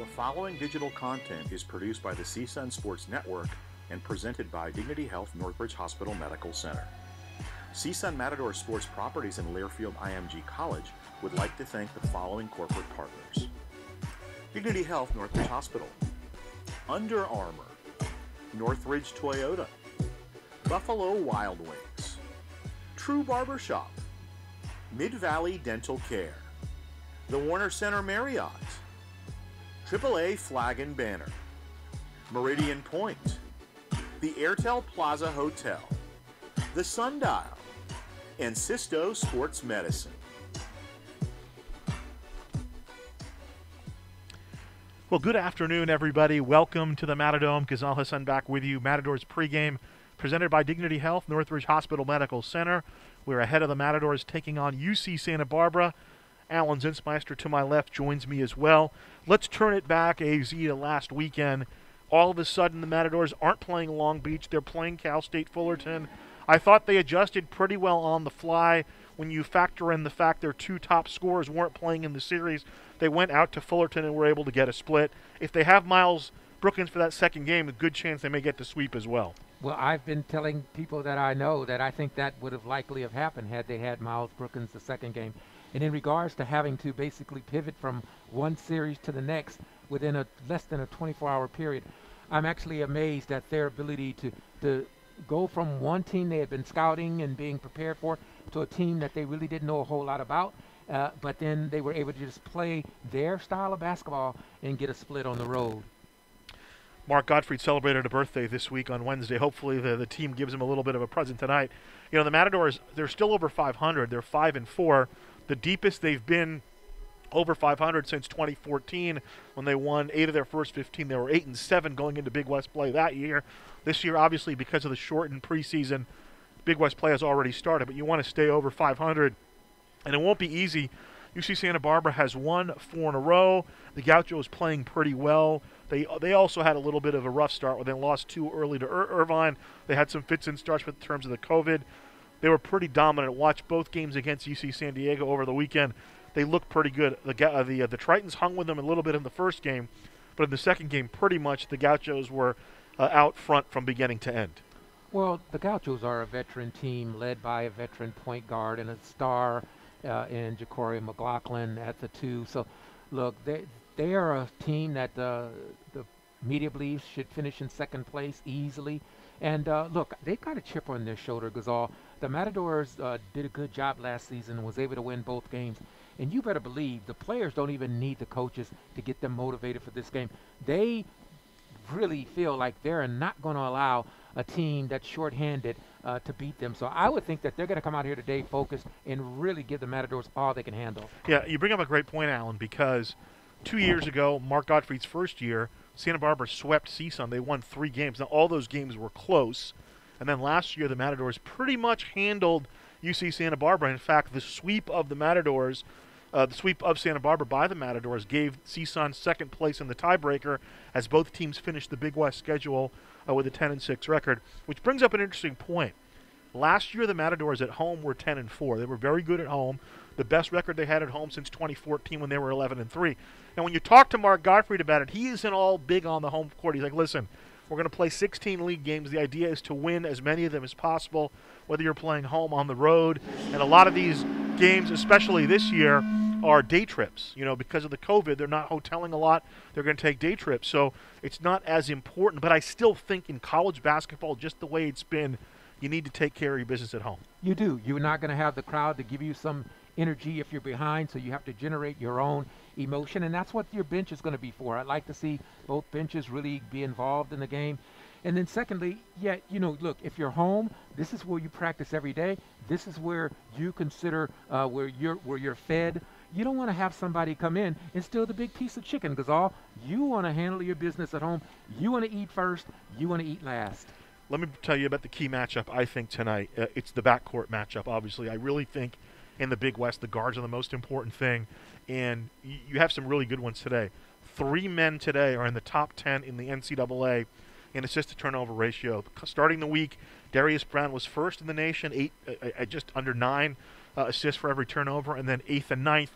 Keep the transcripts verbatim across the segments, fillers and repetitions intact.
The following digital content is produced by the C S U N Sports Network and presented by Dignity Health Northridge Hospital Medical Center. C S U N Matador Sports Properties and Learfield I M G College would like to thank the following corporate partners: Dignity Health Northridge Hospital, Under Armour, Northridge Toyota, Buffalo Wild Wings, True Barbershop, Mid-Valley Dental Care, the Warner Center Marriott, triple A Flag and Banner, Meridian Point, the Airtel Plaza Hotel, the Sundial, and Sisto Sports Medicine. Well, good afternoon, everybody. Welcome to the Matadome. Ghazal Hassan back with you. Matadors pregame presented by Dignity Health, Northridge Hospital Medical Center. We're ahead of the Matadors taking on U C Santa Barbara. Alan Zinsmeister to my left joins me as well. Let's turn it back, A Z, to last weekend. All of a sudden, the Matadors aren't playing Long Beach. They're playing Cal State Fullerton. I thought they adjusted pretty well on the fly. When you factor in the fact their two top scorers weren't playing in the series, they went out to Fullerton and were able to get a split. If they have Miles Brookins for that second game, a good chance they may get the sweep as well. Well, I've been telling people that I know that I think that would have likely have happened had they had Miles Brookins the second game. And in regards to having to basically pivot from one series to the next within a less than a twenty-four hour period, I'm actually amazed at their ability to, to go from one team they had been scouting and being prepared for to a team that they really didn't know a whole lot about. Uh, but then they were able to just play their style of basketball and get a split on the road. Mark Gottfried celebrated a birthday this week on Wednesday. Hopefully the, the team gives him a little bit of a present tonight. You know, the Matadors, they're still over five hundred. They're five and four. The deepest they've been over five hundred since twenty fourteen when they won eight of their first fifteen. They were eight and seven going into Big West play that year. This year, obviously, because of the shortened preseason, Big West play has already started, but you want to stay over five hundred, and it won't be easy. U C Santa Barbara has won four in a row. The Gauchos playing pretty well. They they also had a little bit of a rough start when they lost two early to Ir- Irvine. They had some fits and starts in terms of the COVID. They were pretty dominant. Watched both games against U C San Diego over the weekend. They looked pretty good. The uh, the uh, the Tritons hung with them a little bit in the first game, but in the second game, pretty much the Gauchos were uh, out front from beginning to end. Well, the Gauchos are a veteran team led by a veteran point guard and a star uh, in Ja'Cory McLaughlin at the two. So, look, they they are a team that uh, the media believes should finish in second place easily. And uh, look, they got a chip on their shoulder, Ghazal. The Matadors uh, did a good job last season and was able to win both games. And you better believe the players don't even need the coaches to get them motivated for this game. They really feel like they're not going to allow a team that's shorthanded uh, to beat them. So I would think that they're going to come out here today focused and really give the Matadors all they can handle. Yeah, you bring up a great point, Alan, because two years ago, Mark Gottfried's first year, Santa Barbara swept C S U N. They won three games. Now, all those games were close. And then last year, the Matadors pretty much handled U C Santa Barbara. In fact, the sweep of the Matadors, uh, the sweep of Santa Barbara by the Matadors gave C S U N second place in the tiebreaker as both teams finished the Big West schedule uh, with a ten and six record, which brings up an interesting point. Last year, the Matadors at home were ten and four. They were very good at home. The best record they had at home since twenty fourteen when they were eleven and three. And when you talk to Mark Gottfried about it, he isn't all big on the home court. He's like, listen, we're going to play sixteen league games. The idea is to win as many of them as possible, whether you're playing home, on the road. And a lot of these games, especially this year, are day trips. You know, because of the COVID, they're not hoteling a lot. They're going to take day trips. So it's not as important. But I still think in college basketball, just the way it's been, you need to take care of your business at home. You do. You're not going to have the crowd to give you some energy if you're behind, so you have to generate your own emotion, and that's what your bench is going to be for. I'd like to see both benches really be involved in the game. And then secondly, yeah, you know, look, if you're home, this is where you practice every day. This is where you consider uh, where you're where you're fed. You don't want to have somebody come in and steal the big piece of chicken, because all you want to handle your business at home. You want to eat first. You want to eat last. Let me tell you about the key matchup, I think, tonight. Uh, it's the backcourt matchup, obviously. I really think in the Big West, the guards are the most important thing, and y- you have some really good ones today. Three men today are in the top ten in the N C double A in assist-to-turnover ratio. Starting the week, Darius Brown was first in the nation, eight, uh, uh, just under nine uh, assists for every turnover, and then eighth and ninth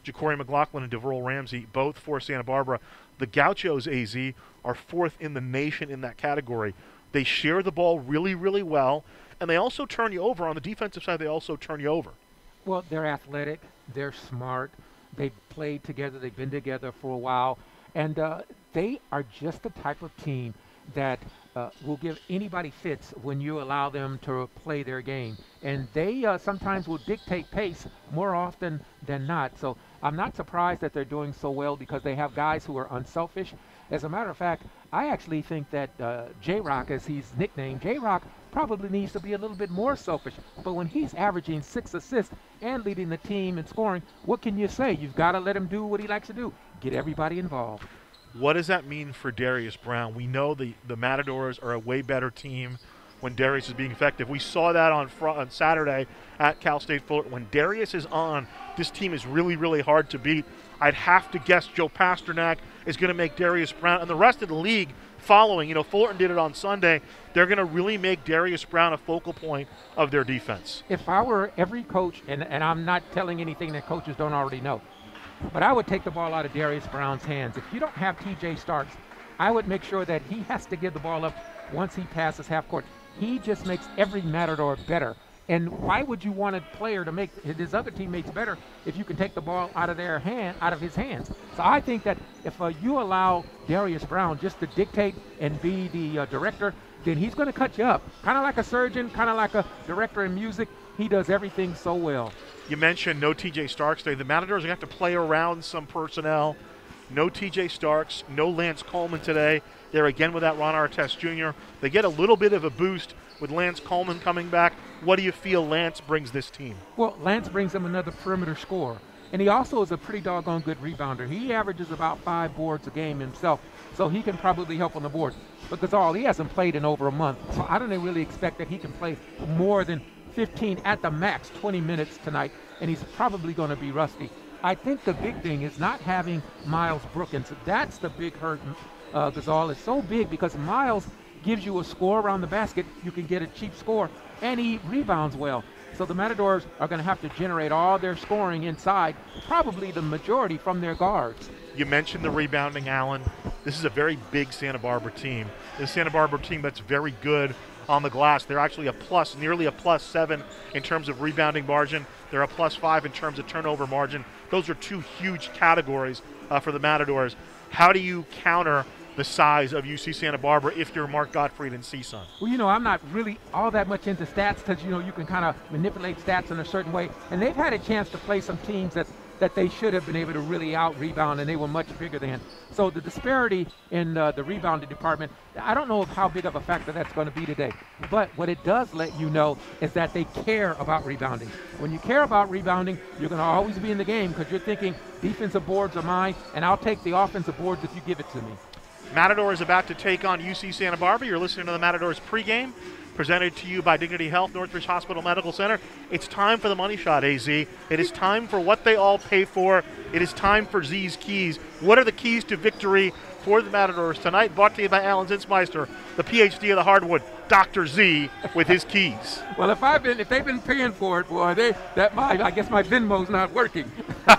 Ja'Cory McLaughlin and Deverell Ramsey, both for Santa Barbara. The Gauchos, A Z, are fourth in the nation in that category. They share the ball really, really well, and they also turn you over. On the defensive side, they also turn you over. Well, they're athletic. They're smart. They've played together. They've been together for a while. And uh, they are just the type of team that uh, will give anybody fits when you allow them to play their game. And they uh, sometimes will dictate pace more often than not. So I'm not surprised that they're doing so well because they have guys who are unselfish. As a matter of fact, I actually think that uh, J-Rock, as he's nicknamed, J-Rock probably needs to be a little bit more selfish. But when he's averaging six assists and leading the team in scoring, what can you say? You've got to let him do what he likes to do, get everybody involved. What does that mean for Darius Brown? We know the, the Matadors are a way better team when Darius is being effective. We saw that on, fr- on Saturday at Cal State Fullerton. When Darius is on, this team is really, really hard to beat. I'd have to guess Joe Pasternak is going to make Darius Brown, and the rest of the league following. You know, Fullerton did it on Sunday. They're going to really make Darius Brown a focal point of their defense. If I were every coach, and, and I'm not telling anything that coaches don't already know, but I would take the ball out of Darius Brown's hands. If you don't have T J Starks, I would make sure that he has to give the ball up once he passes half court. He just makes every Matador better. And why would you want a player to make his other teammates better if you can take the ball out of their hand, out of his hands? So I think that if uh, you allow Darius Brown just to dictate and be the uh, director, then he's going to cut you up. Kind of like a surgeon, kind of like a director in music. He does everything so well. You mentioned no T J Starks today. The Matadors are going to have to play around some personnel. No T J Starks, no Lance Coleman today. They're again without Ron Artest Junior They get a little bit of a boost with Lance Coleman coming back. What do you feel Lance brings this team? Well, Lance brings them another perimeter scorer. And he also is a pretty doggone good rebounder. He averages about five boards a game himself, so he can probably help on the board. But Ghazal, he hasn't played in over a month, so I don't really expect that he can play more than fifteen, at the max, twenty minutes tonight, and he's probably going to be rusty. I think the big thing is not having Miles Brookins. That's the big hurt, uh, Ghazal. It's so big because Miles gives you a score around the basket. You can get a cheap score, and he rebounds well. So the Matadors are going to have to generate all their scoring inside, probably the majority from their guards. You mentioned the rebounding, Alan. This is a very big Santa Barbara team. This Santa Barbara team that's very good on the glass. They're actually a plus, nearly a plus seven in terms of rebounding margin. They're a plus five in terms of turnover margin. Those are two huge categories uh, for the Matadors. How do you counter the size of U C Santa Barbara if you're Mark Gottfried and C S U N? Well, you know, I'm not really all that much into stats because, you know, you can kind of manipulate stats in a certain way. And they've had a chance to play some teams that, that they should have been able to really out-rebound, and they were much bigger than. So the disparity in uh, the rebounding department, I don't know how big of a factor that's going to be today. But what it does let you know is that they care about rebounding. When you care about rebounding, you're going to always be in the game because you're thinking defensive boards are mine, and I'll take the offensive boards if you give it to me. Matador is about to take on U C Santa Barbara. You're listening to the Matadors pregame, presented to you by Dignity Health, Northridge Hospital Medical Center. It's time for the money shot, A Z. It is time for what they all pay for. It is time for Z's keys. What are the keys to victory for the Matadors tonight? Brought to you by Alan Zinsmeister, the P H D of the hardwood, Doctor Z, with his keys. Well, if I've been, if they've been paying for it, boy, they that my I guess my Venmo's not working.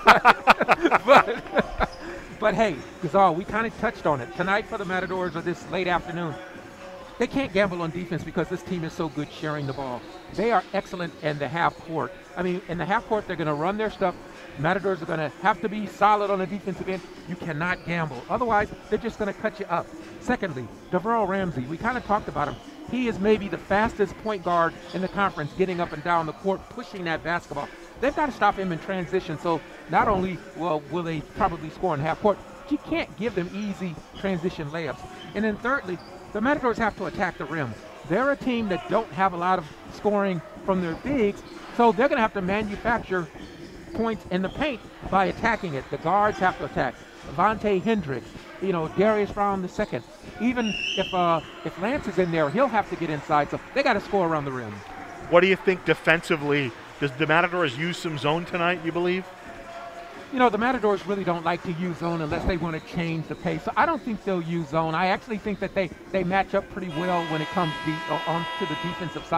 but. But hey, Ghazal, we kind of touched on it. Tonight for the Matadors, or this late afternoon, they can't gamble on defense because this team is so good sharing the ball. They are excellent in the half court. I mean, in the half court, they're going to run their stuff. Matadors are going to have to be solid on the defensive end. You cannot gamble. Otherwise, they're just going to cut you up. Secondly, Deverell Ramsey, we kind of talked about him. He is maybe the fastest point guard in the conference, getting up and down the court, pushing that basketball. They've got to stop him in transition, so not only well, will they probably score in half court, but you can't give them easy transition layups. And then thirdly, the Matadors have to attack the rim. They're a team that don't have a lot of scoring from their bigs, so they're going to have to manufacture points in the paint by attacking it. The guards have to attack. Vontae Hendricks, you know, Darius Brown the second. Even if uh, if Lance is in there, he'll have to get inside, so they got to score around the rim. What do you think defensively? Does the Matadors use some zone tonight, you believe? You know, the Matadors really don't like to use zone unless they want to change the pace. So I don't think they'll use zone. I actually think that they, they match up pretty well when it comes de- on to the defensive side.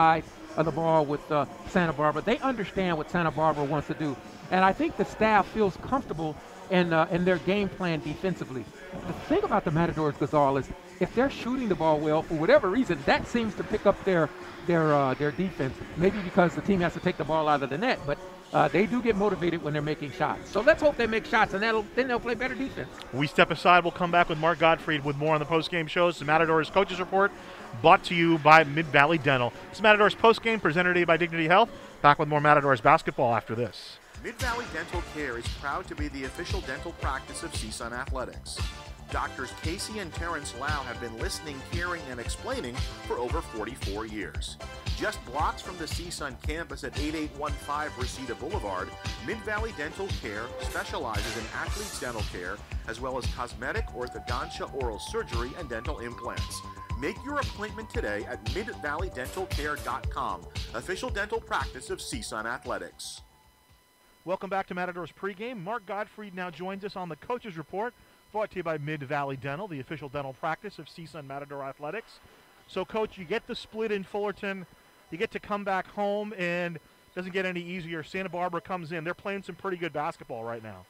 of the ball with uh, Santa Barbara. They understand what Santa Barbara wants to do. And I think the staff feels comfortable in, uh, in their game plan defensively. The thing about the Matadors, Gonzalo, is if they're shooting the ball well, for whatever reason, that seems to pick up their their uh, their defense. Maybe because the team has to take the ball out of the net, but uh, they do get motivated when they're making shots. So let's hope they make shots, and that'll, then they'll play better defense. We step aside. We'll come back with Mark Gottfried with more on the post-game shows. The Matadors Coaches Report, brought to you by Mid-Valley Dental. It's Matadors post-game, presented to you by Dignity Health. Back with more Matadors basketball after this. Mid-Valley Dental Care is proud to be the official dental practice of C S U N Athletics. Doctors Casey and Terrence Lau have been listening, caring, and explaining for over forty-four years. Just blocks from the C S U N campus at eighty-eight fifteen Reseda Boulevard, Mid-Valley Dental Care specializes in athletes' dental care, as well as cosmetic, orthodontia, oral surgery, and dental implants. Make your appointment today at mid valley dental care dot com, official dental practice of C S U N Athletics. Welcome back to Matadors pregame. Mark Gottfried now joins us on the Coaches Report, brought to you by Mid-Valley Dental, the official dental practice of C S U N Matador Athletics. So, Coach, you get the split in Fullerton. You get to come back home, and it doesn't get any easier. Santa Barbara comes in. They're playing some pretty good basketball right now.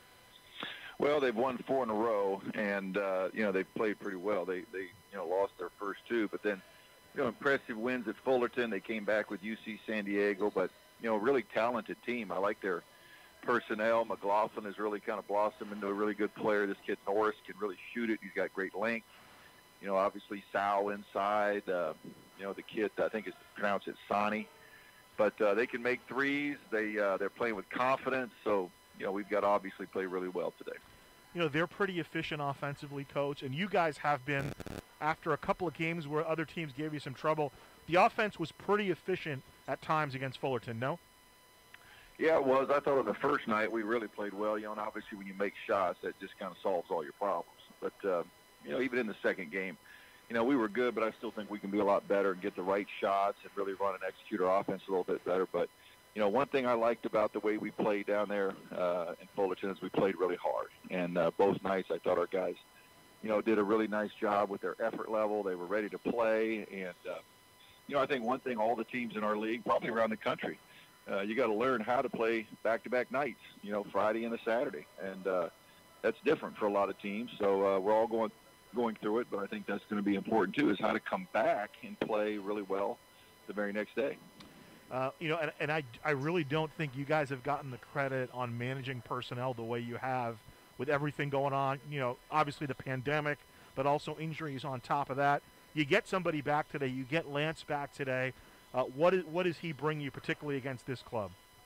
Well, they've won four in a row, and, uh, you know, they've played pretty well. They, they, you know, lost their first two, but then, you know, impressive wins at Fullerton. They came back with U C San Diego, but, you know, really talented team. I like their personnel. McLaughlin has really kind of blossomed into a really good player. This kid Norris can really shoot it. He's got great length. You know, obviously Sal inside. Uh, you know, the kid, I think it's pronounced it Sani. But uh, they can make threes. They, uh, they're playing with confidence. So, you know, we've got to obviously play really well today. You know, they're pretty efficient offensively, Coach, and you guys have been, after a couple of games where other teams gave you some trouble, the offense was pretty efficient at times against Fullerton, no? Yeah, it was. I thought on the first night we really played well. You know, and obviously when you make shots, that just kind of solves all your problems. But, uh, you know, even in the second game, you know, we were good, but I still think we can be a lot better and get the right shots and really run and execute our offense a little bit better. But, you know, one thing I liked about the way we played down there uh, in Fullerton is we played really hard. And uh, both nights I thought our guys, you know, did a really nice job with their effort level. They were ready to play. And, uh, you know, I think one thing all the teams in our league, probably around the country, Uh, you got to learn how to play back-to-back nights, you know, Friday and a Saturday. And uh, that's different for a lot of teams. So uh, we're all going going through it, but I think that's going to be important, too, is how to come back and play really well the very next day. Uh, you know, and, and I, I really don't think you guys have gotten the credit on managing personnel the way you have with everything going on. You know, obviously the pandemic, but also injuries on top of that. You get somebody back today. You get Lance back today. Uh, what, is, what does he bring you, particularly against this club?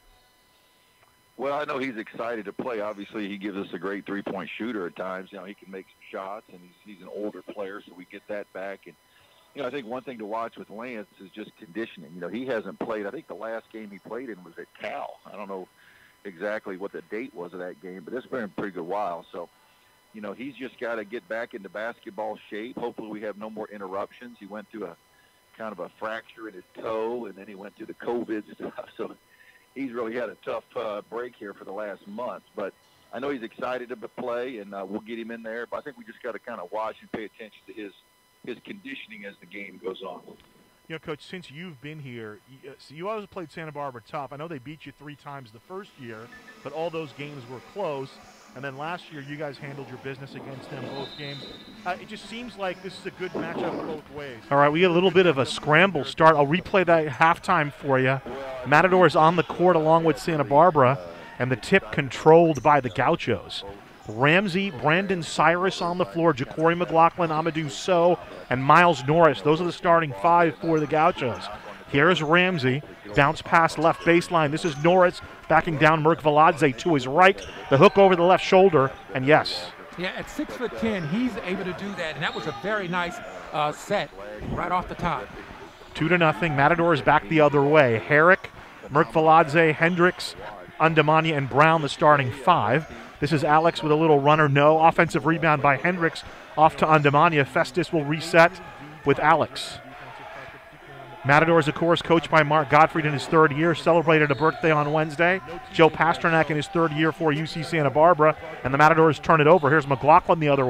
Well, I know he's excited to play. Obviously, he gives us a great three-point shooter at times. You know, he can make some shots, and he's, he's an older player, so we get that back. And, you know, I think one thing to watch with Lance is just conditioning. You know, he hasn't played. I think the last game he played in was at Cal. I don't know exactly what the date was of that game, but it's been a pretty good while. So, you know, he's just got to get back into basketball shape. Hopefully we have no more interruptions. He went through a kind of a fracture in his toe, and then he went through the COVID stuff. So he's really had a tough uh, break here for the last month. But I know he's excited to play, and uh, we'll get him in there. But I think we just got to kind of watch and pay attention to his his conditioning as the game goes on. You know, Coach, since you've been here, you, so you always played Santa Barbara tough. I know they beat you three times the first year, but all those games were close. And then last year, you guys handled your business against them both games. Uh, it just seems like this is a good matchup both ways. All right, we get a little bit of a scramble start. I'll replay that halftime for you. Matadors on the court along with Santa Barbara, and the tip controlled by the Gauchos. Ramsey, Brandon Cyrus on the floor, Ja'Cory McLaughlin, Amadou Sow, and Miles Norris. Those are the starting five for the Gauchos. Here's Ramsey, bounce pass left baseline. This is Norris backing down Merk Veladze to his right. The hook over the left shoulder, and yes. Yeah, at six foot ten, he's able to do that, and that was a very nice uh, set right off the top. Two to nothing. Matadors back the other way. Herrick, Merk Veladze, Hendricks, Undamania, and Brown, the starting five. This is Alex with a little runner, no. Offensive rebound by Hendricks off to Undamania. Festus will reset with Alex. Matadors, of course, coached by Mark Gottfried in his third year, celebrated a birthday on Wednesday. Joe Pasternak in his third year for U C Santa Barbara, and the Matadors turn it over. Here's McLaughlin the other way.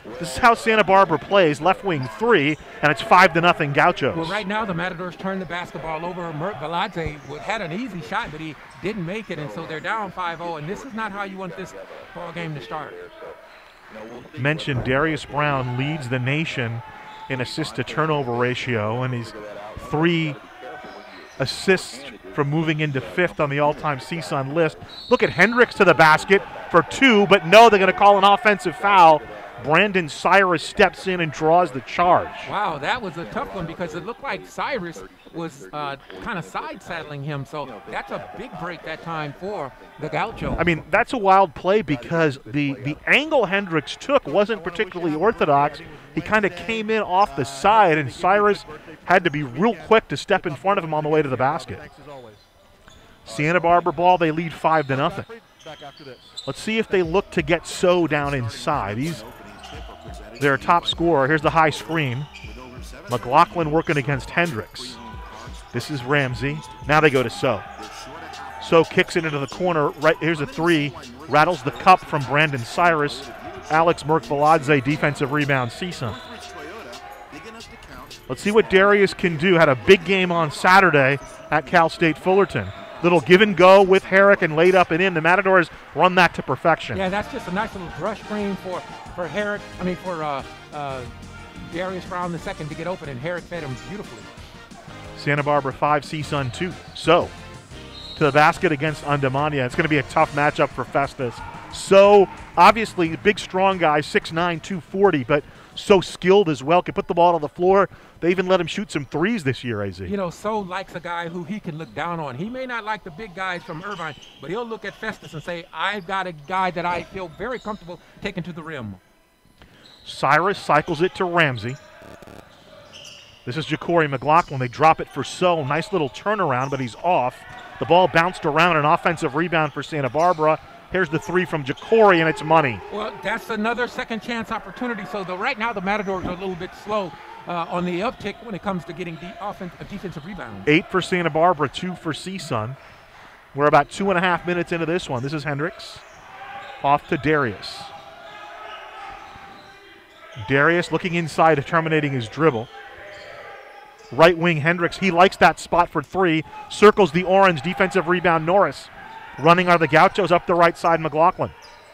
This is how Santa Barbara plays, left wing three, and it's five to nothing Gauchos. Well, right now the Matadors turned the basketball over. Mert Veladze had an easy shot, but he didn't make it, and so they're down five oh, and this is not how you want this ball game to start. Mentioned Darius Brown leads the nation in assist to turnover ratio, and he's three assists from moving into fifth on the all-time C S U N list. Look at Hendricks to the basket for two, but no, they're going to call an offensive foul. Brandon Cyrus steps in and draws the charge. Wow, that was a tough one because it looked like Cyrus was uh, kind of side-saddling him, so that's a big break that time for the Gaucho. I mean, that's a wild play because the, the angle Hendricks took wasn't particularly orthodox. He kind of came in off the side, and Cyrus had to be real quick to step in front of him on the way to the basket. Santa Barbara ball, they lead five to nothing. Let's see if they look to get So down inside. He's their top scorer. Here's the high screen. McLaughlin working against Hendricks. This is Ramsey. Now they go to So. So kicks it into the corner. Right here's a three. Rattles the cup from Brandon Cyrus. Alex Merck-Veladze, defensive rebound, C S U N. Let's see what Darius can do. Had a big game on Saturday at Cal State Fullerton. Little give and go with Herrick and laid up and in. The Matadors run that to perfection. Yeah, that's just a nice little brush screen for, for Herrick, I mean for uh, uh, Darius Brown the second to get open, and Herrick fed him beautifully. Santa Barbara five, C S U N two. So, to the basket against Andamania. It's going to be a tough matchup for Festus. So, obviously, big, strong guy, six nine, two forty, but so skilled as well. Can put the ball on the floor. They even let him shoot some threes this year, A Z. You know, So likes a guy who he can look down on. He may not like the big guys from Irvine, but he'll look at Festus and say, I've got a guy that I feel very comfortable taking to the rim. Cyrus cycles it to Ramsey. This is Ja'Cory McLaughlin. They drop it for So. Nice little turnaround, but he's off. The ball bounced around, an offensive rebound for Santa Barbara. Here's the three from Ja'Cory, and it's money. Well, that's another second chance opportunity. So the, right now the Matadors are a little bit slow uh, on the uptick when it comes to getting the offense, uh, defensive rebounds. Eight for Santa Barbara, two for C S U N. We're about two and a half minutes into this one. This is Hendricks. Off to Darius. Darius looking inside, terminating his dribble. Right wing Hendricks, he likes that spot for three. Circles the orange, defensive rebound Norris. Running are the Gauchos up the right side, McLaughlin.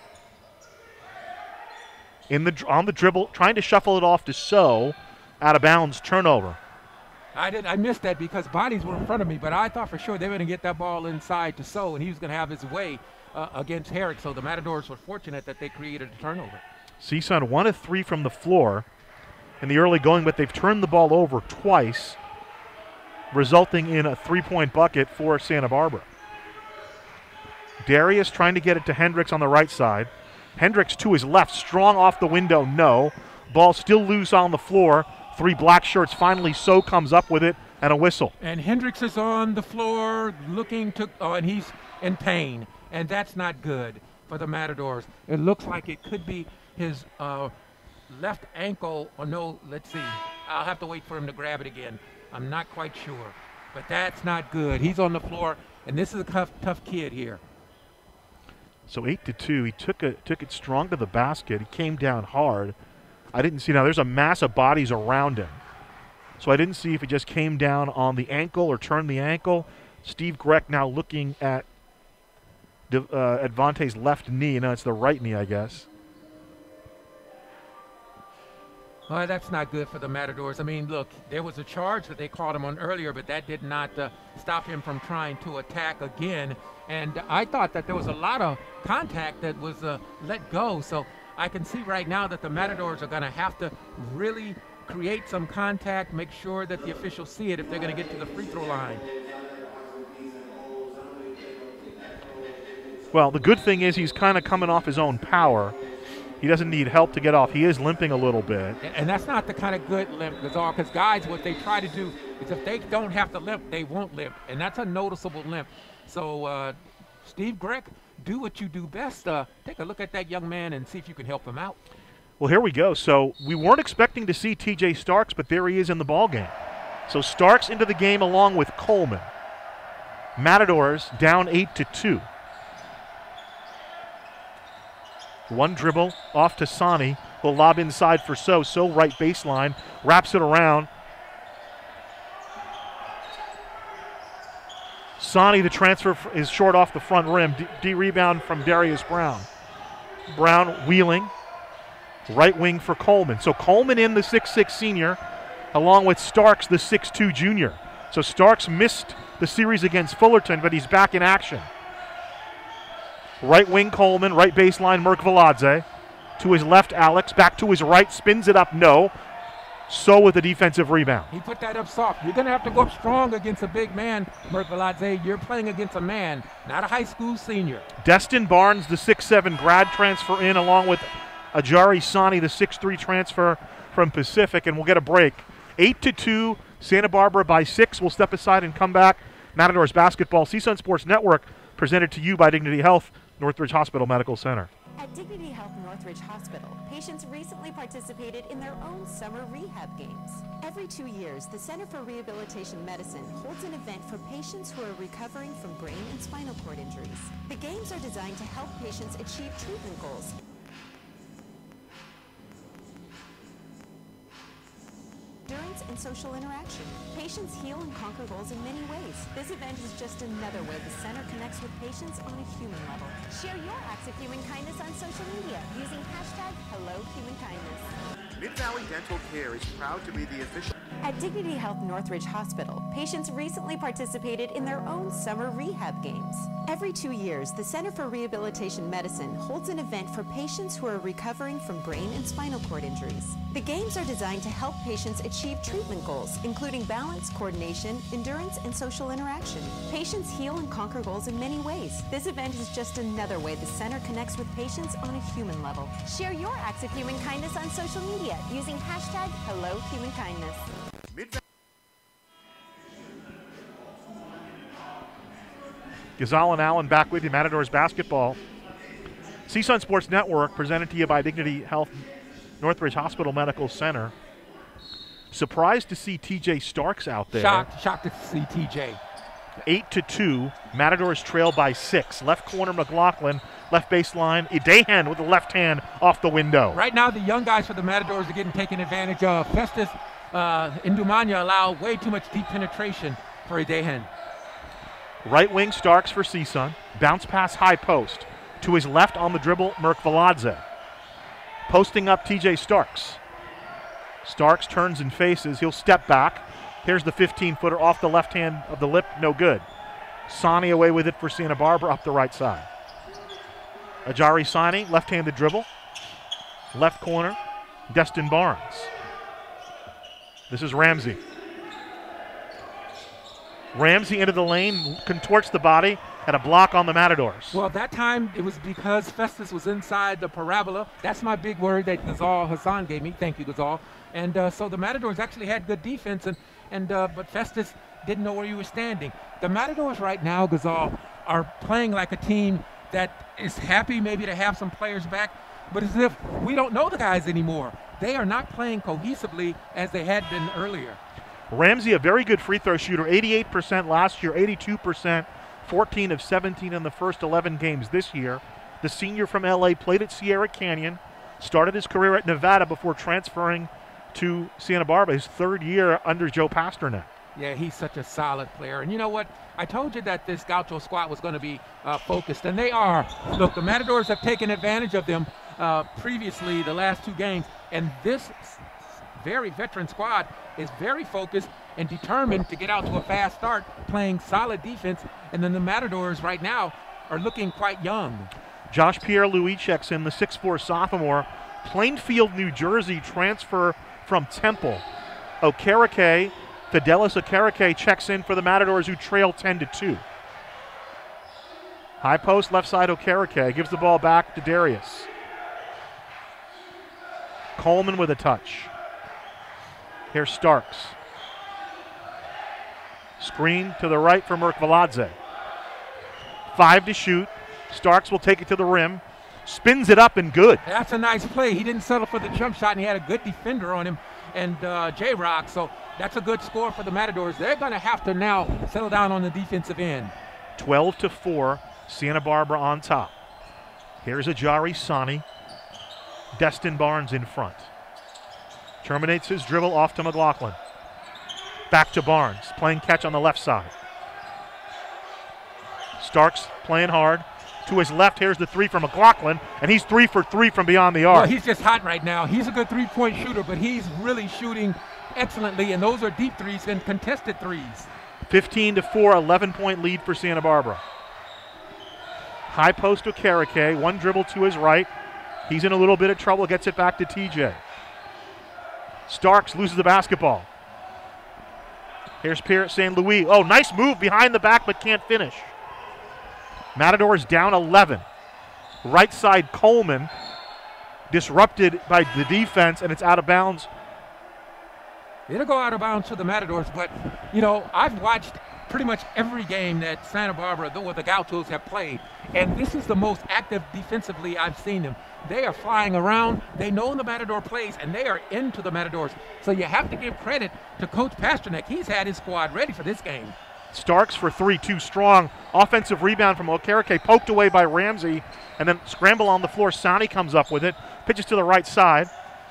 In the on the dribble, trying to shuffle it off to So. Out of bounds, turnover. I did. I missed that because bodies were in front of me, but I thought for sure they were going to get that ball inside to So, and he was going to have his way uh, against Herrick. So the Matadors were fortunate that they created a turnover. C S U N one of three from the floor in the early going, but they've turned the ball over twice, resulting in a three-point bucket for Santa Barbara. Darius trying to get it to Hendricks on the right side. Hendricks to his left, strong off the window, no. Ball still loose on the floor. Three black shirts, finally So comes up with it, and a whistle. And Hendricks is on the floor looking to, oh, and he's in pain, and that's not good for the Matadors. It looks like it could be his uh, left ankle, or no, let's see. I'll have to wait for him to grab it again. I'm not quite sure, but that's not good. He's on the floor, and this is a tough, tough kid here. So eight to two, he took it took it strong to the basket. He came down hard. I didn't see, now there's a mass of bodies around him. So I didn't see if he just came down on the ankle or turned the ankle. Steve Greck now looking at uh, Advante's left knee. No, it's the right knee, I guess. Well, that's not good for the Matadors. I mean, look, there was a charge that they called him on earlier, but that did not uh, stop him from trying to attack again. And I thought that there was a lot of contact that was uh, let go. So I can see right now that the Matadors are going to have to really create some contact, make sure that the officials see it if they're going to get to the free throw line. Well, the good thing is he's kind of coming off his own power. He doesn't need help to get off. He is limping a little bit. And that's not the kind of good limp, Gazar, because guys, what they try to do is if they don't have to limp, they won't limp. And that's a noticeable limp. So, uh, Steve Greck, do what you do best. Uh, take a look at that young man and see if you can help him out. Well, here we go. So we weren't expecting to see T J Starks, but there he is in the ballgame. So Starks into the game along with Coleman. Matadors down eight to two. One dribble off to Sani. will lob inside for So. So right baseline, wraps it around. Sonny, the transfer is short off the front rim. D, D rebound from Darius Brown. Brown wheeling. Right wing for Coleman. So Coleman in, the six six senior, along with Starks, the six two junior. So Starks missed the series against Fullerton, but he's back in action. Right wing Coleman, right baseline Merk Veladze. To his left, Alex. Back to his right, spins it up, no. So with the defensive rebound. He put that up soft. You're going to have to go up strong against a big man, Merk Veladze. You're playing against a man, not a high school senior. Destin Barnes, the six seven grad transfer in, along with Ajari Sani, the six three transfer from Pacific, and we'll get a break. eight to two, Santa Barbara by six. We'll step aside and come back. Matadors basketball, C S U N Sports Network, presented to you by Dignity Health, Northridge Hospital Medical Center. At Dignity Health Northridge Hospital, patients recently participated in their own summer rehab games. Every two years, the Center for Rehabilitation Medicine holds an event for patients who are recovering from brain and spinal cord injuries. The games are designed to help patients achieve treatment goals, endurance, and social interaction. Patients heal and conquer goals in many ways. This event is just another way the center connects with patients on a human level. Share your acts of human kindness on social media using hashtag HelloHumanKindness. Mid-Valley Dental Care is proud to be the official... At Dignity Health Northridge Hospital, patients recently participated in their own summer rehab games. Every two years, the Center for Rehabilitation Medicine holds an event for patients who are recovering from brain and spinal cord injuries. The games are designed to help patients achieve treatment goals, including balance, coordination, endurance, and social interaction. Patients heal and conquer goals in many ways. This event is just another way the center connects with patients on a human level. Share your acts of human kindness on social media using hashtag HelloHumanKindness. Gazal and Allen back with you, Matadors basketball. C S U N Sports Network, presented to you by Dignity Health Northridge Hospital Medical Center. Surprised to see T J Starks out there. Shocked, shocked to see T J. Eight to two, Matadors trail by six. Left corner McLaughlin, left baseline Idehan with the left hand off the window. Right now, the young guys for the Matadors are getting taken advantage of. Festus uh, Indumanya allow way too much deep penetration for Idehan. Right wing Starks for C S U N. Bounce pass high post. To his left on the dribble, Merk Veladze. Posting up T J Starks. Starks turns and faces. He'll step back. Here's the fifteen-footer off the left hand of the lip. No good. Sani away with it for Santa Barbara up the right side. Ajari Sani, left-handed dribble. Left corner, Destin Barnes. This is Ramsey. Ramsey into the lane, contorts the body, and a block on the Matadors. Well, that time it was because Festus was inside the parabola. That's my big word that Ghazal Hassan gave me. Thank you, Ghazal. And uh, so the Matadors actually had good defense, and and uh, but Festus didn't know where he was standing. The Matadors right now, Ghazal, are playing like a team that is happy maybe to have some players back, but as if we don't know the guys anymore. They are not playing cohesively as they had been earlier. Ramsey, a very good free throw shooter, eighty-eight percent last year, eighty-two percent, fourteen of seventeen in the first eleven games this year. The senior from L A played at Sierra Canyon, started his career at Nevada before transferring to Santa Barbara, his third year under Joe Pasternak. Yeah, he's such a solid player. And you know what? I told you that this Gaucho squad was going to be uh, focused, and they are. Look, the Matadors have taken advantage of them uh, previously the last two games, and this very veteran squad is very focused and determined to get out to a fast start, playing solid defense, and then the Matadors right now are looking quite young. Josh Pierre-Louis checks in, the six four sophomore, Plainfield, New Jersey transfer from Temple. Okereke, Fidelis Okereke checks in for the Matadors, who trail ten to two. High post, left side Okereke gives the ball back to Darius. Coleman with a touch. Here's Starks. Screen to the right for Merk Veladze. Five to shoot. Starks will take it to the rim. Spins it up and good. That's a nice play. He didn't settle for the jump shot, and he had a good defender on him, and uh, J-Rock. So that's a good score for the Matadors. They're going to have to now settle down on the defensive end. twelve to four, Santa Barbara on top. Here's Ajari Sani. Destin Barnes in front. Terminates his dribble off to McLaughlin. Back to Barnes, playing catch on the left side. Starks playing hard. To his left, here's the three from McLaughlin, and he's three for three from beyond the arc. Well, he's just hot right now. He's a good three-point shooter, but he's really shooting excellently, and those are deep threes and contested threes. fifteen to four, eleven-point lead for Santa Barbara. High post to Okereke, one dribble to his right. He's in a little bit of trouble, gets it back to T J. Starks loses the basketball. Here's Pierre at Saint Louis. Oh, nice move behind the back, but can't finish. Matadors down eleven. Right side Coleman disrupted by the defense, and it's out of bounds. It'll go out of bounds to the Matadors, but, you know, I've watched pretty much every game that Santa Barbara, the, the Gauchos, have played, and this is the most active defensively I've seen them. They are flying around. They know the Matador plays, and they are into the Matadors. So you have to give credit to Coach Pasternak. He's had his squad ready for this game. Starks for three, too strong. Offensive rebound from Okereke, poked away by Ramsey, and then scramble on the floor. Sani comes up with it, pitches to the right side.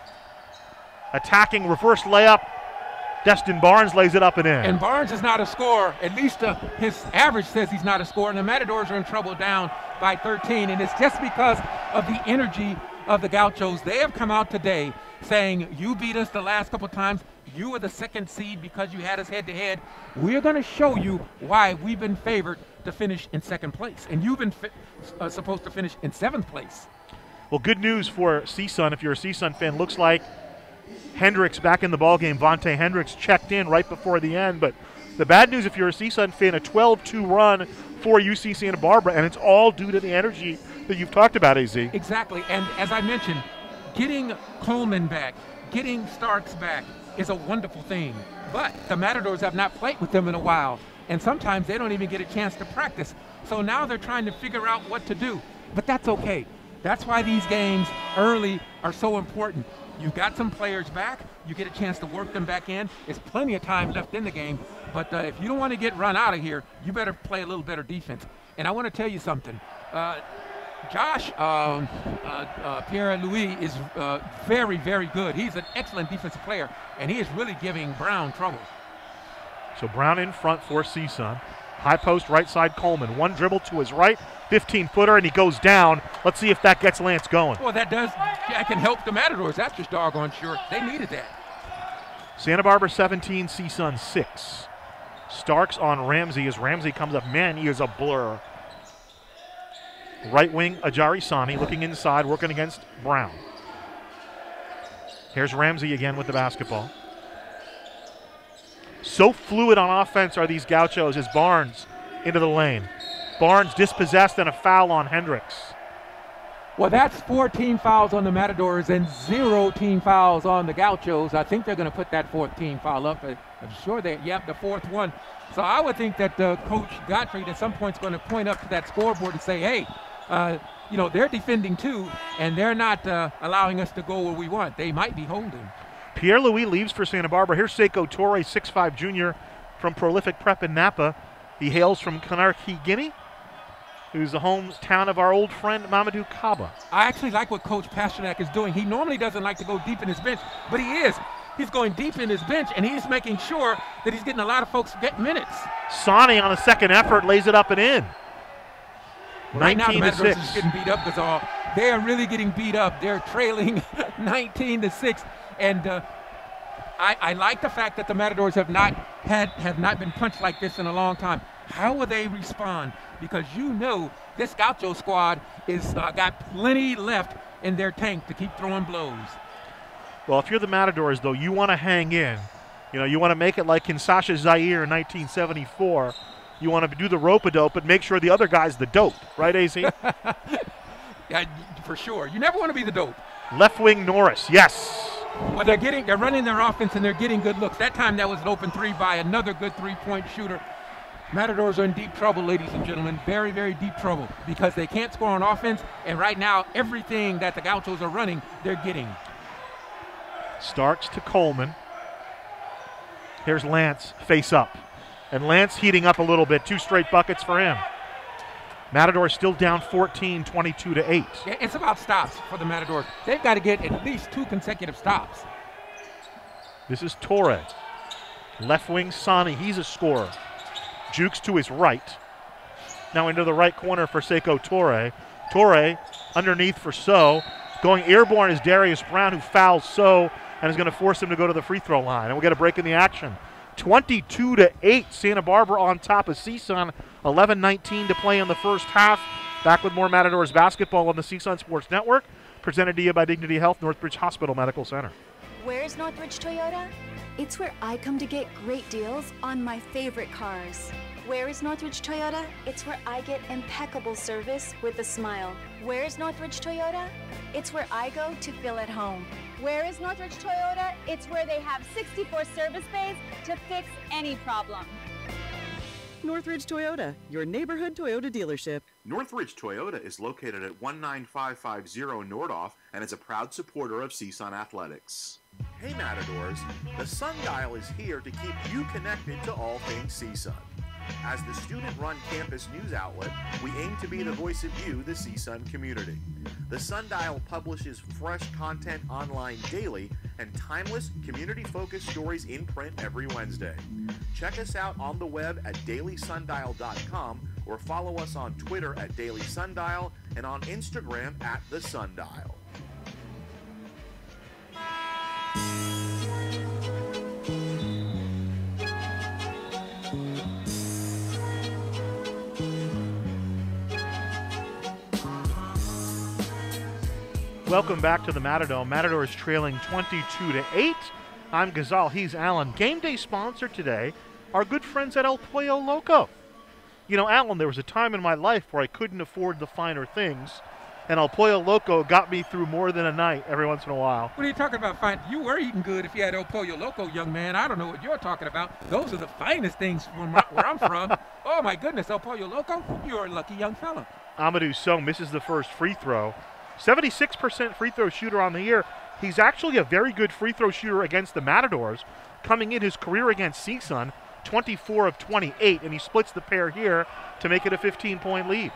Attacking reverse layup. Destin Barnes lays it up and in. And Barnes is not a scorer. At least uh, his average says he's not a scorer, and the Matadors are in trouble down by thirteen, and it's just because of the energy of the Gauchos. They have come out today saying, you beat us the last couple times. You were the second seed because you had us head-to-head. We're going to show you why we've been favored to finish in second place, and you've been fi- uh, supposed to finish in seventh place. Well, good news for C S U N. If you're a C S U N fan, looks like Hendricks back in the ballgame. Vontae Hendricks checked in right before the end. But the bad news, if you're a C S U N fan, a twelve two run for U C Santa Barbara, and it's all due to the energy that you've talked about, A Z. Exactly, and as I mentioned, getting Coleman back, getting Starks back is a wonderful thing. But the Matadors have not played with them in a while, and sometimes they don't even get a chance to practice. So now they're trying to figure out what to do. But that's okay. That's why these games early are so important. You've got some players back. You get a chance to work them back in. There's plenty of time left in the game. But uh, if you don't want to get run out of here, you better play a little better defense. And I want to tell you something. Uh, Josh um, uh, uh, Pierre-Louis is uh, very, very good. He's an excellent defensive player, and he is really giving Brown trouble. So Brown in front for C S U N. High post, right side Coleman. One dribble to his right, fifteen-footer, and he goes down. Let's see if that gets Lance going. Well, that does. That can help the Matadors. That's just doggone sure. They needed that. Santa Barbara seventeen, C S U N six. Starks on Ramsey as Ramsey comes up. Man, he is a blur. Right wing, Ajari Sani looking inside, working against Brown. Here's Ramsey again with the basketball. So fluid on offense are these Gauchos as Barnes into the lane. Barnes dispossessed and a foul on Hendricks. Well, that's four team fouls on the Matadors and zero team fouls on the Gauchos. I think they're going to put that fourth team foul up. I'm sure they, yep, the fourth one. So I would think that uh, Coach Gottfried at some point is going to point up to that scoreboard and say, hey, uh, you know, they're defending too, and they're not uh, allowing us to go where we want. They might be holding. Pierre-Louis leaves for Santa Barbara. Here's Seiko Torre, six five junior from Prolific Prep in Napa. He hails from Conakry, Guinea, who's the hometown of our old friend Mamadou Kaba. I actually like what Coach Pasternak is doing. He normally doesn't like to go deep in his bench, but he is. He's going deep in his bench, and he's making sure that he's getting a lot of folks get minutes. Sani on a second effort lays it up and in. Right now, the nineteen to Matadors six. is getting beat up, Gasol. They are really getting beat up. They're trailing nineteen to six, and uh, I, I like the fact that the Matadors have not had have not been punched like this in a long time. How will they respond? Because you know this Gaucho squad is uh, got plenty left in their tank to keep throwing blows. Well, if you're the Matadors, though, you want to hang in. You know, you want to make it like Kinshasa Zaire in nineteen seventy-four. You want to do the rope-a-dope, but make sure the other guy's the dope. Right, A Z? Yeah, for sure. You never want to be the dope. Left wing Norris, yes. Well, they're getting, they're running their offense and they're getting good looks. That time that was an open three by another good three-point shooter. Matadors are in deep trouble, ladies and gentlemen. Very, very deep trouble because they can't score on offense, and right now everything that the Gauchos are running, they're getting. Starks to Coleman. Here's Lance face up. And Lance heating up a little bit. Two straight buckets for him. Matadors still down fourteen, twenty-two to eight. Yeah, it's about stops for the Matadors. They've got to get at least two consecutive stops. This is Torre. Left wing Sani, he's a scorer. Jukes to his right. Now into the right corner for Seiko Torre. Torre underneath for So. Going airborne is Darius Brown, who fouls So and is going to force him to go to the free throw line. And we'll get a break in the action. twenty-two to eight, Santa Barbara on top of C S U N. eleven nineteen to play in the first half. Back with more Matadors basketball on the C S U N Sports Network. Presented to you by Dignity Health, Northridge Hospital Medical Center. Where's Northridge Toyota? It's where I come to get great deals on my favorite cars. Where is Northridge Toyota? It's where I get impeccable service with a smile. Where is Northridge Toyota? It's where I go to feel at home. Where is Northridge Toyota? It's where they have sixty-four service bays to fix any problem. Northridge Toyota, your neighborhood Toyota dealership. Northridge Toyota is located at one nine five five zero Nordoff and is a proud supporter of C S U N Athletics. Hey Matadors, the Sundial is here to keep you connected to all things C S U N. As the student-run campus news outlet, we aim to be the voice of you, the C S U N community. The Sundial publishes fresh content online daily and timeless, community-focused stories in print every Wednesday. Check us out on the web at daily sundial dot com or follow us on Twitter at Daily Sundial and on Instagram at The Sundial. Welcome back to the Matadome. Matadors trailing twenty-two to eight. I'm Gazal, he's Alan. Game day sponsor today, our good friends at El Pollo Loco. You know, Alan, there was a time in my life where I couldn't afford the finer things, and El Pollo Loco got me through more than a night every once in a while. What are you talking about fine? You were eating good if you had El Pollo Loco, young man. I don't know what you're talking about. Those are the finest things from where I'm from. Oh, my goodness, El Pollo Loco, you're a lucky young fella. Amadou Sow misses the first free throw. seventy-six percent free throw shooter on the year. He's actually a very good free throw shooter against the Matadors. Coming in his career against C S U N, twenty-four of twenty-eight, and he splits the pair here to make it a fifteen-point lead.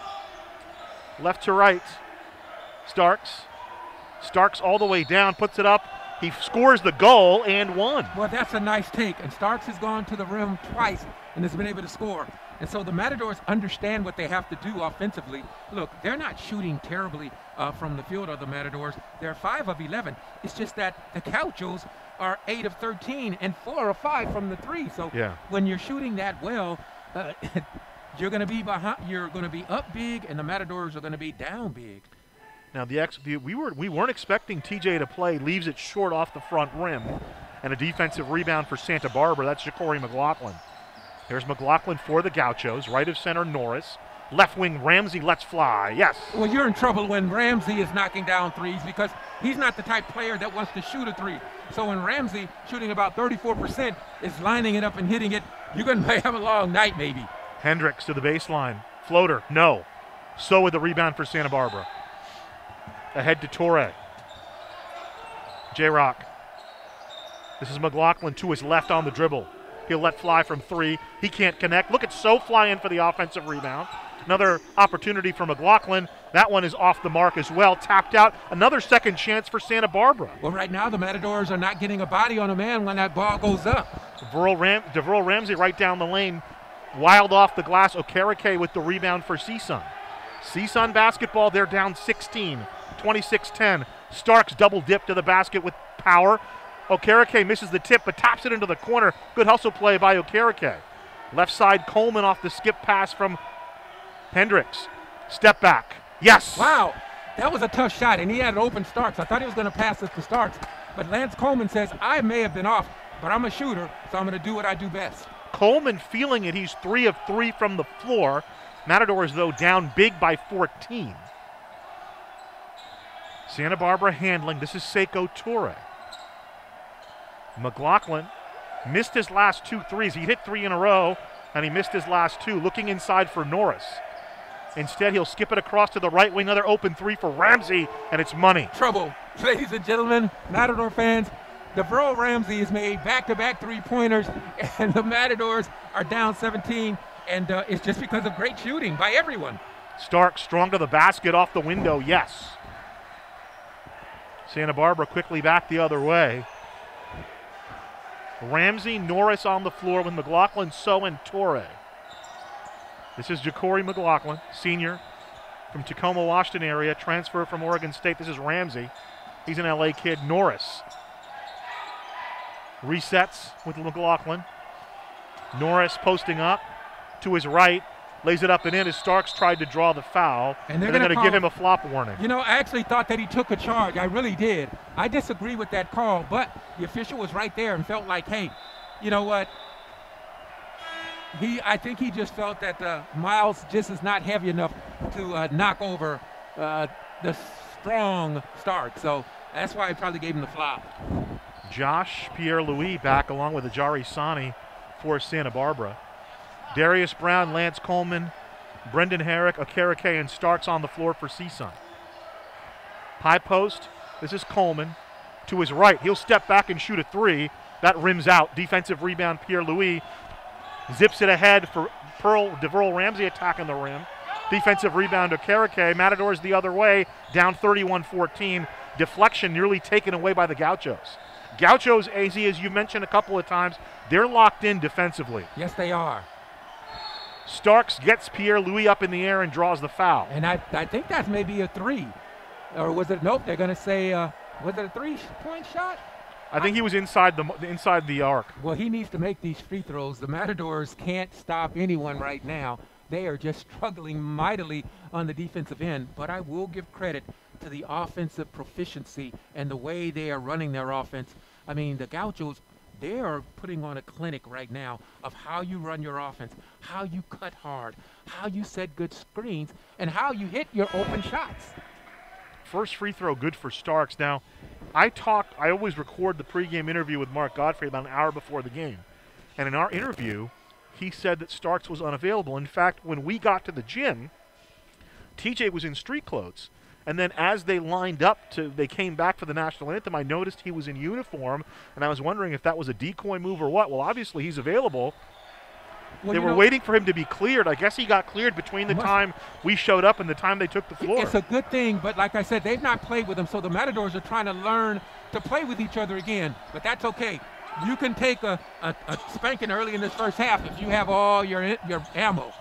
Left to right, Starks. Starks all the way down, puts it up. He scores the goal and one. Well, that's a nice take, and Starks has gone to the rim twice and has been able to score. And so the Matadors understand what they have to do offensively. Look, they're not shooting terribly uh, from the field of the Matadors. They're five of eleven. It's just that the Gauchos are eight of thirteen and four of five from the three. So yeah. When you're shooting that well, uh, you're going to be behind. You're going to be up big, and the Matadors are going to be down big. Now the ex the, we were we weren't expecting T J to play. Leaves it short off the front rim, and a defensive rebound for Santa Barbara. That's Ja'Cory McLaughlin. There's McLaughlin for the Gauchos. Right of center, Norris. Left wing, Ramsey lets fly. Yes. Well, you're in trouble when Ramsey is knocking down threes because he's not the type player that wants to shoot a three. So when Ramsey, shooting about thirty-four percent, is lining it up and hitting it, you're going to have a long night maybe. Hendricks to the baseline. Floater, no. So with the rebound for Santa Barbara. Ahead to Torre. J-Rock. This is McLaughlin to his left on the dribble. He'll let fly from three. He can't connect. Look at So fly in for the offensive rebound. Another opportunity for McLaughlin. That one is off the mark as well. Tapped out. Another second chance for Santa Barbara. Well, right now the Matadors are not getting a body on a man when that ball goes up. DeVerl Ram DeVerl Ramsey right down the lane. Wild off the glass. Okereke with the rebound for C S U N. C S U N basketball, they're down sixteen. twenty-six ten. Starks double dip to the basket with power. Okereke misses the tip but taps it into the corner. Good hustle play by Okereke. Left side, Coleman off the skip pass from Hendricks. Step back. Yes. Wow. That was a tough shot, and he had an open Starks. I thought he was going to pass it to Starks. But Lance Coleman says, I may have been off, but I'm a shooter, so I'm going to do what I do best. Coleman feeling it. He's three of three from the floor. Matadors, though, down big by fourteen. Santa Barbara handling. This is Seiko Torre. McLaughlin missed his last two threes. He hit three in a row, and he missed his last two. Looking inside for Norris. Instead, he'll skip it across to the right wing. Another open three for Ramsey, and it's money. Trouble. Ladies and gentlemen, Matador fans, DeVerl Ramsey has made back-to-back three-pointers, and the Matadors are down seventeen. And uh, it's just because of great shooting by everyone. Stark strong to the basket, off the window, yes. Santa Barbara quickly back the other way. Ramsey, Norris on the floor with McLaughlin, So, and Torre. This is Ja'Cory McLaughlin, senior from Tacoma, Washington area, transfer from Oregon State. This is Ramsey. He's an L A kid. Norris resets with McLaughlin. Norris posting up to his right, lays it up and in as Starks tried to draw the foul. And they're, and they're going to give him a flop warning. You know, I actually thought that he took a charge. I really did. I disagree with that call, but the official was right there and felt like, hey, you know what? He, I think he just felt that uh, Miles just is not heavy enough to uh, knock over uh, the strong Stark. So that's why I probably gave him the flop. Josh Pierre-Louis back along with Ajari Sani for Santa Barbara. Darius Brown, Lance Coleman, Brendan Herrick, Okereke, and Starks on the floor for C S U N. High post, this is Coleman. To his right, he'll step back and shoot a three. That rims out. Defensive rebound, Pierre-Louis. Zips it ahead for Pearl, DeVearl Ramsey attacking the rim. Defensive rebound, Okereke. Matadors the other way, down thirty-one fourteen. Deflection nearly taken away by the Gauchos. Gauchos, A Z, as you mentioned a couple of times, they're locked in defensively. Yes, they are. Starks gets Pierre-Louis up in the air and draws the foul. And I, I think that's maybe a three. Or was it, nope, they're going to say, uh, was it a three-point shot? I think he was inside the inside the arc. Well, he needs to make these free throws. The Matadors can't stop anyone right now. They are just struggling mightily on the defensive end. But I will give credit to the offensive proficiency and the way they are running their offense. I mean, the Gauchos, they are putting on a clinic right now of how you run your offense, how you cut hard, how you set good screens, and how you hit your open shots. First free throw good for Starks. Now, I talked, I always record the pregame interview with Mark Godfrey about an hour before the game. And in our interview, he said that Starks was unavailable. In fact, when we got to the gym, T J was in street clothes. And then as they lined up to, they came back for the national anthem, I noticed he was in uniform, and I was wondering if that was a decoy move or what. Well, obviously he's available. Well, they were know, waiting for him to be cleared. I guess he got cleared between the time we showed up and the time they took the floor. It's a good thing, but like I said, they've not played with him, so the Matadors are trying to learn to play with each other again. But that's okay. You can take a, a, a spanking early in this first half if you have all your your ammo.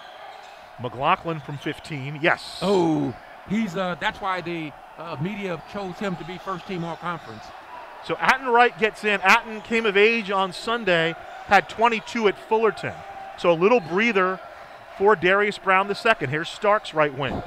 McLaughlin from fifteen, yes. Oh, he's uh, that's why the uh, media chose him to be first team all conference. So Atten Wright gets in. Atten came of age on Sunday, had twenty-two at Fullerton. So a little breather for Darius Brown the second. Here's Starks right wing.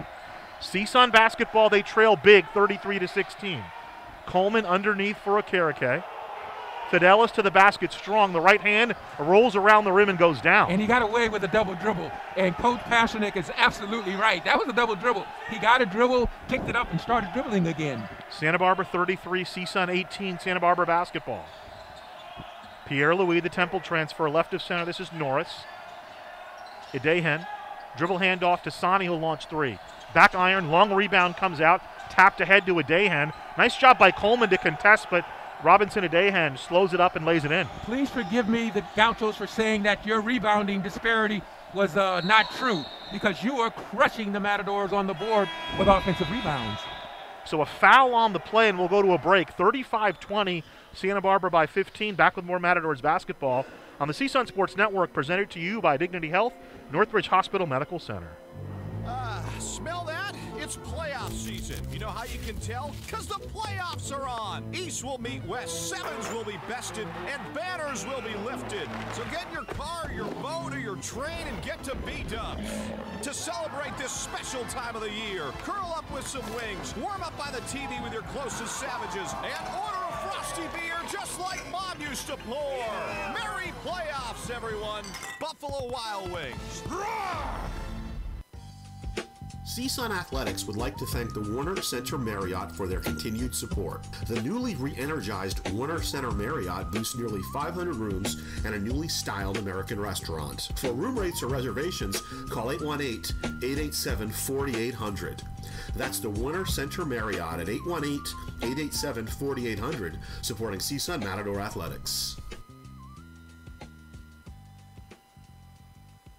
C S U N basketball, they trail big, thirty-three to sixteen. Coleman underneath for Okereke. Fidelis to the basket strong. The right hand rolls around the rim and goes down. And he got away with a double dribble. And Coach Paschernik is absolutely right. That was a double dribble. He got a dribble, picked it up, and started dribbling again. Santa Barbara thirty-three, C S U N eighteen, Santa Barbara basketball. Pierre-Louis, the Temple transfer, left of center. This is Norris. Idehen. Dribble handoff to Sani, who'll launch three. Back iron, long rebound comes out. Tapped ahead to Idehen. Nice job by Coleman to contest, but Robinson Idehen slows it up and lays it in. Please forgive me, the Gauchos, for saying that your rebounding disparity was uh, not true, because you are crushing the Matadors on the board with offensive rebounds. So a foul on the play, and we'll go to a break. thirty-five twenty, Santa Barbara by fifteen. Back with more Matadors basketball on the C S U N Sports Network, presented to you by Dignity Health, Northridge Hospital Medical Center. Ah, uh, smell that? It's playoff season. You know how you can tell? Because the playoffs are on. East will meet West, sevens will be bested, and banners will be lifted. So get in your car, your boat, or your train and get to B-Dubs. To celebrate this special time of the year, curl up with some wings, warm up by the T V with your closest savages, and order a frosty beer just like Mom used to pour. Merry playoffs, everyone. Buffalo Wild Wings. Roar! C S U N Athletics would like to thank the Warner Center Marriott for their continued support. The newly re-energized Warner Center Marriott boasts nearly five hundred rooms and a newly styled American restaurant. For room rates or reservations, call eight one eight, eight eight seven, four eight zero zero. That's the Warner Center Marriott at eight one eight, eight eight seven, four eight zero zero, supporting C S U N Matador Athletics.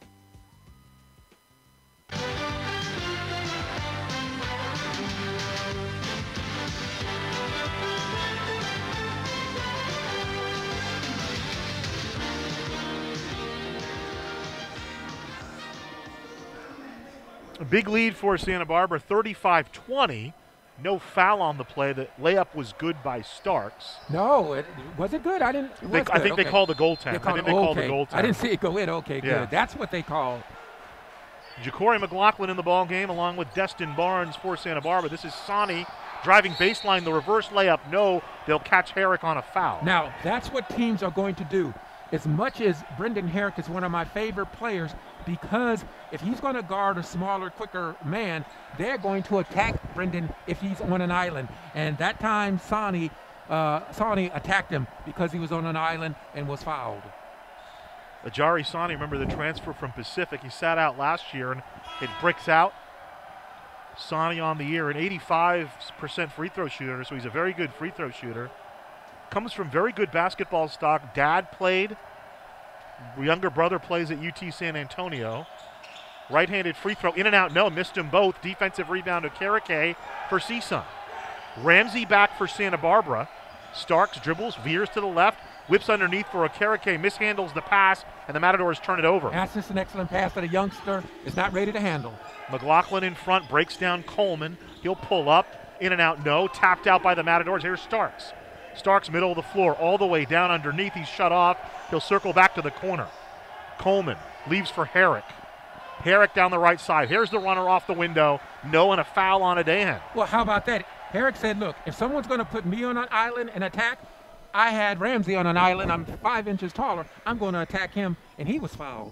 A big lead for Santa Barbara, thirty-five twenty. No foul on the play. The layup was good by Starks. No, it, was it good? I didn't. It They, was I good. think okay. they called the goaltend. I Called, think they okay. called the goaltend. I didn't see it go in. Okay, Yeah. good. That's what they called. Ja'Cory McLaughlin in the ball game along with Destin Barnes for Santa Barbara. This is Sonny driving baseline. The reverse layup, no. They'll catch Herrick on a foul. Now, that's what teams are going to do. As much as Brendan Herrick is one of my favorite players, because if he's going to guard a smaller, quicker man, they're going to attack Brendan if he's on an island. And that time, Sonny, uh, Sonny attacked him because he was on an island and was fouled. Ajari Sonny, remember the transfer from Pacific. He sat out last year, and it bricks out. Sonny on the year, an eighty-five percent free throw shooter, so he's a very good free throw shooter. Comes from very good basketball stock. Dad played. Younger brother plays at U T San Antonio. Right-handed free throw, in and out, no, missed them both. Defensive rebound to Karake for C S U N. Ramsey back for Santa Barbara. Starks dribbles, veers to the left, whips underneath for a Karake, mishandles the pass, and the Matadors turn it over. That's just an excellent pass that a youngster is not ready to handle. McLaughlin in front, breaks down Coleman. He'll pull up, in and out, no. Tapped out by the Matadors. Here's Starks. Starks middle of the floor, all the way down underneath. He's shut off. He'll circle back to the corner. Coleman leaves for Herrick. Herrick down the right side. Here's the runner off the window. No, and a foul on Adahan. Well, how about that? Herrick said, look, if someone's going to put me on an island and attack, I had Ramsey on an island. I'm five inches taller. I'm going to attack him, and he was fouled.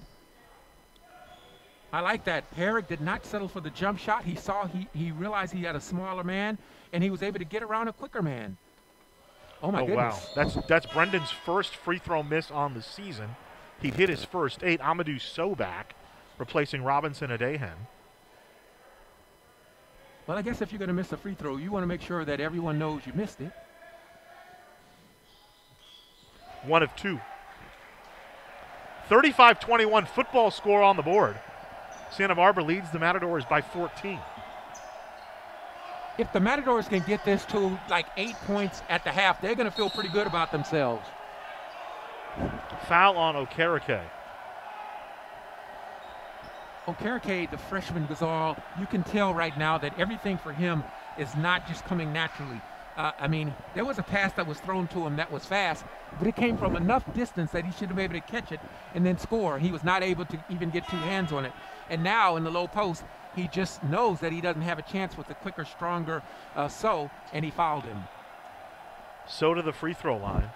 I like that. Herrick did not settle for the jump shot. He saw, he, he realized he had a smaller man, and he was able to get around a quicker man. Oh, my oh, goodness. Wow. That's that's Brendan's first free throw miss on the season. He hit his first eight. Amadou Sobak replacing Robinson Adahan. Well, I guess if you're going to miss a free throw, you want to make sure that everyone knows you missed it. One of two. thirty-five twenty-one football score on the board. Santa Barbara leads the Matadors by fourteen. If the Matadors can get this to like eight points at the half, they're going to feel pretty good about themselves. Foul on Okereke. Okereke, the freshman Gazal, you can tell right now that everything for him is not just coming naturally. Uh, I mean, there was a pass that was thrown to him that was fast, but it came from enough distance that he should have been able to catch it and then score. He was not able to even get two hands on it. And now in the low post, he just knows that he doesn't have a chance with the quicker, stronger uh, So, and he fouled him. So to the free throw line.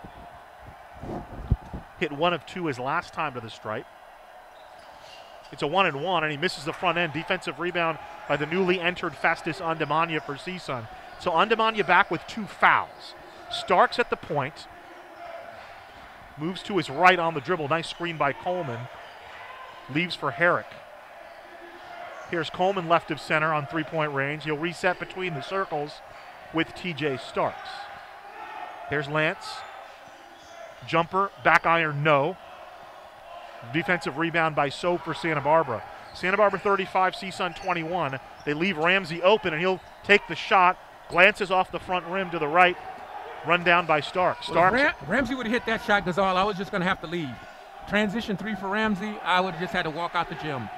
Hit one of two his last time to the stripe. It's a one and one, and he misses the front end. Defensive rebound by the newly entered Festus Andemanya for C S U N. So Andemanya back with two fouls. Starks at the point. Moves to his right on the dribble. Nice screen by Coleman. Leaves for Herrick. Here's Coleman left of center on three-point range. He'll reset between the circles with T J Starks. Here's Lance. Jumper, back iron, no. Defensive rebound by So for Santa Barbara. Santa Barbara thirty-five, C S U N twenty-one. They leave Ramsey open, and he'll take the shot. Glances off the front rim to the right. Run down by Starks. Starks. Well, Ram- Ramsey would have hit that shot, Gazal. I was just going to have to leave. Transition three for Ramsey. I would have just had to walk out the gym.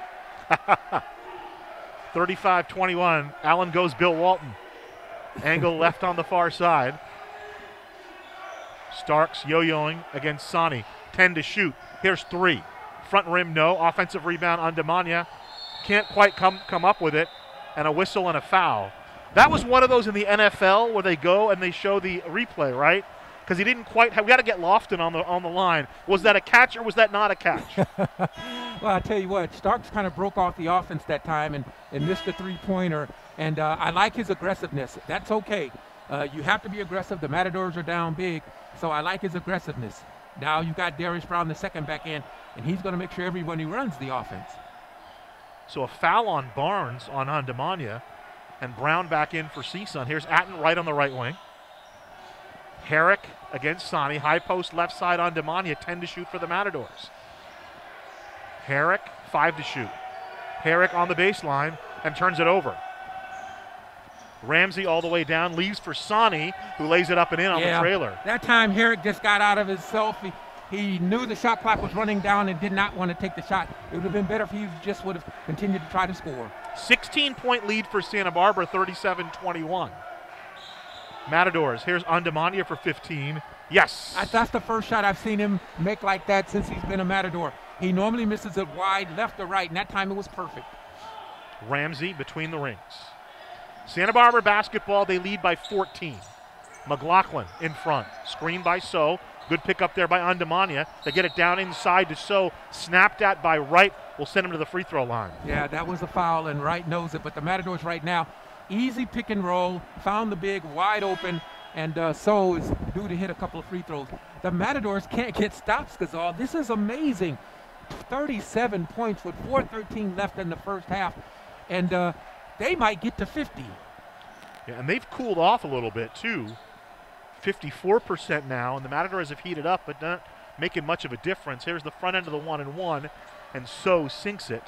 thirty-five twenty-one. Allen goes Bill Walton. Angle left on the far side. Starks yo-yoing against Sonny. ten to shoot. Here's three. Front rim, no. Offensive rebound on Demania. Can't quite come, come up with it. And a whistle and a foul. That was one of those in the N F L where they go and they show the replay, right? Because he didn't quite have, we got to get Lofton on the on the line. Was that a catch or was that not a catch? Well, I tell you what, Starks kind of broke off the offense that time and, and missed a three-pointer. And uh, I like his aggressiveness. That's okay. Uh, you have to be aggressive. The Matadors are down big, so I like his aggressiveness. Now you got Darius Brown, the second back in, and he's going to make sure everybody runs the offense. So a foul on Barnes on Andemanya, and Brown back in for C S U N. Here's Atten right on the right wing. Herrick against Sonny. High post left side on Demania. ten to shoot for the Matadors. Herrick, five to shoot. Herrick on the baseline and turns it over. Ramsey all the way down, leaves for Sonny, who lays it up and in on yeah, the trailer. That time Herrick just got out of himself. He, He knew the shot clock was running down and did not want to take the shot. It would have been better if he just would have continued to try to score. sixteen-point lead for Santa Barbara, thirty-seven twenty-one. Matadors, here's Andamania for fifteen. Yes. I, that's the first shot I've seen him make like that since he's been a Matador. He normally misses it wide, left or right, and that time it was perfect. Ramsey between the rings. Santa Barbara basketball, they lead by fourteen. McLaughlin in front. Screen by So. Good pick up there by Andamania. They get it down inside to So. Snapped at by Wright. Will send him to the free throw line. Yeah, that was a foul, and Wright knows it. But the Matadors right now, easy pick and roll. Found the big, wide open, and uh, So is due to hit a couple of free throws. The Matadors can't get stops, Gazal. This is amazing. thirty-seven points with four thirteen left in the first half. And uh, they might get to fifty. Yeah, and they've cooled off a little bit, too. fifty-four percent now, and the Matadors have heated up, but not making much of a difference. Here's the front end of the one and one, and So sinks it.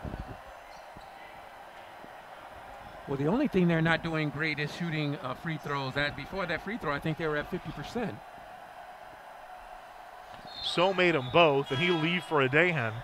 Well, the only thing they're not doing great is shooting uh, free throws. That before that free throw, I think they were at fifty percent. So made them both, and he'll leave for a Dahan.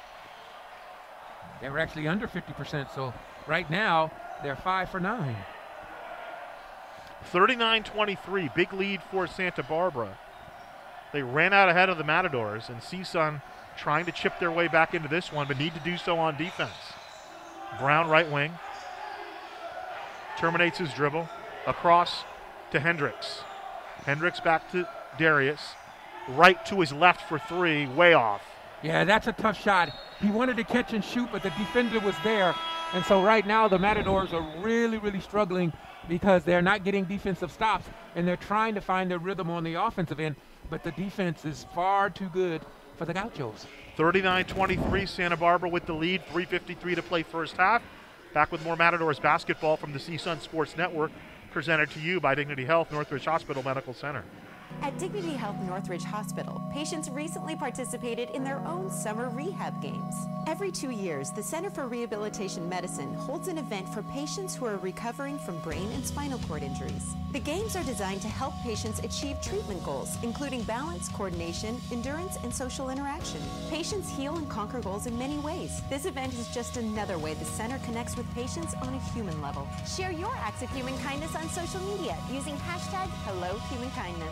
They were actually under fifty percent, so right now they're five for nine. thirty-nine twenty-three, big lead for Santa Barbara. They ran out ahead of the Matadors, and C S U N trying to chip their way back into this one, but need to do so on defense. Brown right wing. Terminates his dribble. Across to Hendricks. Hendricks back to Darius. Right to his left for three, way off. Yeah, that's a tough shot. He wanted to catch and shoot, but the defender was there. And so right now the Matadors are really, really struggling because they're not getting defensive stops, and they're trying to find their rhythm on the offensive end, but the defense is far too good for the Gauchos. thirty-nine twenty-three, Santa Barbara with the lead, three fifty-three to play first half. Back with more Matadors basketball from the C S U N Sports Network, presented to you by Dignity Health Northridge Hospital Medical Center. At Dignity Health Northridge Hospital, patients recently participated in their own summer rehab games. Every two years, the Center for Rehabilitation Medicine holds an event for patients who are recovering from brain and spinal cord injuries. The games are designed to help patients achieve treatment goals, including balance, coordination, endurance, and social interaction. Patients heal and conquer goals in many ways. This event is just another way the center connects with patients on a human level. Share your acts of human kindness on social media using hashtag HelloHumanKindness.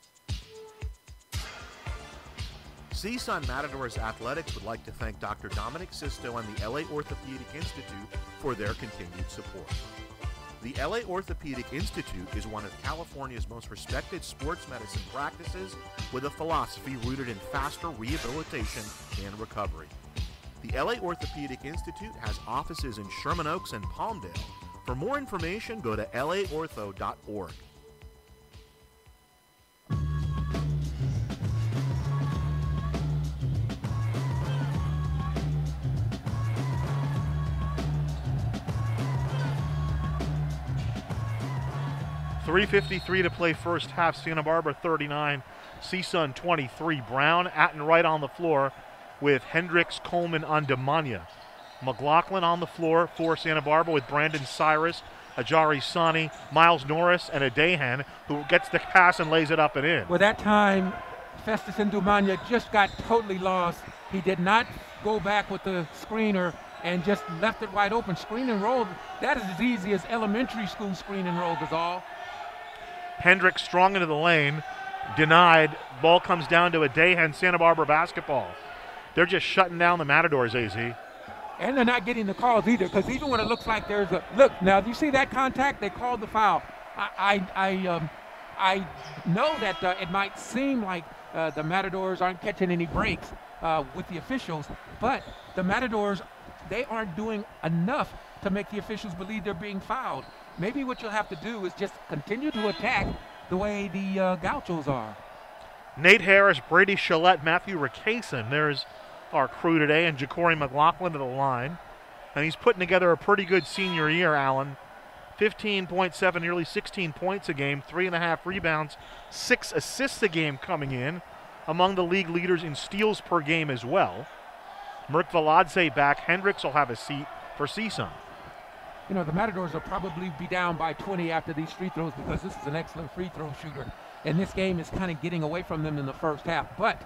C S U N Matadors Athletics would like to thank Doctor Dominic Sisto and the L A Orthopedic Institute for their continued support. The L A Orthopedic Institute is one of California's most respected sports medicine practices with a philosophy rooted in faster rehabilitation and recovery. The L A Orthopedic Institute has offices in Sherman Oaks and Palmdale. For more information, go to L A ortho dot org. three fifty-three to play first half. Santa Barbara thirty-nine, C S U N twenty-three. Brown, Atten Wright on the floor with Hendricks, Coleman, Andamania. McLaughlin on the floor for Santa Barbara with Brandon Cyrus, Ajari Sani, Miles Norris, and a Dahan who gets the pass and lays it up and in. Well, that time, Festus Ndumanya just got totally lost. He did not go back with the screener and just left it wide open. Screen and roll, that is as easy as elementary school screen and roll, Gazal. Hendricks strong into the lane, denied. Ball comes down to a Dahan. Santa Barbara basketball. They're just shutting down the Matadors, A Z. And they're not getting the calls either, because even when it looks like there's a look, now do you see that contact? They called the foul. I I I, um, I know that uh, it might seem like uh, the Matadors aren't catching any breaks uh, with the officials, but the Matadors, they aren't doing enough to make the officials believe they're being fouled. Maybe what you'll have to do is just continue to attack the way the uh, Gauchos are. Nate Harris, Brady Chalette, Matthew Rickason. There's our crew today, and Ja'Cory McLaughlin to the line. And he's putting together a pretty good senior year, Allen. fifteen point seven, nearly sixteen points a game, three and a half rebounds, six assists a game coming in, among the league leaders in steals per game as well. Merk Veladze back. Hendricks will have a seat for C S U N. You know, the Matadors will probably be down by twenty after these free throws because this is an excellent free throw shooter. And this game is kind of getting away from them in the first half. But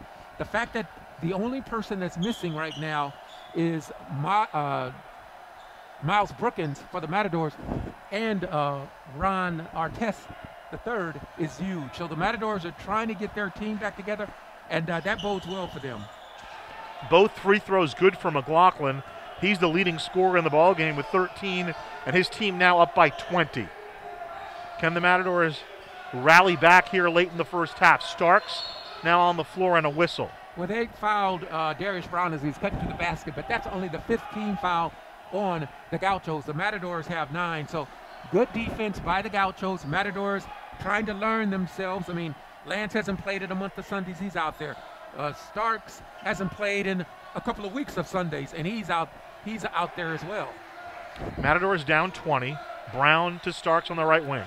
The fact that the only person that's missing right now is my, uh, Miles Brookins for the Matadors, and uh, Ron Artest the third is huge. So the Matadors are trying to get their team back together, and uh, that bodes well for them. Both free throws good for McLaughlin. He's the leading scorer in the ball game with thirteen, and his team now up by twenty. Can the Matadors rally back here late in the first half? Starks now on the floor and a whistle. Well, they fouled uh, Darius Brown as he's cutting to the basket, but that's only the fifth team foul on the Gauchos. The Matadors have nine, so good defense by the Gauchos. Matadors trying to learn themselves. I mean, Lance hasn't played in a month of Sundays. He's out there. Uh, Starks hasn't played in a couple of weeks of Sundays, and he's out. He's out there as well. Matadors down twenty. Brown to Starks on the right wing.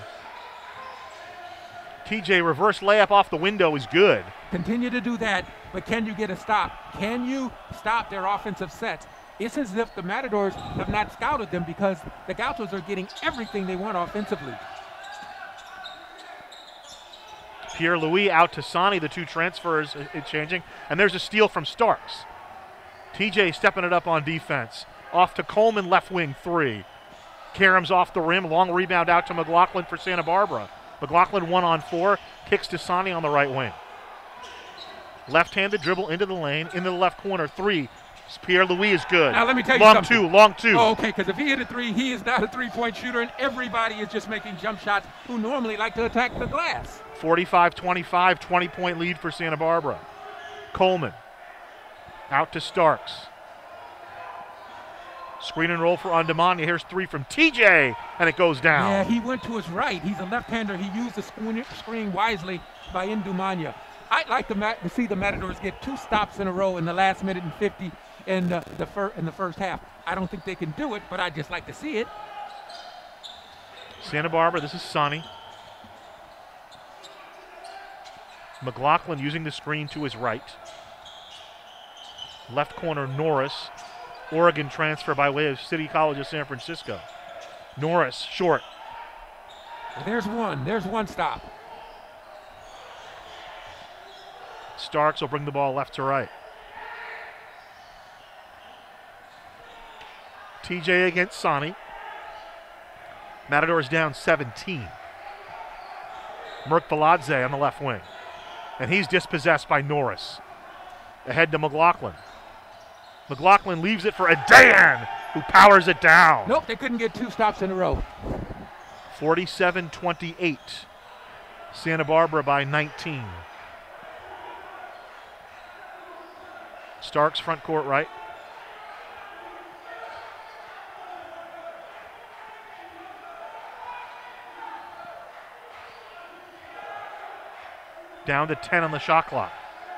T J reverse layup off the window is good. Continue to do that, but can you get a stop? Can you stop their offensive sets? It's as if the Matadors have not scouted them because the Gauchos are getting everything they want offensively. Pierre-Louis out to Sani, the two transfers uh, changing, and there's a steal from Starks. T J stepping it up on defense. Off to Coleman, left wing three. Karam's off the rim, long rebound out to McLaughlin for Santa Barbara. McLaughlin one on four, kicks to Sani on the right wing. Left-handed dribble into the lane, into the left corner, three. Pierre-Louis is good. Now let me tell you long something. two, long two. Oh, okay, because if he hit a three, he is not a three-point shooter, and everybody is just making jump shots who normally like to attack the glass. forty-five twenty-five, twenty-point lead for Santa Barbara. Coleman out to Starks. Screen and roll for Andemania. Here's three from T J, and it goes down. Yeah, he went to his right. He's a left-hander. He used the screen, screen wisely by Ndumanya. I'd like to, mat- to see the Matadors get two stops in a row in the last minute and fifty in the, the, fir- in the first half. I don't think they can do it, but I'd just like to see it. Santa Barbara, this is Sonny. McLaughlin using the screen to his right. Left corner, Norris. Oregon transfer by way of City College of San Francisco. Norris, short. There's one. There's one stop. Starks will bring the ball left to right. T J against Sani. Matadors down seventeen. Merk Veladze on the left wing. And he's dispossessed by Norris. Ahead to McLaughlin. McLaughlin leaves it for Adayan, who powers it down. Nope, they couldn't get two stops in a row. forty-seven twenty-eight. Santa Barbara by nineteen. Starks front court right. Down to ten on the shot clock.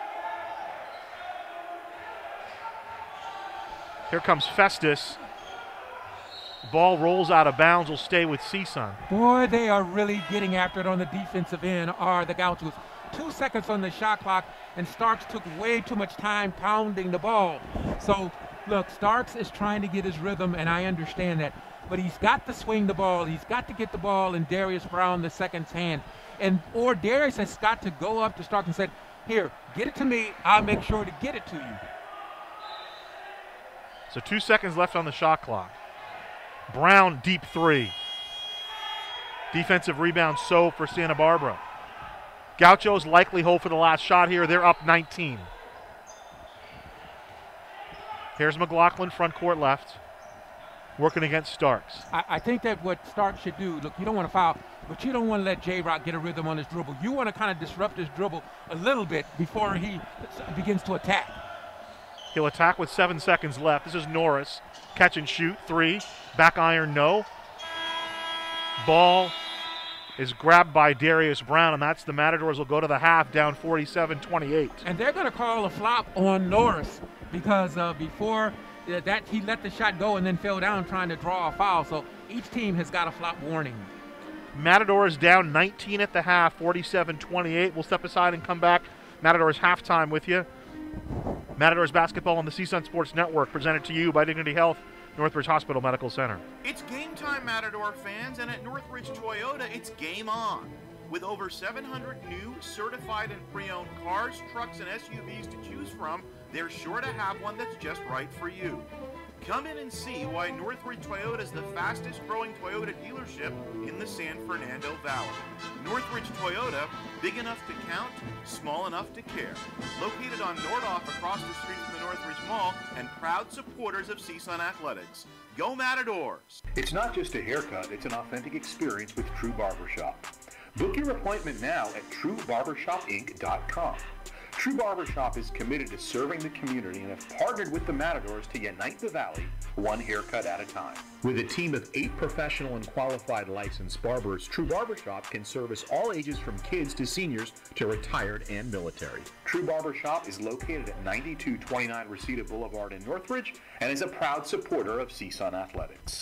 Here comes Festus. Ball rolls out of bounds, will stay with C S U N. Boy, they are really getting after it on the defensive end, are the Gauchos. Two seconds on the shot clock, and Starks took way too much time pounding the ball. So, look, Starks is trying to get his rhythm, and I understand that. But he's got to swing the ball. He's got to get the ball in Darius Brown, the second's hand. And or Darius has got to go up to Starks and say, here, get it to me. I'll make sure to get it to you. So two seconds left on the shot clock. Brown, deep three. Defensive rebound, so for Santa Barbara. Gauchos likely hold for the last shot here. They're up nineteen. Here's McLaughlin, front court left, working against Starks. I, I think that what Starks should do, look, you don't want to foul, but you don't want to let J-Rock get a rhythm on his dribble. You want to kind of disrupt his dribble a little bit before he begins to attack. He'll attack with seven seconds left. This is Norris. Catch and shoot, three. Back iron, no. Ball is grabbed by Darius Brown, and that's the Matadors will go to the half down forty-seven twenty-eight. And they're going to call a flop on Norris because uh, before uh, that he let the shot go and then fell down trying to draw a foul. So each team has got a flop warning. Matadors down nineteen at the half, forty-seven twenty-eight. We'll step aside and come back. Matadors halftime with you. Matadors basketball on the C S U N Sports Network, presented to you by Dignity Health, Northridge Hospital Medical Center. It's game time, Matador fans, and at Northridge Toyota, it's game on. With over seven hundred new, certified, and pre-owned cars, trucks, and S U Vs to choose from, they're sure to have one that's just right for you. Come in and see why Northridge Toyota is the fastest growing Toyota dealership in the San Fernando Valley. Northridge Toyota, big enough to count, small enough to care. Located on Nordoff across the street from the Northridge Mall, and proud supporters of C S U N Athletics. Go Matadors! It's not just a haircut, it's an authentic experience with True Barbershop. Book your appointment now at true barbershop inc dot com. True Barbershop is committed to serving the community and have partnered with the Matadors to unite the Valley one haircut at a time. With a team of eight professional and qualified licensed barbers, True Barbershop can service all ages from kids to seniors to retired and military. True Barbershop is located at ninety-two twenty-nine Reseda Boulevard in Northridge and is a proud supporter of C S U N Athletics.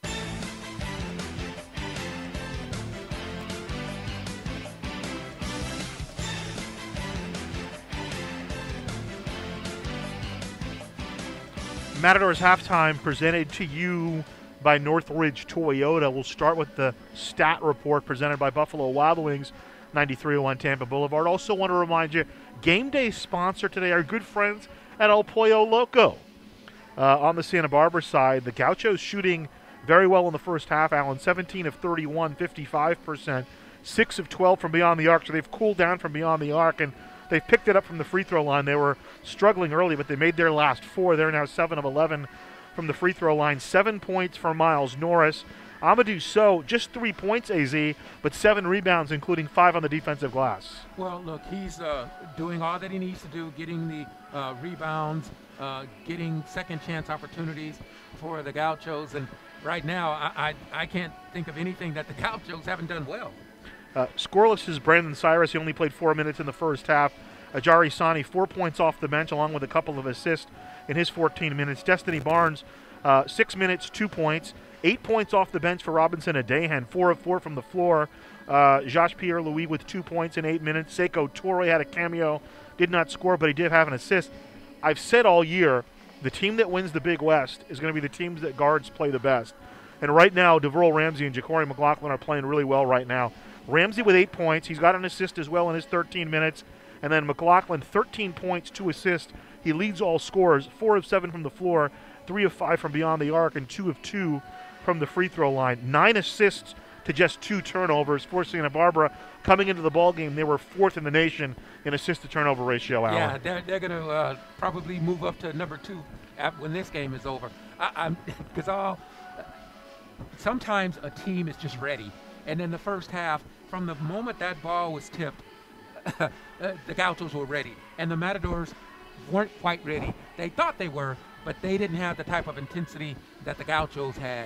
Matadors halftime presented to you by Northridge Toyota. We'll start with the stat report presented by Buffalo Wild Wings, ninety-three oh one Tampa Boulevard. Also want to remind you, game day sponsor today, our good friends at El Pollo Loco. Uh, on the Santa Barbara side, the Gauchos shooting very well in the first half, Alan, seventeen of thirty-one, fifty-five percent, six of twelve from beyond the arc, so they've cooled down from beyond the arc, and they've picked it up from the free throw line. They were struggling early, but they made their last four. They're now seven of eleven from the free throw line. Seven points for Miles Norris. Amadou Sow, just three points, A Z, but seven rebounds, including five on the defensive glass. Well, look, he's uh, doing all that he needs to do, getting the uh, rebounds, uh, getting second chance opportunities for the Gauchos. And right now, I, I, I can't think of anything that the Gauchos haven't done well. Uh, scoreless is Brandon Cyrus. He only played four minutes in the first half. Ajari Sani, four points off the bench, along with a couple of assists in his fourteen minutes. Destiny Barnes, uh, six minutes, two points. Eight points off the bench for Robinson Adehan, four of four from the floor. Uh, Josh Pierre-Louis with two points in eight minutes. Seiko Torre had a cameo, did not score, but he did have an assist. I've said all year, the team that wins the Big West is going to be the teams that guards play the best. And right now, DeVerl Ramsey and Ja'Cory McLaughlin are playing really well right now. Ramsey with eight points. He's got an assist as well in his thirteen minutes. And then McLaughlin, thirteen points, two assists. He leads all scorers, four of seven from the floor, three of five from beyond the arc, and two of two from the free throw line. Nine assists to just two turnovers for Santa Barbara. Coming into the ballgame, they were fourth in the nation in assist-to-turnover ratio, Alan. Yeah, they're, they're going to uh, probably move up to number two when this game is over. Because all sometimes a team is just ready. And in the first half, from the moment that ball was tipped, the Gauchos were ready. And the Matadors weren't quite ready. They thought they were, but they didn't have the type of intensity that the Gauchos had.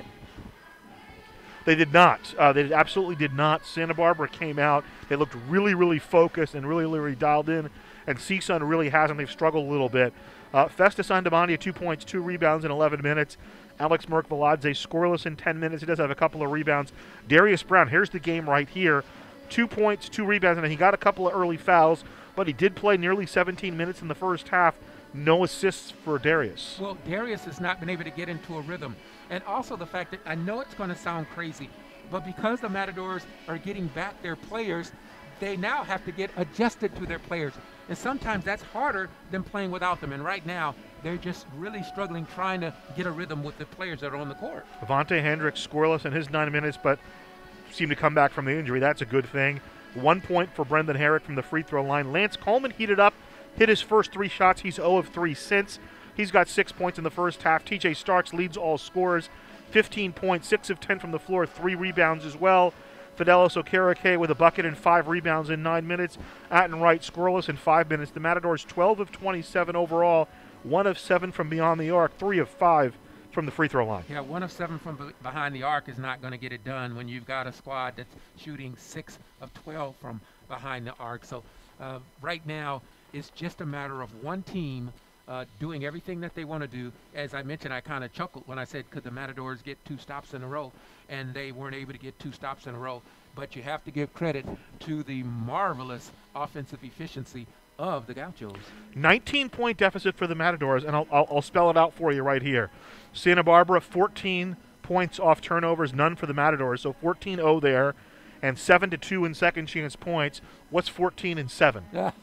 They did not. Uh, they absolutely did not. Santa Barbara came out. They looked really, really focused and really, really dialed in. And C S U N really hasn't. They've struggled a little bit. Uh, Festus Andamandia, two points, two rebounds in eleven minutes. Alex Merck-Veladze scoreless in ten minutes. He does have a couple of rebounds. Darius Brown, here's the game right here. Two points, two rebounds, and he got a couple of early fouls, but he did play nearly seventeen minutes in the first half. No assists for Darius. Well, Darius has not been able to get into a rhythm. And also the fact that I know it's going to sound crazy, but because the Matadors are getting back their players, they now have to get adjusted to their players. And sometimes that's harder than playing without them. And right now, they're just really struggling trying to get a rhythm with the players that are on the court. Avante Hendricks scoreless in his nine minutes, but seemed to come back from the injury. That's a good thing. One point for Brendan Herrick from the free throw line. Lance Coleman heated up, hit his first three shots. He's zero of three since. He's got six points in the first half. T J Starks leads all scorers, fifteen points, six of ten from the floor, three rebounds as well. Fidelis Okereke with a bucket and five rebounds in nine minutes. Atten Wright scoreless in five minutes. The Matadors twelve of twenty-seven overall, one of seven from beyond the arc, three of five from the free throw line. Yeah, one of seven from be- behind the arc is not going to get it done when you've got a squad that's shooting six of twelve from behind the arc. So uh, right now, it's just a matter of one team uh, doing everything that they want to do. As I mentioned, I kind of chuckled when I said, could the Matadors get two stops in a row? And they weren't able to get two stops in a row. But you have to give credit to the marvelous offensive efficiency of the Gauchos. nineteen-point deficit for the Matadors, and I'll, I'll, I'll spell it out for you right here. Santa Barbara, fourteen points off turnovers, none for the Matadors, so fourteen oh there. and seven to two in second chance points. What's fourteen and seven?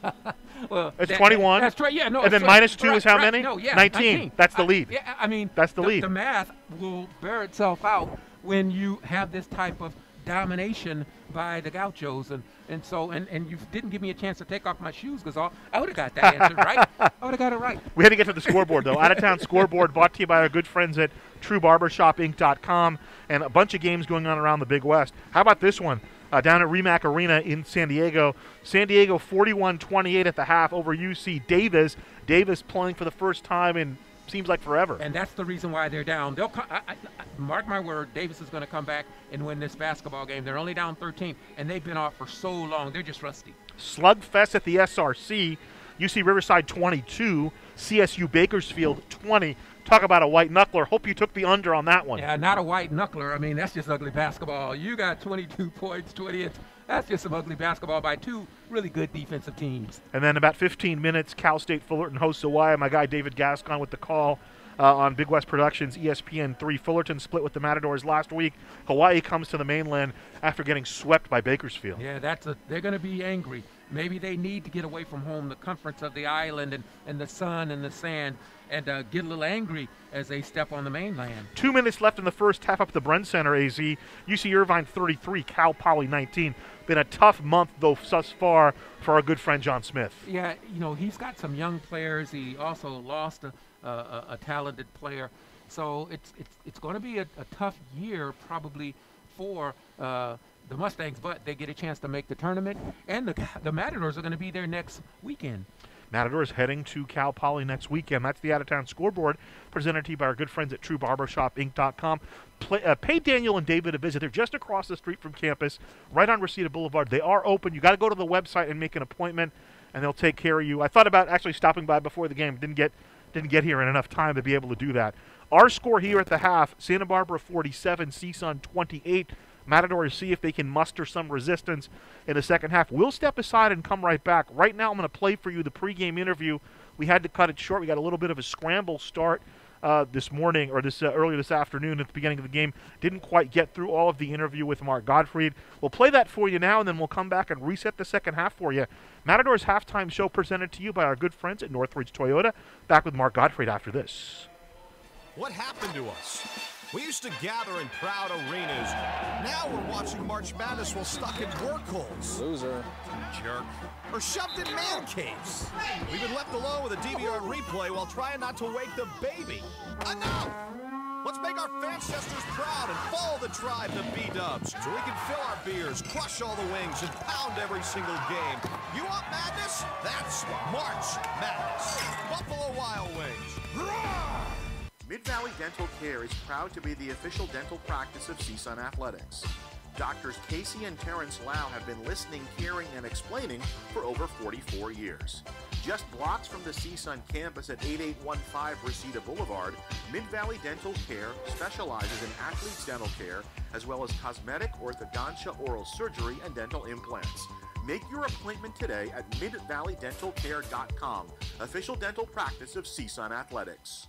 Well, it's that, twenty-one. That's right. Yeah, no. And then right, minus two right, is how right, many? No, yeah, nineteen. nineteen. That's the I, lead. Yeah, I mean, that's the, the lead. The math will bear itself out when you have this type of domination by the Gauchos, and and so and and you didn't give me a chance to take off my shoes because I would have got that answer right. I would have got it right. We had to get to the scoreboard though. Out of town scoreboard brought to you by our good friends at True Barbershop Inc dot com, and a bunch of games going on around the Big West. How about this one? Uh, down at Remac Arena in San Diego. San Diego forty-one twenty-eight at the half over U C Davis. Davis playing for the first time in seems like forever. And that's the reason why they're down. They'll co- I, I, mark my word, Davis is going to come back and win this basketball game. They're only down thirteen, and they've been off for so long. They're just rusty. Slugfest at the S R C. U C Riverside twenty-two, C S U Bakersfield twenty. Talk about a white knuckler. Hope you took the under on that one. Yeah, not a white knuckler. I mean, that's just ugly basketball. You got twenty-two points, twenty. That's just some ugly basketball by two really good defensive teams. And then about fifteen minutes, Cal State Fullerton hosts Hawaii. My guy David Gascon with the call uh, on Big West Productions, E S P N three. Fullerton split with the Matadors last week. Hawaii comes to the mainland after getting swept by Bakersfield. Yeah, that's a, they're going to be angry. Maybe they need to get away from home, the comforts of the island and, and the sun and the sand, and uh, get a little angry as they step on the mainland. Two minutes left in the first half up at the Bren Center, A Z. U C Irvine thirty-three, Cal Poly nineteen. Been a tough month, though, thus far for our good friend John Smith. Yeah, you know, he's got some young players. He also lost a, a, a talented player. So it's it's, it's going to be a, a tough year probably for uh, the Mustangs, but they get a chance to make the tournament, and the, the Matadors are going to be there next weekend. Matadors heading to Cal Poly next weekend. That's the out-of-town scoreboard presented to you by our good friends at True Barbershop Inc dot com. Play, uh, pay Daniel and David a visit. They're just across the street from campus, right on Reseda Boulevard. They are open. You got to go to the website and make an appointment, and they'll take care of you. I thought about actually stopping by before the game. Didn't get didn't get here in enough time to be able to do that. Our score here at the half: Santa Barbara forty-seven, C S U N twenty-eight. Matadors see if they can muster some resistance in the second half. We'll step aside and come right back. Right now I'm going to play for you the pregame interview. We had to cut it short. We got a little bit of a scramble start uh, this morning, or this uh, earlier this afternoon at the beginning of the game. Didn't quite get through all of the interview with Mark Gottfried. We'll play that for you now, and then we'll come back and reset the second half for you. Matadors halftime show presented to you by our good friends at Northridge Toyota. Back with Mark Gottfried after this. What happened to us? We used to gather in crowd arenas. Now we're watching March Madness while stuck in work holes. Loser. Jerk. Or shoved in man caves. We've been left alone with a D V R replay while trying not to wake the baby. Enough! Let's make our Fanchesters proud and follow the tribe, the B-Dubs, so we can fill our beers, crush all the wings, and pound every single game. You want madness? That's March Madness. Buffalo Wild Wings. Roar! Mid-Valley Dental Care is proud to be the official dental practice of C S U N Athletics. Doctors Casey and Terrence Lau have been listening, caring, and explaining for over forty-four years. Just blocks from the C S U N campus at eighty-eight fifteen Reseda Boulevard, Mid-Valley Dental Care specializes in athletes' dental care, as well as cosmetic, orthodontia, oral surgery, and dental implants. Make your appointment today at mid valley dental care dot com, official dental practice of C S U N Athletics.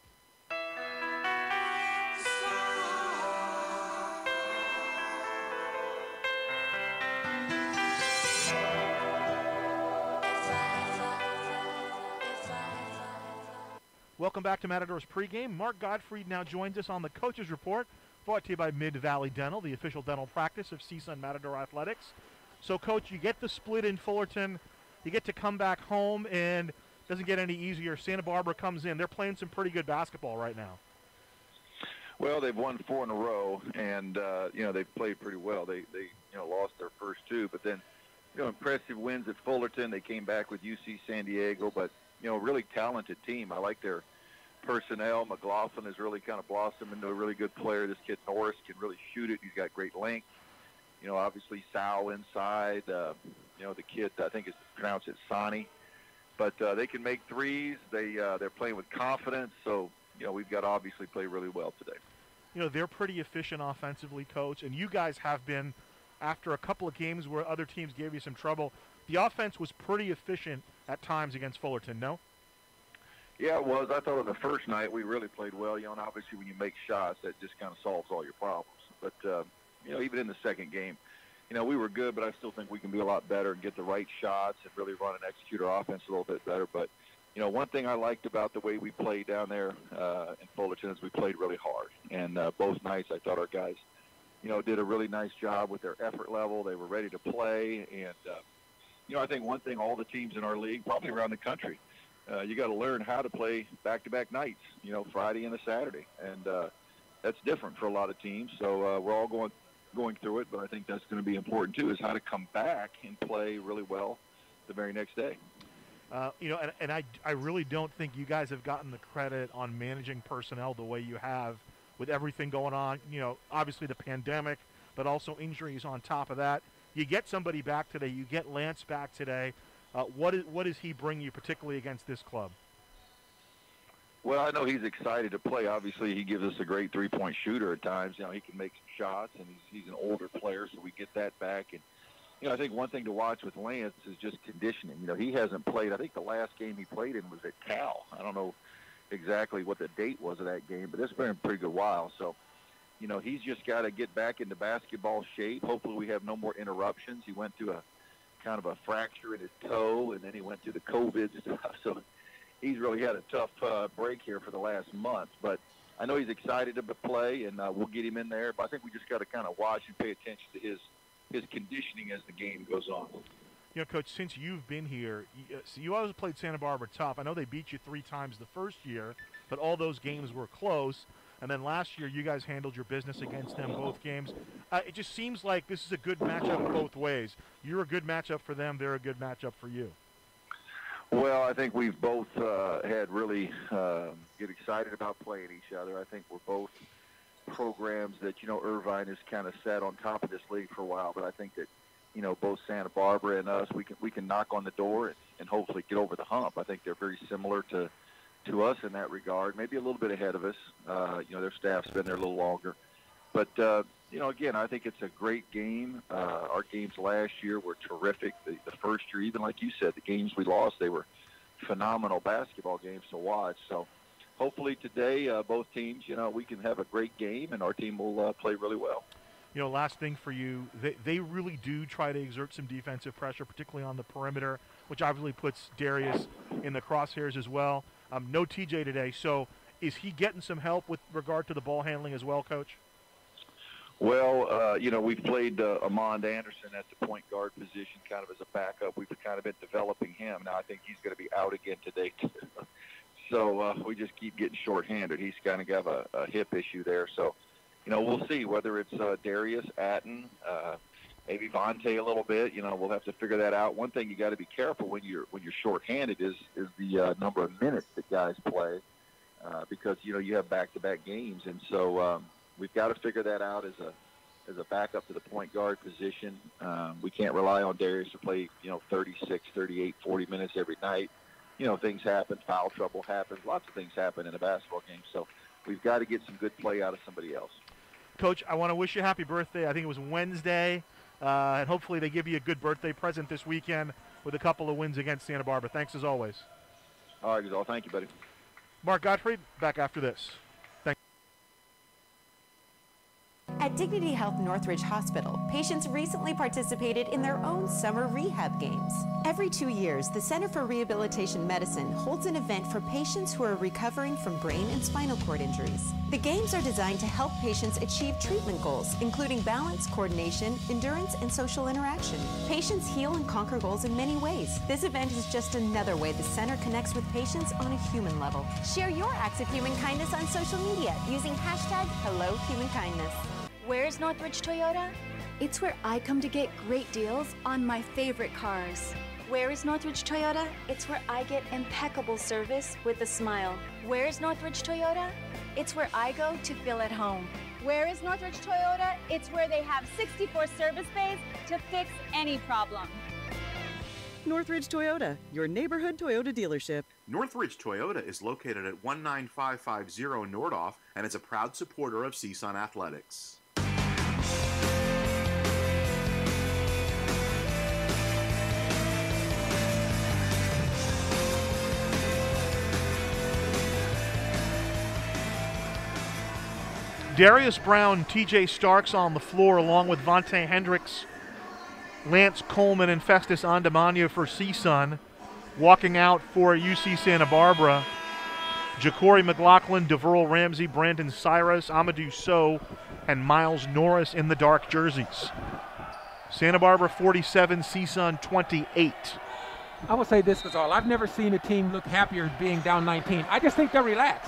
Welcome back to Matadors pregame. Mark Gottfried now joins us on the Coaches Report, brought to you by Mid-Valley Dental, the official dental practice of C S U N Matador Athletics. So, Coach, you get the split in Fullerton. You get to come back home, and it doesn't get any easier. Santa Barbara comes in. They're playing some pretty good basketball right now. Well, they've won four in a row, and, uh, you know, they've played pretty well. They, they, you know, lost their first two, but then, you know, impressive wins at Fullerton. They came back with U C San Diego, but, you know, really talented team. I like their personnel. McLaughlin has really kind of blossomed into a really good player. This kid Norris can really shoot it. He's got great length. You know, obviously Sal inside. Uh, you know, the kid, I think it's pronounced it Sani. But uh, they can make threes. They, uh, they're playing with confidence. So, you know, we've got to obviously play really well today. You know, they're pretty efficient offensively, Coach, and you guys have been, after a couple of games where other teams gave you some trouble, the offense was pretty efficient at times against Fullerton, no? Yeah, it was. I thought on the first night we really played well. You know, and obviously when you make shots, that just kind of solves all your problems. But, uh, you know, even in the second game, you know, we were good, but I still think we can be a lot better and get the right shots and really run and execute our offense a little bit better. But, you know, one thing I liked about the way we played down there uh, in Fullerton is we played really hard. And uh, both nights I thought our guys, you know, did a really nice job with their effort level. They were ready to play. And, uh, you know, I think one thing all the teams in our league, probably around the country, uh, you got to learn how to play back-to-back nights, you know, Friday and a Saturday. And uh, that's different for a lot of teams. So uh, we're all going going through it, but I think that's going to be important too, is how to come back and play really well the very next day. Uh, you know, and, and I, I really don't think you guys have gotten the credit on managing personnel the way you have with everything going on. You know, obviously the pandemic, but also injuries on top of that. You get somebody back today. You get Lance back today. Uh, what, is, what does he bring you, particularly against this club? Well, I know he's excited to play. Obviously, he gives us a great three-point shooter at times. You know, he can make some shots, and he's, he's an older player, so we get that back. And, you know, I think one thing to watch with Lance is just conditioning. You know, he hasn't played. I think the last game he played in was at Cal. I don't know exactly what the date was of that game, but it's been a pretty good while. So, you know, he's just got to get back into basketball shape. Hopefully we have no more interruptions. He went through a kind of a fracture in his toe, and then he went through the COVID stuff. So he's really had a tough uh, break here for the last month. But I know he's excited to play, and uh, we'll get him in there. But I think we just got to kind of watch and pay attention to his his conditioning as the game goes on. You know, Coach, since you've been here, you, so you always played Santa Barbara tough. I know they beat you three times the first year, but all those games were close. And then last year, you guys handled your business against them both games. Uh, it just seems like this is a good matchup both ways. You're a good matchup for them. They're a good matchup for you. Well, I think we've both uh, had really uh, get excited about playing each other. I think we're both programs that, you know, Irvine has kind of sat on top of this league for a while, but I think that, you know, both Santa Barbara and us, we can we can knock on the door and, and hopefully get over the hump. I think they're very similar to to us in that regard, maybe a little bit ahead of us. Uh, you know, their staff's been there a little longer. But, uh, you know, again, I think it's a great game. Uh, our games last year were terrific. The, the first year, even like you said, the games we lost, they were phenomenal basketball games to watch. So hopefully today, uh, both teams, you know, we can have a great game, and our team will uh, play really well. You know, last thing for you, they, they really do try to exert some defensive pressure, particularly on the perimeter, which obviously puts Darius in the crosshairs as well. Um, no T J today, so is he getting some help with regard to the ball handling as well, Coach? Well, uh, you know, we've played uh, Amond Anderson at the point guard position kind of as a backup. We've kind of been developing him. Now I think he's going to be out again today, too. So uh, we just keep getting shorthanded. He's kind of got a, a hip issue there. So, you know, we'll see whether it's uh, Darius, Atten, uh, maybe Vontae a little bit. You know, we'll have to figure that out. One thing you got to be careful when you're when you're shorthanded is is the uh, number of minutes that guys play, uh, because you know you have back-to-back games, and so um, we've got to figure that out as a as a backup to the point guard position. Um, we can't rely on Darius to play you know thirty-six, thirty-eight, forty minutes every night. You know, things happen, foul trouble happens, lots of things happen in a basketball game. So we've got to get some good play out of somebody else. Coach, I want to wish you a happy birthday. I think it was Wednesday. Uh, and hopefully they give you a good birthday present this weekend with a couple of wins against Santa Barbara. Thanks as always. All right, Giselle. Thank you, buddy. Mark Gottfried, back after this. Thank you. At Dignity Health Northridge Hospital, patients recently participated in their own summer rehab games. Every two years, the Center for Rehabilitation Medicine holds an event for patients who are recovering from brain and spinal cord injuries. The games are designed to help patients achieve treatment goals, including balance, coordination, endurance, and social interaction. Patients heal and conquer goals in many ways. This event is just another way the center connects with patients on a human level. Share your acts of human kindness on social media using hashtag HelloHumanKindness. Where's Northridge Toyota? It's where I come to get great deals on my favorite cars. Where is Northridge Toyota? It's where I get impeccable service with a smile. Where is Northridge Toyota? It's where I go to feel at home. Where is Northridge Toyota? It's where they have sixty-four service bays to fix any problem. Northridge Toyota, your neighborhood Toyota dealership. Northridge Toyota is located at one nine five five zero Nordoff and is a proud supporter of C S U N Athletics. Darius Brown, T J Starks on the floor along with Vontae Hendricks Lance Coleman and Festus Andamania for C S U N. Walking out for U C Santa Barbara, Ja'Cory McLaughlin, DeVearl Ramsey, Brandon Cyrus, Amadou Sow, and Miles Norris in the dark jerseys. Santa Barbara forty-seven, C S U N twenty-eight. I will say this is all. I've never seen a team look happier being down nineteen. I just think they're relaxed.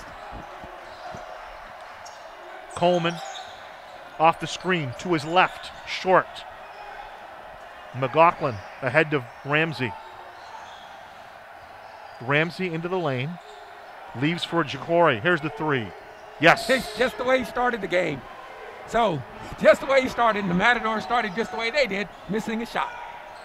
Coleman off the screen to his left, short. McLaughlin ahead to Ramsey. Ramsey into the lane. Leaves for Ja'Cory. Here's the three. Yes. It's just the way he started the game. So, just the way he started, and the Matadors started just the way they did, missing a shot.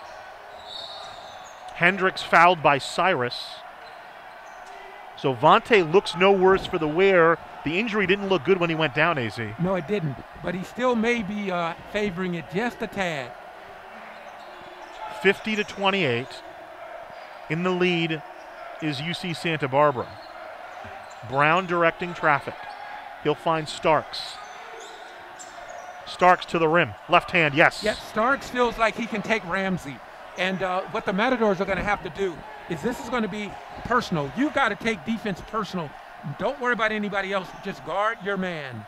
Hendricks fouled by Cyrus. So Vontae looks no worse for the wear. The injury didn't look good when he went down, A Z. No, it didn't. But he still may be uh, favoring it just a tad. fifty to twenty-eight. In the lead is U C Santa Barbara. Brown directing traffic. He'll find Starks. Starks to the rim. Left hand, yes. Yes, Starks feels like he can take Ramsey. And uh, what the Matadors are going to have to do is this is going to be personal. You've got to take defense personal. Don't worry about anybody else. Just guard your man.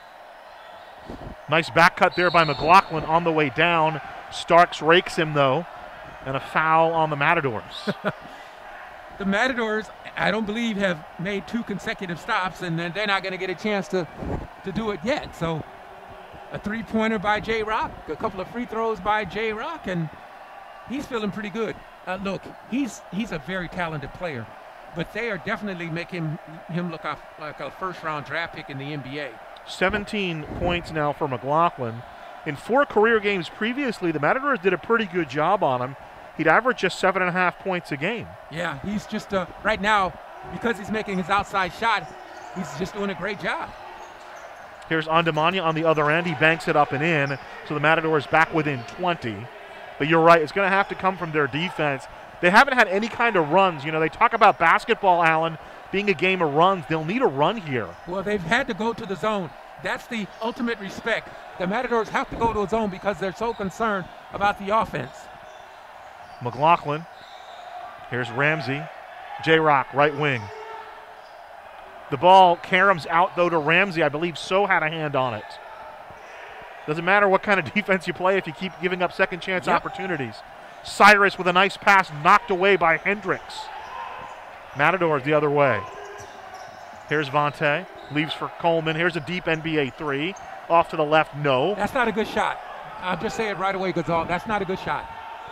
Nice back cut there by McLaughlin on the way down. Starks rakes him, though, and a foul on the Matadors. The Matadors, I don't believe, have made two consecutive stops, and they're not going to get a chance to, to do it yet. So a three-pointer by J-Rock, a couple of free throws by J-Rock, and he's feeling pretty good. Uh, look, he's he's a very talented player, but they are definitely making him look off like a first-round draft pick in the N B A. seventeen points now for McLaughlin. In four career games previously, the Matadors did a pretty good job on him. He'd average just seven and a half points a game. Yeah, he's just, uh, right now, because he's making his outside shot, he's just doing a great job. Here's Andamania on the other end. He banks it up and in, so the Matadors back within twenty. But you're right, it's going to have to come from their defense. They haven't had any kind of runs. You know, they talk about basketball, Allen, being a game of runs. They'll need a run here. Well, they've had to go to the zone. That's the ultimate respect. The Matadors have to go to a zone because they're so concerned about the offense. McLaughlin. Here's Ramsey. J-Rock, right wing. The ball caroms out, though, to Ramsey. I believe So had a hand on it. Doesn't matter what kind of defense you play if you keep giving up second chance yep. opportunities. Cyrus with a nice pass knocked away by Hendricks. Matadors the other way. Here's Vontae. Leaves for Coleman. Here's a deep N B A three. Off to the left, no. That's not a good shot. I'll just say it right away, Gonzalo. That's not a good shot.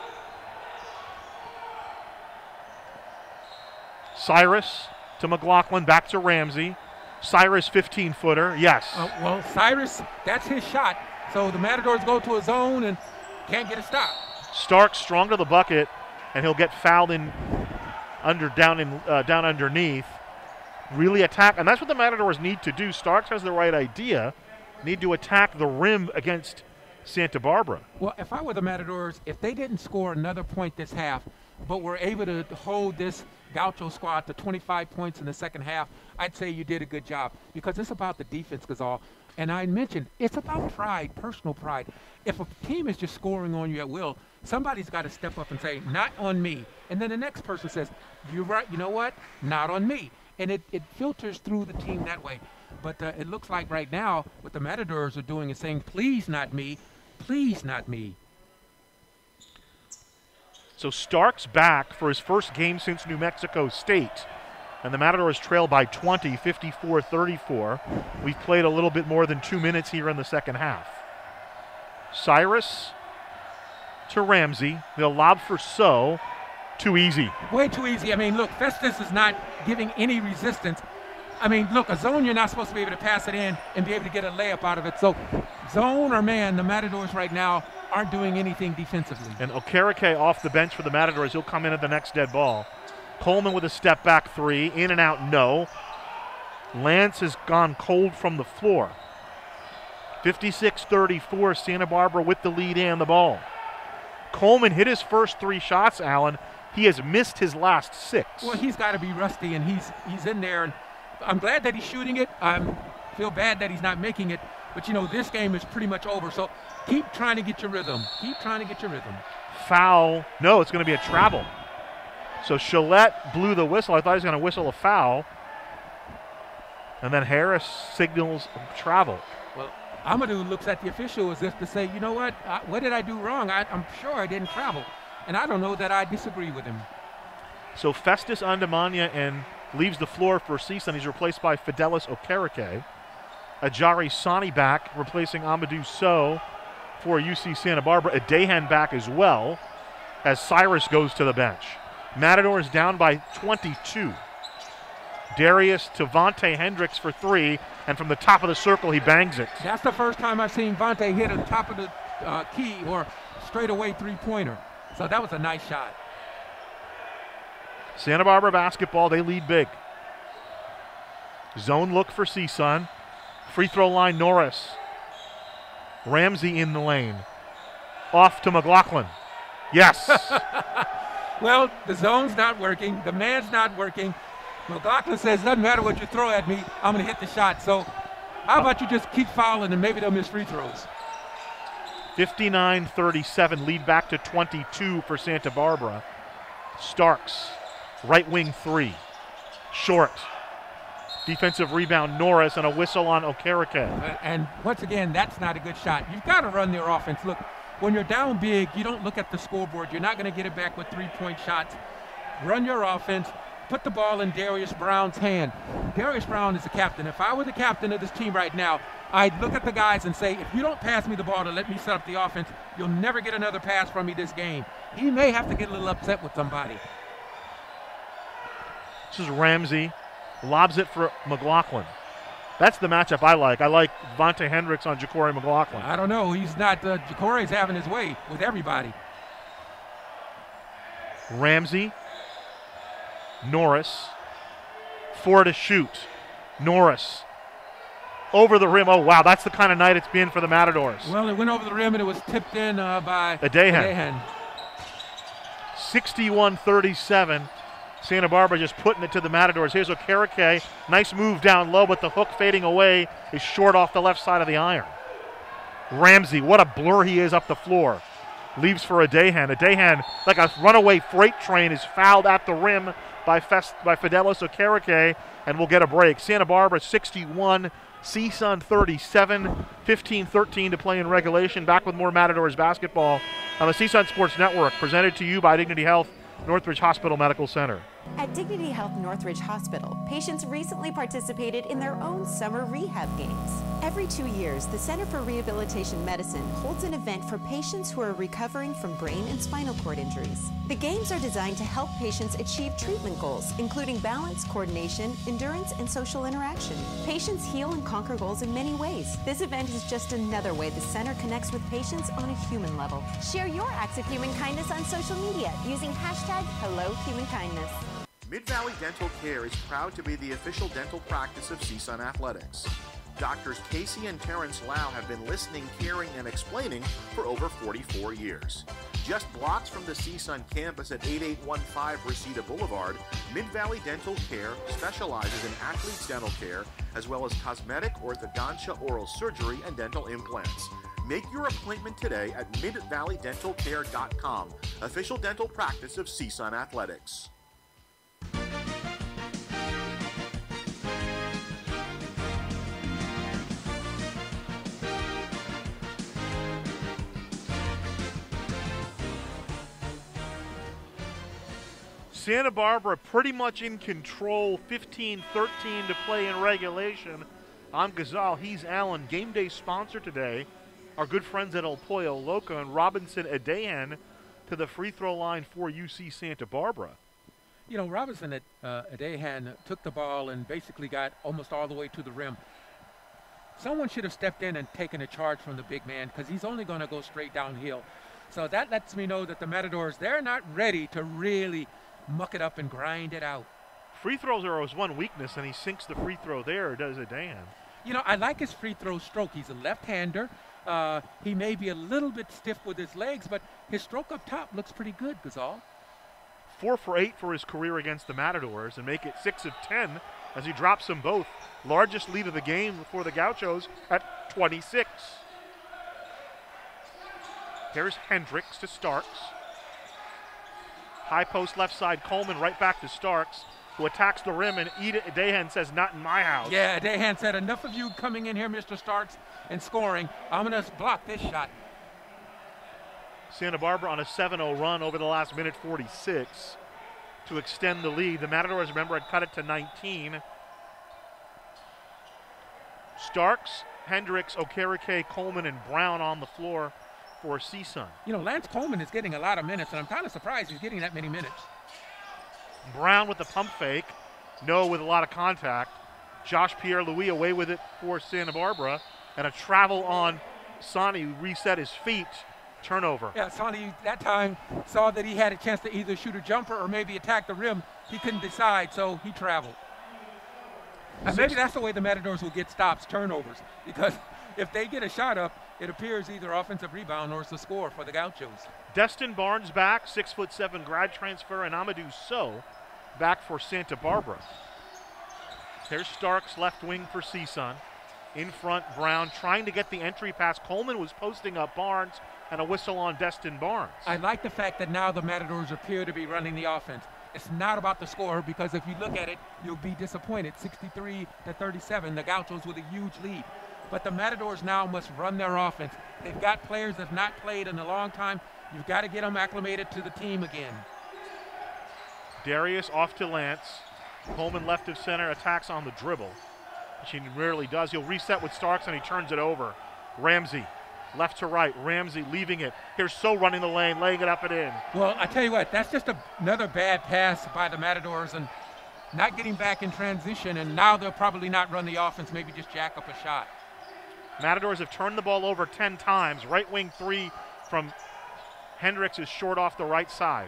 Cyrus to McLaughlin, back to Ramsey. Cyrus fifteen-footer, yes. Uh, well, Cyrus, that's his shot. So the Matadors go to a zone and can't get a stop. Starks strong to the bucket, and he'll get fouled in under down in uh, down underneath. Really attack, and that's what the Matadors need to do. Starks has the right idea. Need to attack the rim against Santa Barbara. Well, if I were the Matadors, if they didn't score another point this half, but were able to hold this Gaucho squad to twenty-five points in the second half, I'd say you did a good job, because it's about the defense, Gonzalo. And I mentioned it's about pride, personal pride. If a team is just scoring on you at will, somebody's got to step up and say, not on me. And then the next person says, you're right, you know what? Not on me. And it, it filters through the team that way. But uh, it looks like right now what the Matadors are doing is saying, please not me, please not me. So Starks back for his first game since New Mexico State. And the Matadors trail by twenty, fifty-four thirty-four. We've played a little bit more than two minutes here in the second half. Cyrus to Ramsey. They'll lob for So. Too easy. Way too easy. I mean, look, Festus is not giving any resistance. I mean, look, a zone, you're not supposed to be able to pass it in and be able to get a layup out of it. So zone or man, the Matadors right now aren't doing anything defensively. And Okereke off the bench for the Matadors. He'll come in at the next dead ball. Coleman with a step back three. In and out, no. Lance has gone cold from the floor. fifty-six thirty-four, Santa Barbara with the lead and the ball. Coleman hit his first three shots, Allen. He has missed his last six. Well, he's got to be rusty, and he's he's in there. And I'm glad that he's shooting it. I feel bad that he's not making it. But, you know, this game is pretty much over. So keep trying to get your rhythm. Keep trying to get your rhythm. Foul. No, it's going to be a travel. So Gillette blew the whistle. I thought he was going to whistle a foul. And then Harris signals travel. Well, Amadou looks at the official as if to say, you know what, I, what did I do wrong? I, I'm sure I didn't travel. And I don't know that I disagree with him. So Festus Andamania and leaves the floor for C S U N. He's replaced by Fidelis Okereke. Ajari Sani back, replacing Amadou Sow for U C Santa Barbara. Adehan back as well, as Cyrus goes to the bench. Matadors down by twenty-two. Darius to Vontae Hendricks for three, and from the top of the circle, he bangs it. That's the first time I've seen Vontae hit on top of the uh, key or straightaway three-pointer. So that was a nice shot. Santa Barbara basketball, they lead big. Zone look for C S U N. Free throw line, Norris. Ramsey in the lane. Off to McLaughlin. Yes. Well, the zone's not working. The man's not working. McLaughlin says, doesn't matter what you throw at me, I'm going to hit the shot. So how about you just keep fouling and maybe they'll miss free throws. fifty-nine thirty-seven, lead back to twenty-two for Santa Barbara. Starks, right wing three. Short. Defensive rebound, Norris, and a whistle on Okereke. And once again, that's not a good shot. You've got to run their offense. Look, when you're down big, you don't look at the scoreboard. You're not going to get it back with three-point shots. Run your offense. Put the ball in Darius Brown's hand. Darius Brown is the captain. If I were the captain of this team right now, I'd look at the guys and say, if you don't pass me the ball to let me set up the offense, you'll never get another pass from me this game. He may have to get a little upset with somebody. This is Ramsey. Lobs it for McLaughlin. That's the matchup I like. I like Vontae Hendricks on Ja'Cory McLaughlin. I don't know. He's not. Uh, Ja'Cory's having his way with everybody. Ramsey. Norris. Four to shoot. Norris. Over the rim. Oh, wow. That's the kind of night it's been for the Matadors. Well, it went over the rim and it was tipped in uh, by Adehan. sixty-one thirty-seven. Santa Barbara just putting it to the Matadors. Here's Okereke. Nice move down low, but the hook fading away is short off the left side of the iron. Ramsey, what a blur he is up the floor. Leaves for Adehan. Adehan, like a runaway freight train, is fouled at the rim by, Fest, by Fidelis Okereke, and we'll get a break. Santa Barbara sixty-one, C S U N thirty-seven, fifteen thirteen to play in regulation. Back with more Matadors basketball on the C S U N Sports Network, presented to you by Dignity Health, Northridge Hospital Medical Center. At Dignity Health Northridge Hospital, patients recently participated in their own summer rehab games. Every two years, the Center for Rehabilitation Medicine holds an event for patients who are recovering from brain and spinal cord injuries. The games are designed to help patients achieve treatment goals, including balance, coordination, endurance, and social interaction. Patients heal and conquer goals in many ways. This event is just another way the center connects with patients on a human level. Share your acts of human kindness on social media using hashtag HelloHumanKindness. Mid-Valley Dental Care is proud to be the official dental practice of C S U N Athletics. Doctors Casey and Terrence Lau have been listening, caring, and explaining for over forty-four years. Just blocks from the C S U N campus at eighty-eight fifteen Reseda Boulevard, Mid-Valley Dental Care specializes in athletes' dental care, as well as cosmetic, orthodontia, oral surgery, and dental implants. Make your appointment today at mid valley dental care dot com, official dental practice of C S U N Athletics. Santa Barbara pretty much in control, fifteen thirteen to play in regulation. I'm Gazal, he's Alan. Game day sponsor today, our good friends at El Pollo Loco, and Robinson Adehan to the free throw line for U C Santa Barbara. You know, Robinson at uh, Adehan took the ball and basically got almost all the way to the rim. Someone should have stepped in and taken a charge from the big man, because he's only going to go straight downhill. So that lets me know that the Matadors, they're not ready to really muck it up and grind it out. Free throws are his one weakness, and he sinks the free throw there, does Adehan. You know, I like his free throw stroke. He's a left-hander. Uh, he may be a little bit stiff with his legs, but his stroke up top looks pretty good, Gazal. Four for eight for his career against the Matadors, and make it six of ten as he drops them both. Largest lead of the game for the Gauchos at twenty-six. Here's Hendricks to Starks. High post left side, Coleman right back to Starks, who attacks the rim, and Eda Dahan says, not in my house. Yeah, Dahan said, enough of you coming in here, Mister Starks, and scoring. I'm going to block this shot. Santa Barbara on a seven oh run over the last minute forty-six to extend the lead. The Matadors, remember, had cut it to nineteen. Starks, Hendricks, Okereke, Coleman, and Brown on the floor for C S U N. You know, Lance Coleman is getting a lot of minutes, and I'm kind of surprised he's getting that many minutes. Brown with the pump fake. No with a lot of contact. Josh Pierre-Louis away with it for Santa Barbara. And a travel on Sonny, who reset his feet. Turnover. Yeah, Sonny that time saw that he had a chance to either shoot a jumper or maybe attack the rim. He couldn't decide, so he traveled. And maybe that's the way the Matadors will get stops, turnovers. Because if they get a shot up, it appears either offensive rebound or it's a score for the Gauchos. Destin Barnes back, six foot seven grad transfer, and Amadou Sow back for Santa Barbara. There's Starks left wing for C S U N. In front, Brown trying to get the entry pass. Coleman was posting up Barnes, and a whistle on Destin Barnes. I like the fact that now the Matadors appear to be running the offense. It's not about the score, because if you look at it, you'll be disappointed. sixty-three to thirty-seven, the Gauchos with a huge lead. But the Matadors now must run their offense. They've got players that have not played in a long time. You've got to get them acclimated to the team again. Darius off to Lance. Coleman left of center, attacks on the dribble, which he rarely does. He'll reset with Starks, and he turns it over. Ramsey, left to right. Ramsey leaving it. Here's So running the lane, laying it up and in. Well, I tell you what, that's just a, another bad pass by the Matadors, and not getting back in transition, and now they'll probably not run the offense, maybe just jack up a shot. Matadors have turned the ball over ten times. Right wing three from Hendricks is short off the right side.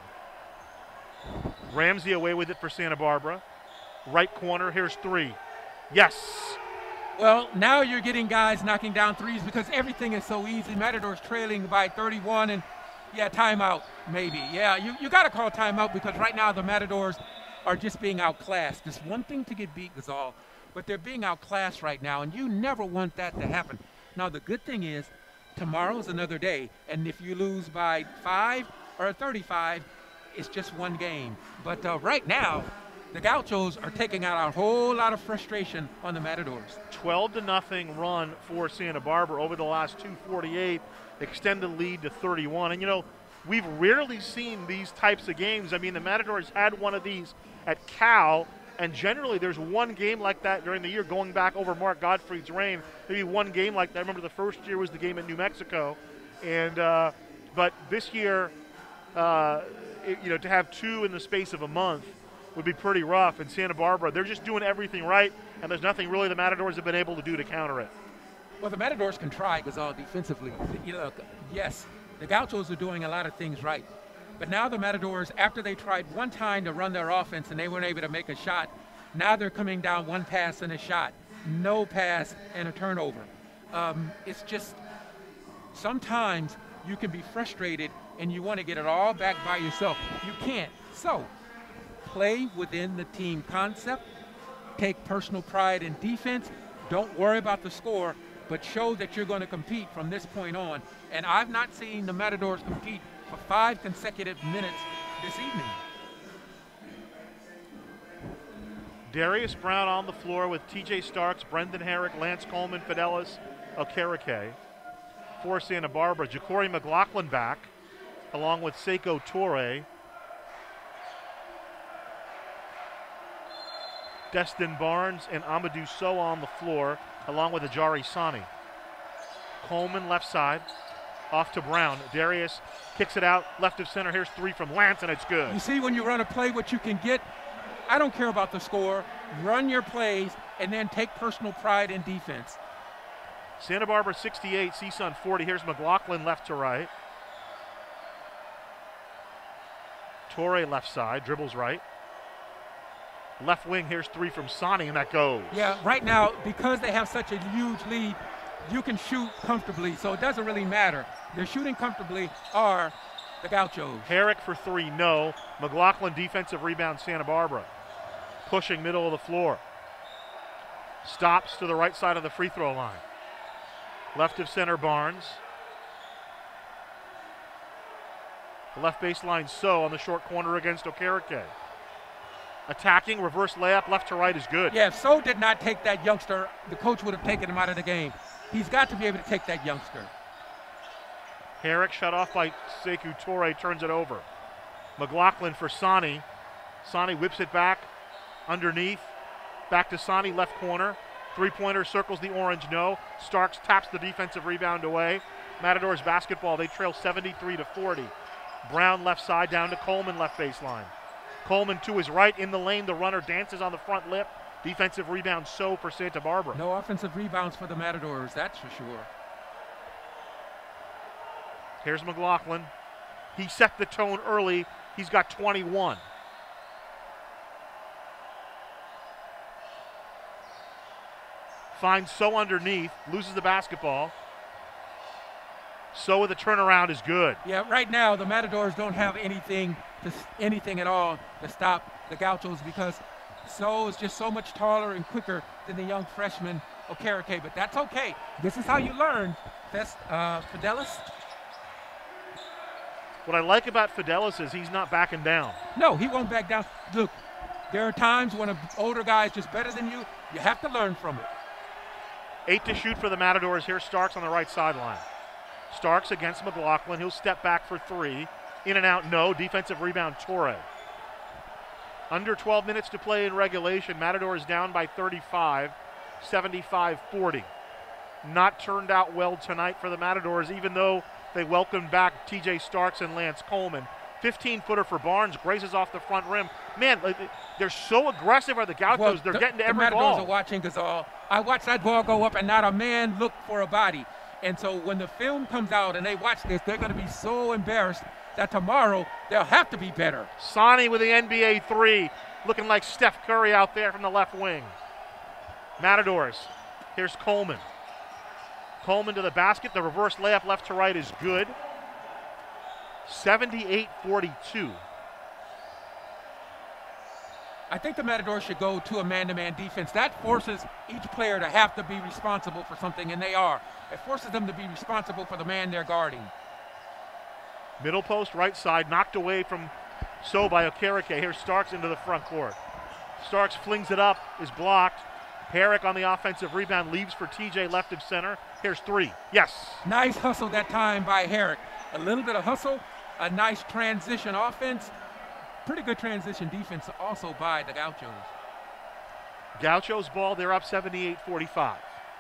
Ramsey away with it for Santa Barbara. Right corner, here's three. Yes. Well, now you're getting guys knocking down threes because everything is so easy. Matadors trailing by thirty-one, and yeah, timeout maybe. Yeah, you, you got to call timeout because right now the Matadors are just being outclassed. It's one thing to get beat, Gasol, but they're being outclassed right now, and you never want that to happen. Now, the good thing is tomorrow's another day, and if you lose by five or thirty-five, it's just one game. But uh, right now, the Gauchos are taking out a whole lot of frustration on the Matadors. twelve to nothing run for Santa Barbara over the last two forty-eight, extend the lead to thirty-one. And, you know, we've rarely seen these types of games. I mean, the Matadors had one of these at Cal, and generally there's one game like that during the year going back over Mark Gottfried's reign. Maybe one game like that. I remember the first year was the game in New Mexico. And uh, but this year, uh, it, you know, to have two in the space of a month would be pretty rough. And Santa Barbara, they're just doing everything right, and there's nothing really the Matadors have been able to do to counter it. Well, the Matadors can try, Gasol, defensively. You know, yes, the Gauchos are doing a lot of things right. But now the Matadors, after they tried one time to run their offense and they weren't able to make a shot, now they're coming down one pass and a shot, no pass and a turnover. Um, it's just sometimes you can be frustrated and you want to get it all back by yourself. You can't. So play within the team concept, take personal pride in defense, don't worry about the score, but show that you're going to compete from this point on. And I've not seen the Matadors compete for five consecutive minutes this evening. Darius Brown on the floor with T J Starks, Brendan Herrick, Lance Coleman, Fidelis, Okereke. For Santa Barbara, Ja'Cory McLaughlin back, along with Sekou Toure. Destin Barnes and Amadou Sow on the floor, along with Ajari Sani. Coleman left side, off to Brown. Darius kicks it out, left of center. Here's three from Lance, and it's good. You see, when you run a play, what you can get, I don't care about the score. Run your plays, and then take personal pride in defense. Santa Barbara sixty-eight, C S U N forty. Here's McLaughlin left to right. Torre left side, dribbles right. Left wing, here's three from Sani, and that goes. Yeah, right now, because they have such a huge lead, you can shoot comfortably, so it doesn't really matter. They're shooting comfortably are the Gauchos. Herrick for three, no. McLaughlin defensive rebound, Santa Barbara. Pushing middle of the floor. Stops to the right side of the free throw line. Left of center, Barnes. The left baseline, So on the short corner against Okereke. Attacking, reverse layup, left to right is good. Yeah, if So did not take that youngster, the coach would have taken him out of the game. He's got to be able to take that youngster. Herrick shut off by Sekou Toure, turns it over. McLaughlin for Sani. Sani whips it back underneath. Back to Sani, left corner. Three-pointer circles the orange, no. Starks taps the defensive rebound away. Matadors basketball, they trail seventy-three to forty. Brown left side down to Coleman, left baseline. Coleman to his right in the lane. The runner dances on the front lip. Defensive rebound, So for Santa Barbara. No offensive rebounds for the Matadors, that's for sure. Here's McLaughlin. He set the tone early. He's got twenty-one. Finds So underneath, loses the basketball. So with the turnaround is good. Yeah, right now the Matadors don't have anything, to, anything at all to stop the Gauchos because So is just so much taller and quicker than the young freshman Okereke, but that's okay. This is how you learn, Fest, uh, Fidelis. What I like about Fidelis is he's not backing down. No, he won't back down. Look, there are times when an older guy is just better than you. You have to learn from it. Eight to shoot for the Matadors. Here's Starks on the right sideline. Starks against McLaughlin. He'll step back for three. In and out, no. Defensive rebound, Toure. Under twelve minutes to play in regulation. Matadors down by thirty-five, seventy-five forty. Not turned out well tonight for the Matadors, even though they welcomed back T J Starks and Lance Coleman. fifteen-footer for Barnes, grazes off the front rim. Man, they're so aggressive are the Gauchos. Well, they're the, getting to the every Matadors ball. are watching Gazal. I watched that ball go up and not a man looked for a body. And so when the film comes out and they watch this, they're going to be so embarrassed that tomorrow they'll have to be better. Sani with the N B A three, looking like Steph Curry out there from the left wing. Matadors, here's Coleman. Coleman to the basket. The reverse layup left to right is good. seventy-eight forty-two. I think the Matadors should go to a man-to-man defense. That forces each player to have to be responsible for something, and they are. It forces them to be responsible for the man they're guarding. Middle post, right side, knocked away from So by Okereke. Here's Starks into the front court. Starks flings it up, is blocked. Herrick on the offensive rebound, leaves for T J left of center. Here's three. Yes. Nice hustle that time by Herrick. A little bit of hustle, a nice transition offense. Pretty good transition defense also by the Gauchos. Gauchos ball, they're up seventy-eight forty-five.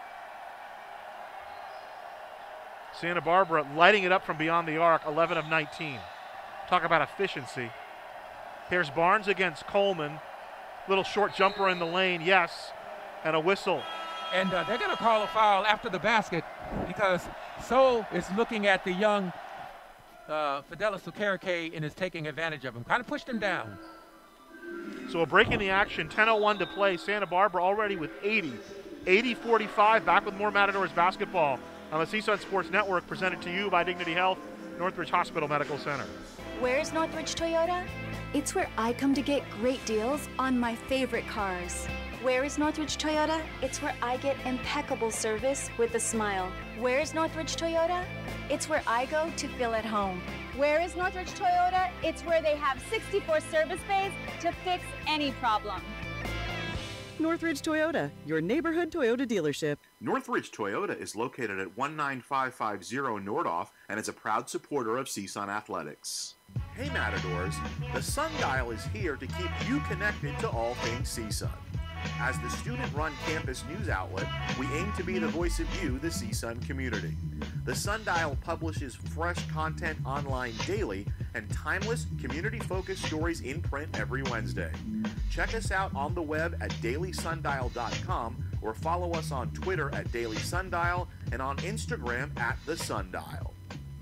Santa Barbara lighting it up from beyond the arc, eleven of nineteen. Talk about efficiency. Here's Barnes against Coleman. Little short jumper in the lane, yes, and a whistle. And uh, they're going to call a foul after the basket because So is looking at the young uh, Fidelis Okereke and is taking advantage of him. Kind of pushed him down. So a break in the action, ten oh one to play. Santa Barbara already with eighty. eighty forty-five, back with more Matadors basketball on the C S U N Sports Network, presented to you by Dignity Health, Northridge Hospital Medical Center. Where's Northridge Toyota? It's where I come to get great deals on my favorite cars. Where is Northridge Toyota? It's where I get impeccable service with a smile. Where is Northridge Toyota? It's where I go to feel at home. Where is Northridge Toyota? It's where they have sixty-four service bays to fix any problem. Northridge Toyota, your neighborhood Toyota dealership. Northridge Toyota is located at one nine five five zero Nordoff and is a proud supporter of C S U N Athletics. Hey Matadors, the Sundial is here to keep you connected to all things C S U N. As the student-run campus news outlet, we aim to be the voice of you, the C S U N community. The Sundial publishes fresh content online daily and timeless, community-focused stories in print every Wednesday. Check us out on the web at daily sundial dot com or follow us on Twitter at Daily Sundial and on Instagram at The Sundial.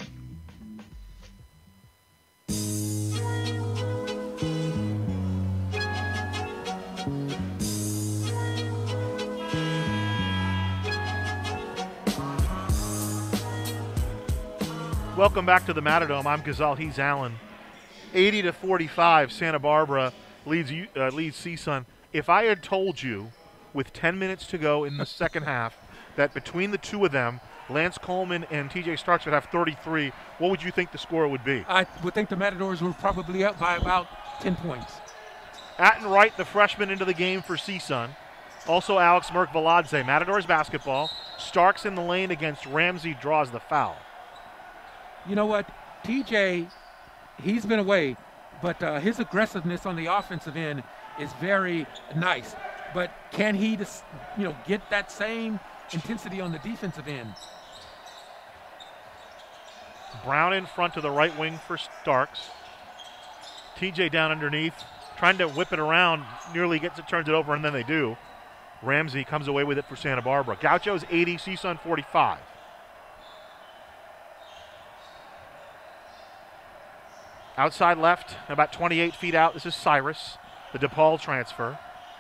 Welcome back to the Matadome. I'm Gazal. He's Allen. eighty to forty-five, Santa Barbara leads uh, leads C S U N. If I had told you with ten minutes to go in the second half that between the two of them, Lance Coleman and T J Starks would have thirty-three. What would you think the score would be? I would think the Matadors were probably up by about ten points. Atten Wright, the freshman, into the game for C S U N. Also Alex Merck-Veladze. Matadors basketball. Starks in the lane against Ramsey, draws the foul. You know what? T J, he's been away, but uh, his aggressiveness on the offensive end is very nice. But can he just, you know, get that same intensity on the defensive end? Brown in front to the right wing for Starks. T J down underneath, trying to whip it around, nearly gets it, turns it over, and then they do. Ramsey comes away with it for Santa Barbara. Gauchos eighty, C S U N forty-five. Outside left, about twenty-eight feet out, this is Cyrus, the DePaul transfer.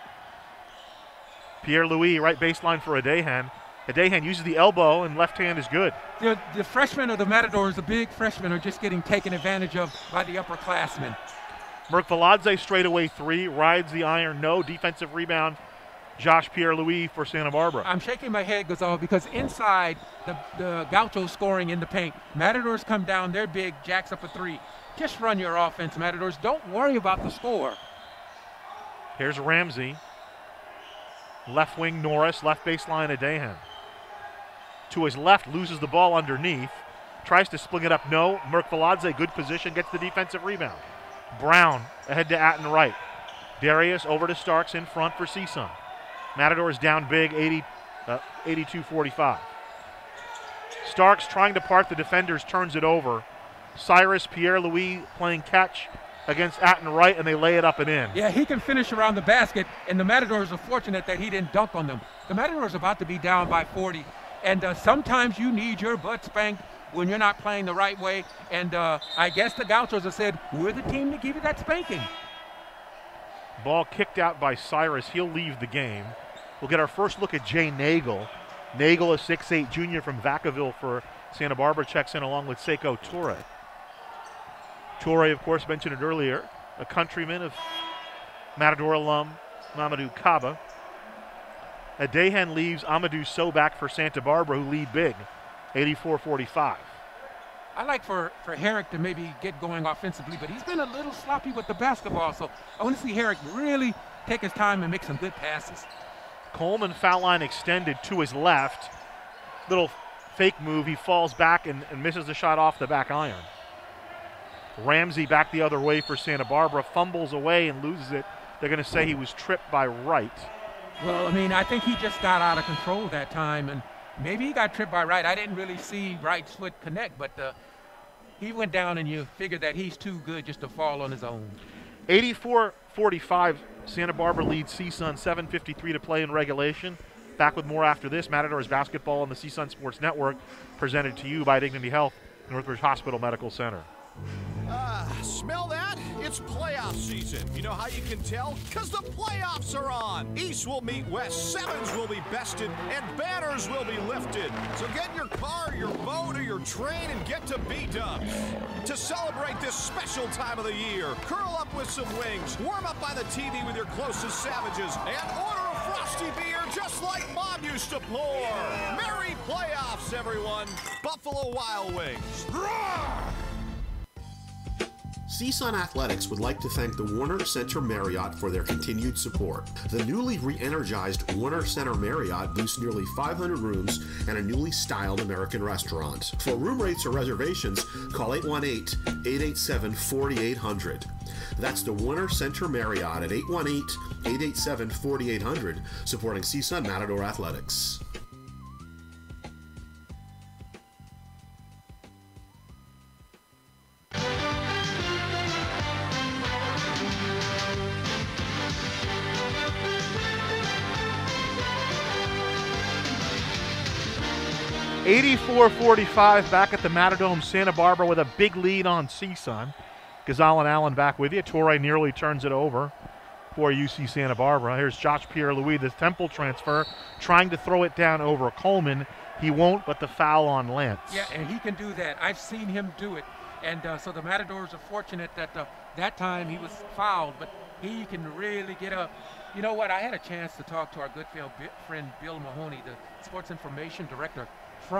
Pierre-Louis, right baseline for Adehan. Adehan uses the elbow, and left hand is good. The, the freshmen of the Matadors, the big freshmen, are just getting taken advantage of by the upperclassmen. Merck-Veladze straightaway three, rides the iron, no. Defensive rebound, Josh Pierre-Louis for Santa Barbara. I'm shaking my head, Gonzalo, because inside the, the Gauchos scoring in the paint, Matadors come down, they're big, jacks up a three. Just run your offense, Matadors. Don't worry about the score. Here's Ramsey. Left wing Norris, left baseline Adehan. To his left, loses the ball underneath. Tries to spling it up, no. Merck-Veladze, good position, gets the defensive rebound. Brown ahead to Atten Wright. Darius over to Starks in front for C S U N. Matadors down big, eighty, uh, eighty-two forty-five. Starks trying to part the defenders, turns it over. Cyrus Pierre-Louis playing catch against Atten Wright, and they lay it up and in. Yeah, he can finish around the basket, and the Matadors are fortunate that he didn't dunk on them. The Matadors are about to be down by forty, and uh, sometimes you need your butt spanked when you're not playing the right way, and uh, I guess the Gauchos have said, we're the team to give you that spanking. Ball kicked out by Cyrus. He'll leave the game. We'll get our first look at Jay Nagel. Nagel, a six eight junior from Vacaville for Santa Barbara, checks in along with Seiko Torre. Torre, of course, mentioned it earlier, a countryman of Matador alum Mamadou Kaba. Adehan leaves Amadou Sobak for Santa Barbara, who lead big, eighty-four forty-five. I like for, for Herrick to maybe get going offensively, but he's been a little sloppy with the basketball, so I want to see Herrick really take his time and make some good passes. Coleman, foul line extended to his left. Little fake move. He falls back and, and misses the shot off the back iron. Ramsey back the other way for Santa Barbara, fumbles away and loses it. They're going to say he was tripped by Wright. Well, I mean, I think he just got out of control that time, and maybe he got tripped by Wright. I didn't really see Wright's foot connect, but uh, he went down, and you figure that he's too good just to fall on his own. eighty-four forty-five, Santa Barbara leads C S U N, seven fifty-three to play in regulation. Back with more after this. Matadors basketball on the C S U N Sports Network, presented to you by Dignity Health, Northridge Hospital Medical Center. Ah, smell that? It's playoff season. You know how you can tell? Because the playoffs are on. East will meet West, sevens will be bested, and banners will be lifted. So get in your car, your boat, or your train and get to B-Dubs. To celebrate this special time of the year, curl up with some wings, warm up by the T V with your closest savages, and order a frosty beer just like Mom used to pour. Merry playoffs, everyone. Buffalo Wild Wings. Roar! C S U N Athletics would like to thank the Warner Center Marriott for their continued support. The newly re-energized Warner Center Marriott boasts nearly five hundred rooms and a newly styled American restaurant. For room rates or reservations, call eight one eight, eight eight seven, four eight zero zero. That's the Warner Center Marriott at eight one eight, eight eight seven, four eight zero zero, supporting C S U N Matador Athletics. eighty-four forty-five back at the Matadome. Santa Barbara with a big lead on C S U N. Gonzalo and Allen back with you. Torre nearly turns it over for U C Santa Barbara. Here's Josh Pierre-Louis, the Temple transfer, trying to throw it down over Coleman. He won't, but the foul on Lance. Yeah, and he can do that. I've seen him do it. And uh, so the Matadors are fortunate that uh, that time he was fouled, but he can really get up. You know what? I had a chance to talk to our good friend Bill Mahoney, the sports information director from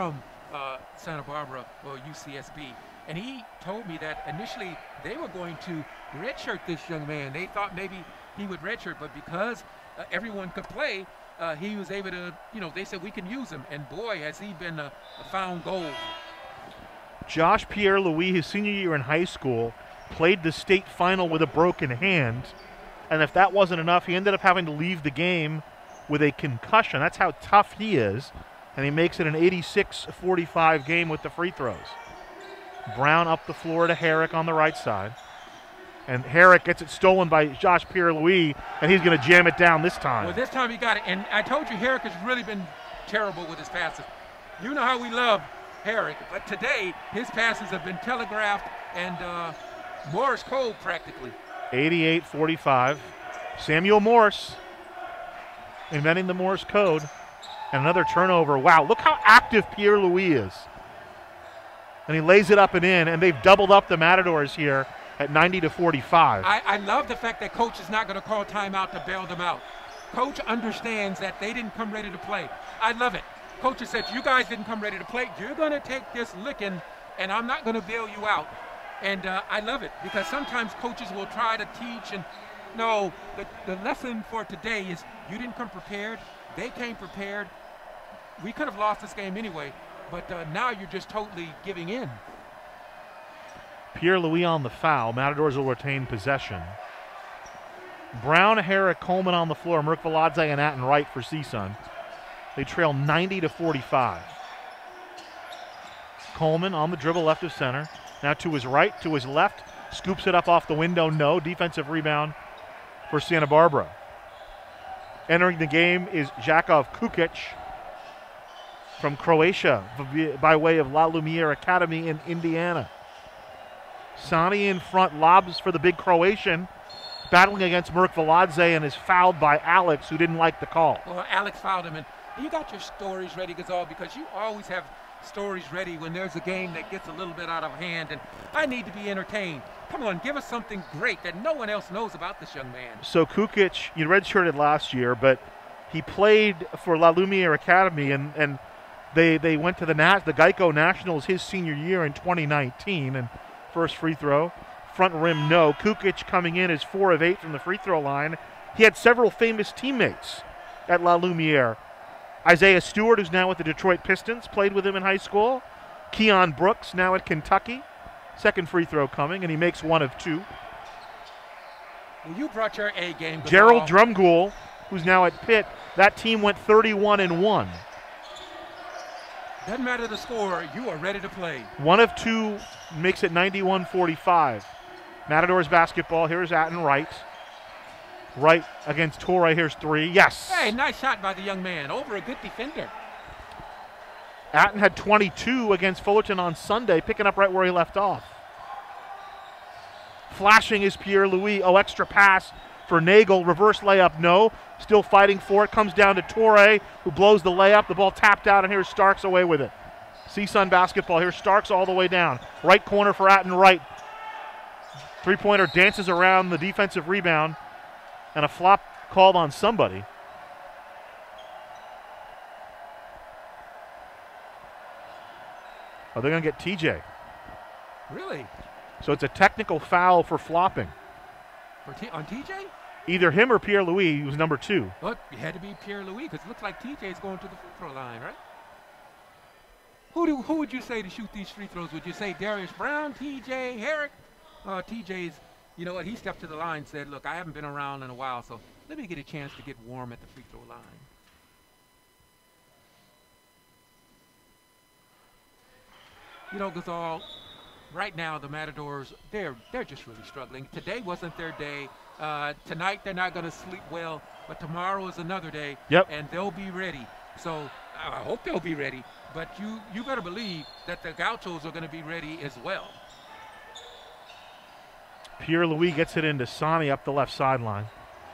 uh, Santa Barbara or U C S B. And he told me that initially they were going to redshirt this young man. They thought maybe he would redshirt, but because uh, everyone could play, uh, he was able to, you know, they said we can use him. And boy, has he been a, a found gold. Josh Pierre-Louis, his senior year in high school, played the state final with a broken hand. And if that wasn't enough, he ended up having to leave the game with a concussion. That's how tough he is. And he makes it an eighty-six forty-five game with the free throws. Brown up the floor to Herrick on the right side. And Herrick gets it stolen by Josh Pierre-Louis, and he's going to jam it down this time. Well, this time he got it. And I told you Herrick has really been terrible with his passes. You know how we love Herrick, but today his passes have been telegraphed and uh, Morse code practically. eighty-eight forty-five. Samuel Morse inventing the Morse code. And another turnover. Wow, look how active Pierre-Louis is. And he lays it up and in, and they've doubled up the Matadors here at ninety to forty-five. I, I love the fact that Coach is not going to call timeout to bail them out. Coach understands that they didn't come ready to play. I love it. Coach has said, you guys didn't come ready to play. You're going to take this licking, and I'm not going to bail you out. And uh, I love it because sometimes coaches will try to teach, and no, the, the lesson for today is you didn't come prepared. They came prepared. We could have lost this game anyway, but uh, now you're just totally giving in. Pierre-Louis on the foul. Matadors will retain possession. Brown, Herrick, Coleman on the floor. Merkvaladze and Atten Wright for C S U N. They trail ninety to forty-five. Coleman on the dribble left of center. Now to his right, to his left. Scoops it up off the window. No. Defensive rebound for Santa Barbara. Entering the game is Jakov Kukic from Croatia by way of La Lumiere Academy in Indiana. Sani in front, lobs for the big Croatian, battling against Merkvaladze and is fouled by Alex, who didn't like the call. Well, Alex fouled him, and you got your stories ready, Gazal, because you always have stories ready when there's a game that gets a little bit out of hand, and I need to be entertained. Come on, give us something great that no one else knows about this young man. So Kukic, you redshirted last year, but he played for La Lumiere Academy, and, and they they went to the Nas- the Geico Nationals his senior year in twenty nineteen, and first free throw, front rim no. Kukic coming in is four of eight from the free throw line. He had several famous teammates at La Lumiere. Isaiah Stewart, who's now with the Detroit Pistons, played with him in high school. Keon Brooks, now at Kentucky. Second free throw coming, and he makes one of two. Well, you brought your A game. Gerald Drumgoole, who's now at Pitt. That team went thirty-one and one. Doesn't matter the score, you are ready to play. One of two makes it ninety-one forty-five. Matadors basketball. Here's Atten Wright. Right against Torrey. Here's three. Yes. Hey, nice shot by the young man. Over a good defender. Atten had twenty-two against Fullerton on Sunday, picking up right where he left off. Flashing is Pierre-Louis. Oh, extra pass for Nagel. Reverse layup, no. Still fighting for it. Comes down to Torrey, who blows the layup. The ball tapped out, and here's Starks away with it. C S U N basketball. Here's Starks all the way down. Right corner for Atten Wright. Three-pointer dances around the defensive rebound, and a flop called on somebody. Oh, they're going to get T J. Really? So it's a technical foul for flopping. For T- on T J? Either him or Pierre-Louis, who was number two. Look, it had to be Pierre-Louis because it looks like T J's going to the free throw line, right? Who do who would you say to shoot these free throws? Would you say Darius Brown, T J, Herrick? Uh, T J's, you know what, he stepped to the line and said, look, I haven't been around in a while, so let me get a chance to get warm at the free throw line. You know, Gazal, right now the Matadors, they're they're just really struggling. Today wasn't their day. Uh, tonight they're not going to sleep well, but tomorrow is another day, yep. And they'll be ready. So I hope they'll be ready, but you, you better believe that the Gauchos are going to be ready as well. Pierre-Louis gets it into Sani up the left sideline.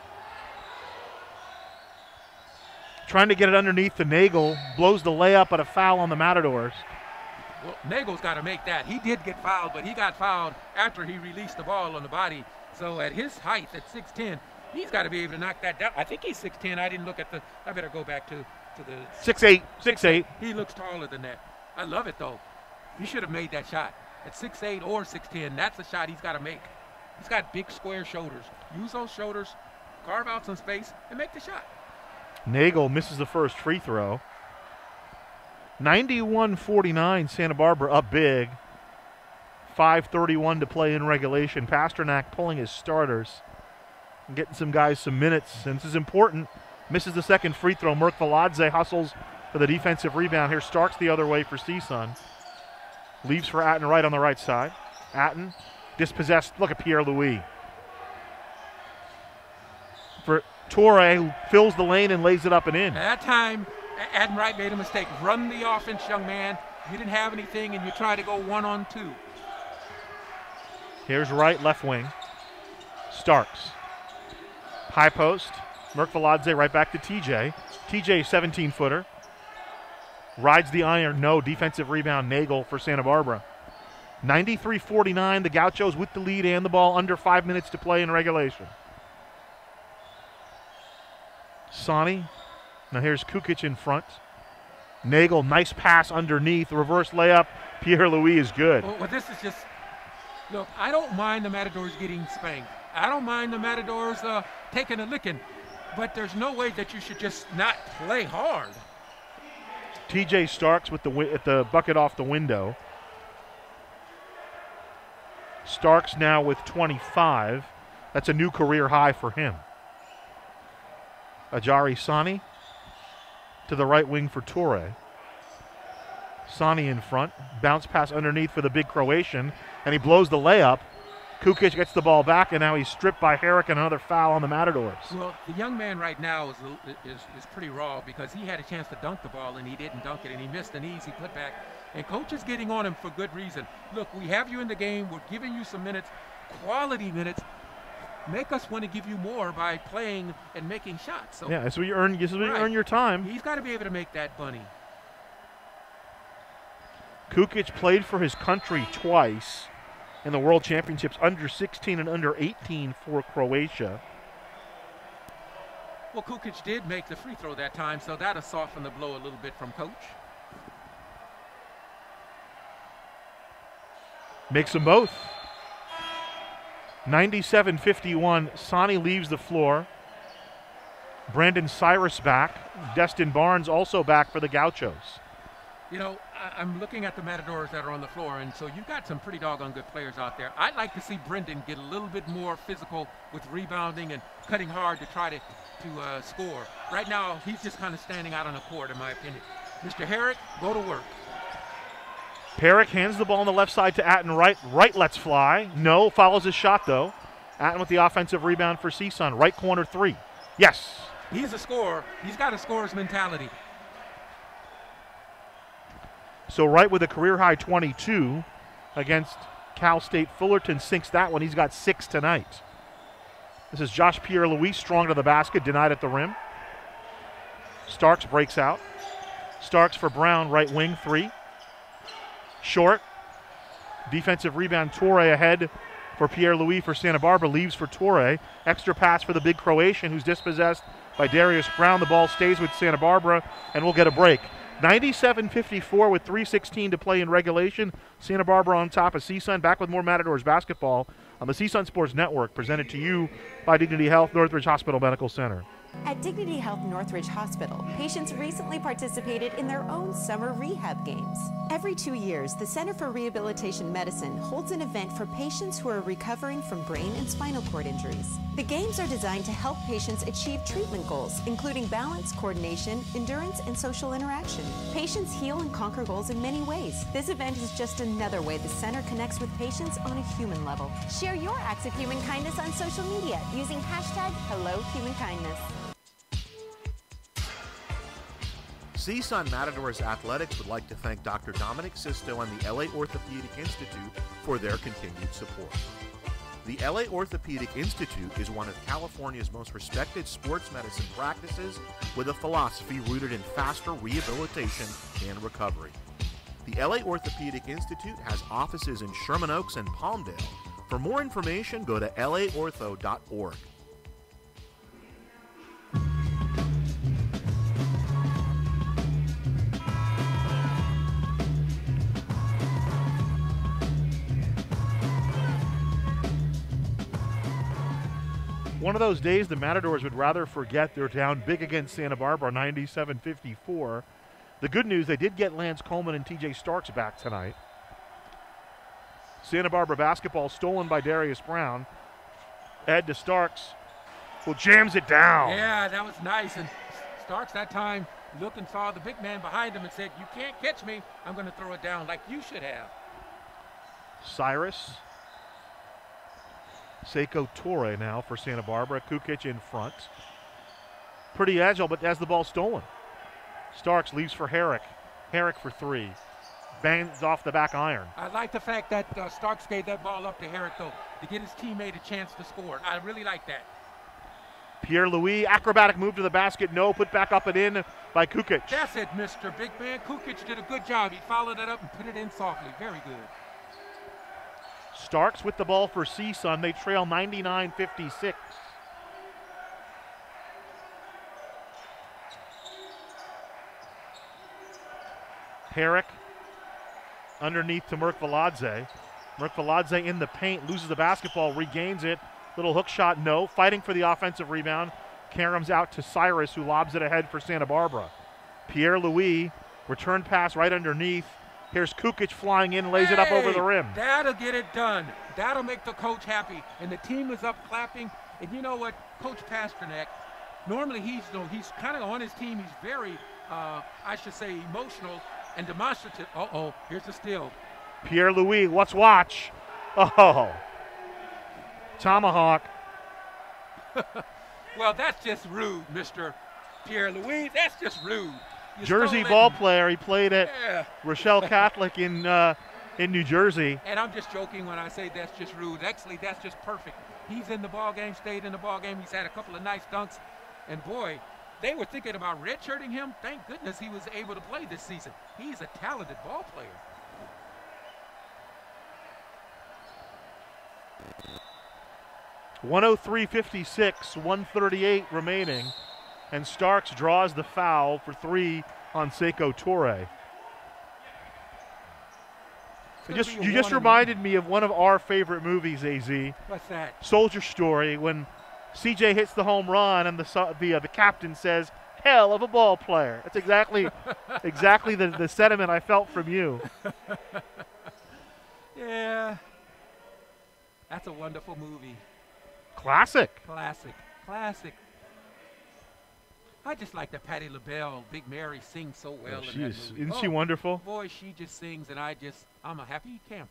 Trying to get it underneath the Nagel, blows the layup, but a foul on the Matadors. Well, Nagel's got to make that. He did get fouled, but he got fouled after he released the ball on the body. So at his height, at six ten, he's got to be able to knock that down. I think he's six ten. I didn't look at the – I better go back to, to the – six eight. six eight. He looks taller than that. I love it, though. He should have made that shot. At six eight or six ten, that's a shot he's got to make. He's got big square shoulders. Use those shoulders, carve out some space, and make the shot. Nagel misses the first free throw. ninety-one forty-nine, Santa Barbara up big. five thirty-one to play in regulation. Pasternak pulling his starters and getting some guys some minutes. And this is important. Misses the second free throw. Merck Veladze hustles for the defensive rebound. Here Starks the other way for C S U N. Leaves for Atten right on the right side. Atten dispossessed. Look at Pierre-Louis. For Torre, fills the lane and lays it up and in. At that time, Atten Wright made a mistake. Run the offense, young man. You didn't have anything, and you try to go one on two. Here's Wright, left wing. Starks. High post. Merck Veladze right back to T J. T J, seventeen-footer. Rides the iron, no. Defensive rebound, Nagel for Santa Barbara. ninety-three forty-nine, the Gauchos with the lead and the ball, under five minutes to play in regulation. Sonny, now here's Kukic in front. Nagel, nice pass underneath, reverse layup. Pierre-Louis is good. Well, well, this is just, look, I don't mind the Matadors getting spanked. I don't mind the Matadors uh, taking a licking, but there's no way that you should just not play hard. T J Starks with the wi- at the bucket off the window. Starks now with twenty-five. That's a new career high for him. Ajari Sani to the right wing for Torre. Sani in front. Bounce pass underneath for the big Croatian, and he blows the layup. Kukic gets the ball back, and now he's stripped by Herrick, and another foul on the Matadors. Well, the young man right now is, is, is pretty raw because he had a chance to dunk the ball, and he didn't dunk it, and he missed an easy putback. And coach is getting on him for good reason. Look, we have you in the game. We're giving you some minutes, quality minutes. Make us want to give you more by playing and making shots. So, yeah, that's where you earn, this is where right. you earn your time. He's got to be able to make that bunny. Kukic played for his country twice in the World Championships, under sixteen and under eighteen for Croatia. Well, Kukic did make the free throw that time, so that'll soften the blow a little bit from coach. Makes them both. ninety-seven fifty-one, Sani leaves the floor. Brandon Cyrus back. Destin Barnes also back for the Gauchos. You know, I- I'm looking at the Matadors that are on the floor, and so you've got some pretty doggone good players out there. I'd like to see Brendan get a little bit more physical with rebounding and cutting hard to try to, to uh, score. Right now, he's just kind of standing out on the court, in my opinion. Mister Herrick, go to work. Herrick hands the ball on the left side to Atten Wright. Wright lets fly. No, follows his shot, though. Atten with the offensive rebound for C S U N. Right corner three. Yes. He's a scorer. He's got a scorer's mentality. So Wright with a career-high twenty-two against Cal State Fullerton sinks that one. He's got six tonight. This is Josh Pierre-Louis, strong to the basket, denied at the rim. Starks breaks out. Starks for Brown, right wing, three. Short. Defensive rebound, Torre ahead for Pierre-Louis for Santa Barbara. Leaves for Torre. Extra pass for the big Croatian who's dispossessed by Darius Brown. The ball stays with Santa Barbara, and we'll get a break. ninety-seven fifty-four with three sixteen to play in regulation. Santa Barbara on top of C S U N. Back with more Matadors basketball on the C S U N Sports Network, presented to you by Dignity Health, Northridge Hospital Medical Center. At Dignity Health Northridge Hospital, patients recently participated in their own summer rehab games. Every two years, the Center for Rehabilitation Medicine holds an event for patients who are recovering from brain and spinal cord injuries. The games are designed to help patients achieve treatment goals, including balance, coordination, endurance, and social interaction. Patients heal and conquer goals in many ways. This event is just another way the center connects with patients on a human level. Share your acts of human kindness on social media using hashtag HelloHumanKindness. C S U N Matadors Athletics would like to thank Doctor Dominic Sisto and the L A Orthopedic Institute for their continued support. The L A Orthopedic Institute is one of California's most respected sports medicine practices with a philosophy rooted in faster rehabilitation and recovery. The L A Orthopedic Institute has offices in Sherman Oaks and Palmdale. For more information, go to L A ortho dot org. one of those days the Matadors would rather forget they're down big against Santa Barbara, ninety-seven fifty-four. The good news, they did get Lance Coleman and T J Starks back tonight. Santa Barbara basketball stolen by Darius Brown. Ed to Starks, who jams it down. Yeah, that was nice. And Starks that time looked and saw the big man behind him and said, "You can't catch me. I'm going to throw it down like you should have." Cyrus. Seiko Torre now for Santa Barbara. Kukic in front. Pretty agile, but has the ball stolen. Starks leaves for Herrick. Herrick for three. Bangs off the back iron. I like the fact that uh, Starks gave that ball up to Herrick, though, to get his teammate a chance to score. I really like that. Pierre-Louis, acrobatic move to the basket. No, put back up and in by Kukic. That's it, Mister Big Man. Kukic did a good job. He followed it up and put it in softly. Very good. Starks with the ball for C S U N. They trail ninety-nine fifty-six. Herrick underneath to Merkvaladze. Merkvaladze in the paint, loses the basketball, regains it. Little hook shot, no. Fighting for the offensive rebound. Karam's out to Cyrus, who lobs it ahead for Santa Barbara. Pierre-Louis, return pass right underneath. Here's Kukic flying in, lays hey, it up over the rim. That'll get it done. That'll make the coach happy. And the team is up clapping. And you know what, Coach Pasternak, normally he's you know, he's kind of on his team. He's very, uh, I should say, emotional and demonstrative. Uh-oh, here's the steal. Pierre-Louis, let's watch. Oh. Tomahawk. Well, that's just rude, Mister Pierre-Louis. That's just rude. You Jersey stole ball it. player. He played at Yeah. Rochelle Catholic in uh, in New Jersey. And I'm just joking when I say that's just rude. Actually, that's just perfect. He's in the ball game, stayed in the ball game. He's had a couple of nice dunks. And boy, they were thinking about redshirting him. Thank goodness he was able to play this season. He's a talented ball player. one oh three fifty-six, one thirty-eight remaining. And Starks draws the foul for three on Seiko Torre. You just, you just reminded me of one of our favorite movies, A Z. What's that? Soldier Story, when C J hits the home run and the the, uh, the captain says, "Hell of a ball player." That's exactly exactly the, the sentiment I felt from you. Yeah. That's a wonderful movie. Classic. Classic. Classic. I just like that Patti LaBelle, Big Mary, sings so well Oh, in she that is, movie. isn't oh, she wonderful? Boy, she just sings, and I just, I'm a happy camper.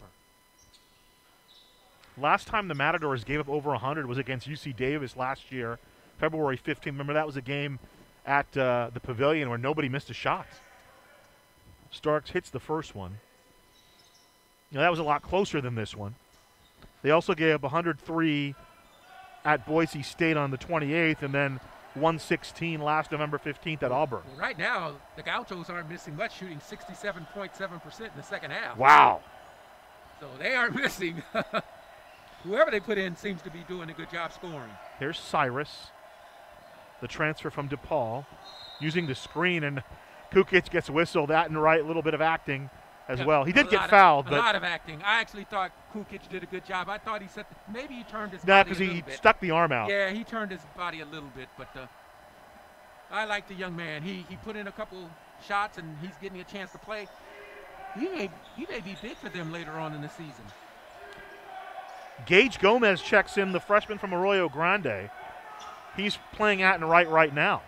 Last time the Matadors gave up over one hundred was against U C Davis last year, February fifteenth. Remember, that was a game at uh, the Pavilion where nobody missed a shot. Starks hits the first one. You know, that was a lot closer than this one. They also gave up one hundred three at Boise State on the twenty-eighth, and then one sixteen last November fifteenth at Auburn. Well, right now, the Gauchos aren't missing much, shooting sixty-seven point seven percent in the second half. Wow. So they aren't missing. Whoever they put in seems to be doing a good job scoring. Here's Cyrus, the transfer from DePaul, using the screen, and Kukic gets whistled. That and right, a little bit of acting as Yeah, well. He did get of, fouled. A but lot of acting. I actually thought Kukic did a good job. I thought he said maybe he turned his Nah, body a because little he bit. stuck the arm out. Yeah, he turned his body a little bit, but uh, I like the young man. He he put in a couple shots, and he's getting a chance to play. He may he may be big for them later on in the season. Gage Gomez checks in, the freshman from Arroyo Grande. He's playing out and right right now.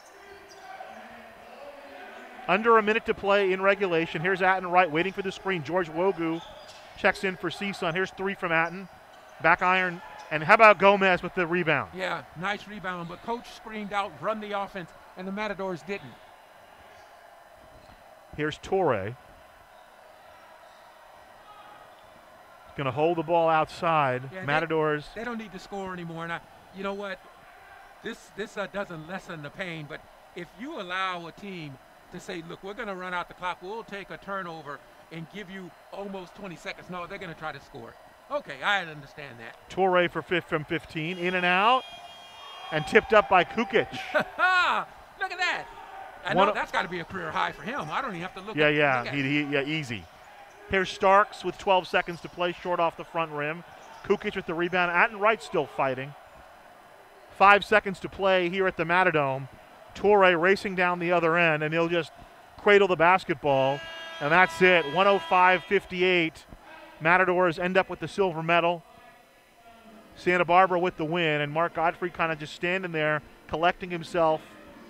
Under a minute to play in regulation. Here's Atten Wright waiting for the screen. George Wogu checks in for C S U N. Here's three from Atten. Back iron. And how about Gomez with the rebound? Yeah, nice rebound. But coach screamed out, run the offense, and the Matadors didn't. Here's Torre. Going to hold the ball outside. Yeah, Matadors. They, they don't need to score anymore. And I, you know what? This, this uh, doesn't lessen the pain. But if you allow a team to say, look, we're going to run out the clock, we'll take a turnover and give you almost twenty seconds. No, they're going to try to score. Okay, I understand that. Torre for fifth from fifteen, in and out, and tipped up by Kukic. Look at that. I One know o- that's got to be a career high for him. I don't even have to look Yeah, at yeah, look at he, it. he, yeah, easy. Here's Starks with twelve seconds to play, short off the front rim. Kukic with the rebound. Atten Wright still fighting. Five seconds to play here at the Matadome. Torre racing down the other end, and he'll just cradle the basketball, and that's it. one oh five fifty-eight. Matadors end up with the silver medal. Santa Barbara with the win, and Mark Godfrey kind of just standing there collecting himself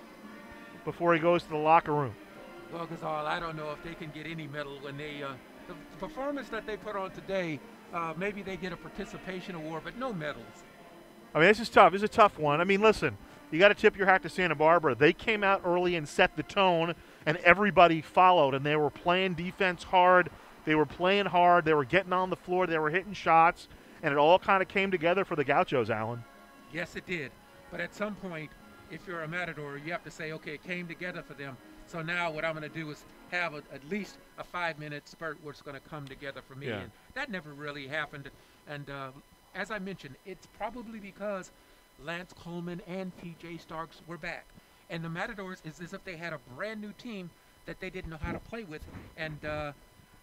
before he goes to the locker room. Well, Ghazal, I don't know if they can get any medal when they, uh, the, the performance that they put on today, uh, maybe they get a participation award, but no medals. I mean, this is tough. This is a tough one. I mean, listen, you got to tip your hat to Santa Barbara. They came out early and set the tone, and everybody followed, and they were playing defense hard. They were playing hard. They were getting on the floor. They were hitting shots, and it all kind of came together for the Gauchos, Alan. Yes, it did. But at some point, if you're a Matador, you have to say, okay, it came together for them. So now what I'm going to do is have a, at least a five-minute spurt where it's going to come together for me. Yeah. And that never really happened. And uh, as I mentioned, it's probably because Lance Coleman and T J Starks were back. And the Matadors is as if they had a brand-new team that they didn't know how to play with. And uh,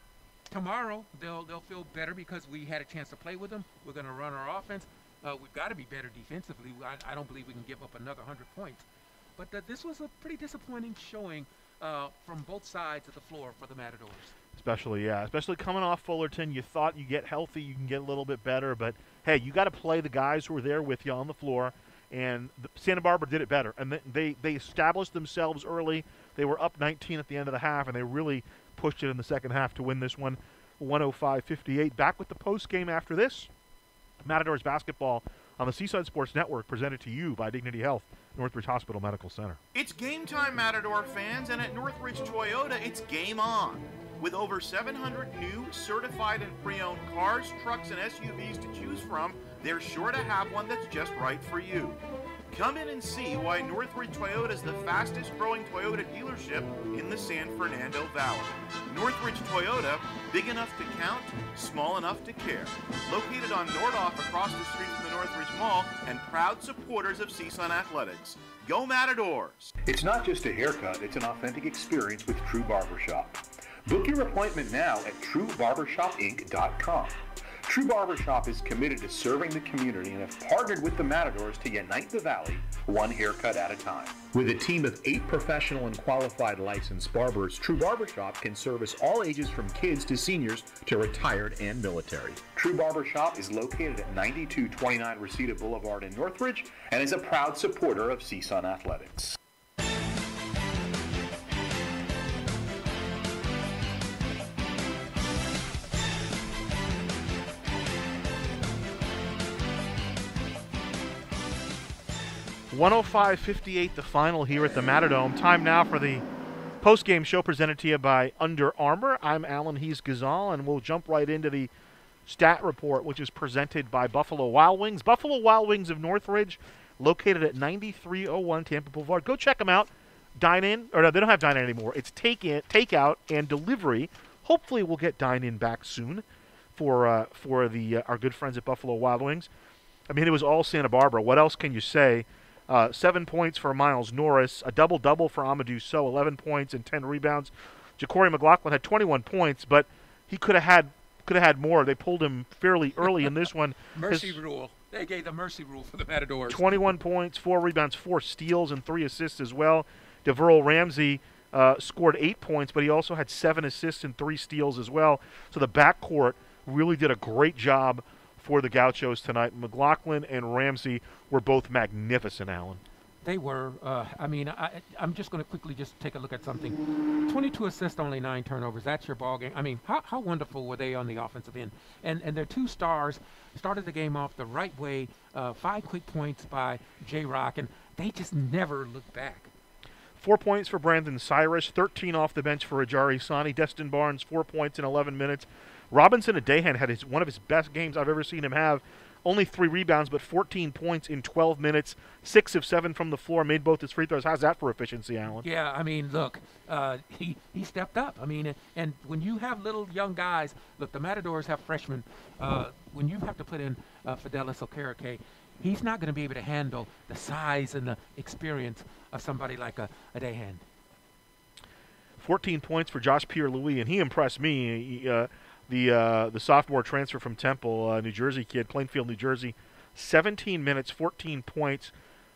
tomorrow they'll they'll feel better because we had a chance to play with them. We're going to run our offense. Uh, we've got to be better defensively. I, I don't believe we can give up another one hundred points. But uh, this was a pretty disappointing showing uh, from both sides of the floor for the Matadors. Especially, yeah. Especially coming off Fullerton, you thought you get healthy, you can get a little bit better. But, hey, you got to play the guys who were there with you on the floor. And the, Santa Barbara did it better. And they, they, they established themselves early. They were up nineteen at the end of the half, and they really pushed it in the second half to win this one, one oh five fifty-eight. Back with the post game after this. Matadors basketball on the C S U N Sports Network, presented to you by Dignity Health, Northridge Hospital Medical Center. It's game time, Matador fans, and at Northridge Toyota, it's game on. With over seven hundred new, certified, and pre-owned cars, trucks, and S U Vs to choose from, they're sure to have one that's just right for you. Come in and see why Northridge Toyota is the fastest growing Toyota dealership in the San Fernando Valley. Northridge Toyota, big enough to count, small enough to care. Located on Nordoff across the street from the Northridge Mall, and proud supporters of C S U N Athletics. Go Matadors! It's not just a haircut, it's an authentic experience with True Barbershop. Book your appointment now at true barbershop inc dot com. True Barbershop is committed to serving the community and have partnered with the Matadors to unite the Valley one haircut at a time. With a team of eight professional and qualified licensed barbers, True Barbershop can service all ages from kids to seniors to retired and military. True Barbershop is located at ninety-two twenty-nine Reseda Boulevard in Northridge and is a proud supporter of C S U N Athletics. one oh five fifty-eight the final here at the Matadome. Time now for the post-game show presented to you by Under Armour. I'm Alan, he's Ghazal, and we'll jump right into the stat report, which is presented by Buffalo Wild Wings. Buffalo Wild Wings of Northridge, located at ninety-three oh one Tampa Boulevard. Go check them out. Dine-in, or no, they don't have dine-in anymore. It's take-in, takeout and delivery. Hopefully we'll get dine-in back soon for uh, for the uh, our good friends at Buffalo Wild Wings. I mean, it was all Santa Barbara. What else can you say? Uh, seven points for Miles Norris, a double-double for Amadou Sow, eleven points and ten rebounds. Ja'Cory McLaughlin had twenty-one points, but he could have had could have had more. They pulled him fairly early in this one. Mercy His, rule. They gave the mercy rule for the Matadors. twenty-one points, four rebounds, four steals, and three assists as well. Deverl Ramsey uh, scored eight points, but he also had seven assists and three steals as well. So the backcourt really did a great job for the Gauchos tonight. McLaughlin and Ramsey were both magnificent, Alan. They were. Uh, I mean, I, I'm just going to quickly just take a look at something. twenty-two assists, only nine turnovers. That's your ball game. I mean, how, how wonderful were they on the offensive end? And and their two stars started the game off the right way. Uh, five quick points by J-Rock, and they just never looked back. Four points for Brandon Cyrus, thirteen off the bench for Ajari Sani. Destin Barnes, four points in eleven minutes. Robinson Adehan had his, one of his best games I've ever seen him have. Only three rebounds, but fourteen points in twelve minutes. Six of seven from the floor, made both his free throws. How's that for efficiency, Alan? Yeah, I mean, look, uh, he, he stepped up. I mean, and when you have little young guys, look, the Matadors have freshmen. Uh, when you have to put in uh, Fidelis Okereke, he's not going to be able to handle the size and the experience of somebody like a, a Adehan. fourteen points for Josh Pierre-Louis, and he impressed me. He, uh, The uh, the sophomore transfer from Temple, uh, New Jersey kid, Plainfield, New Jersey, seventeen minutes, fourteen points,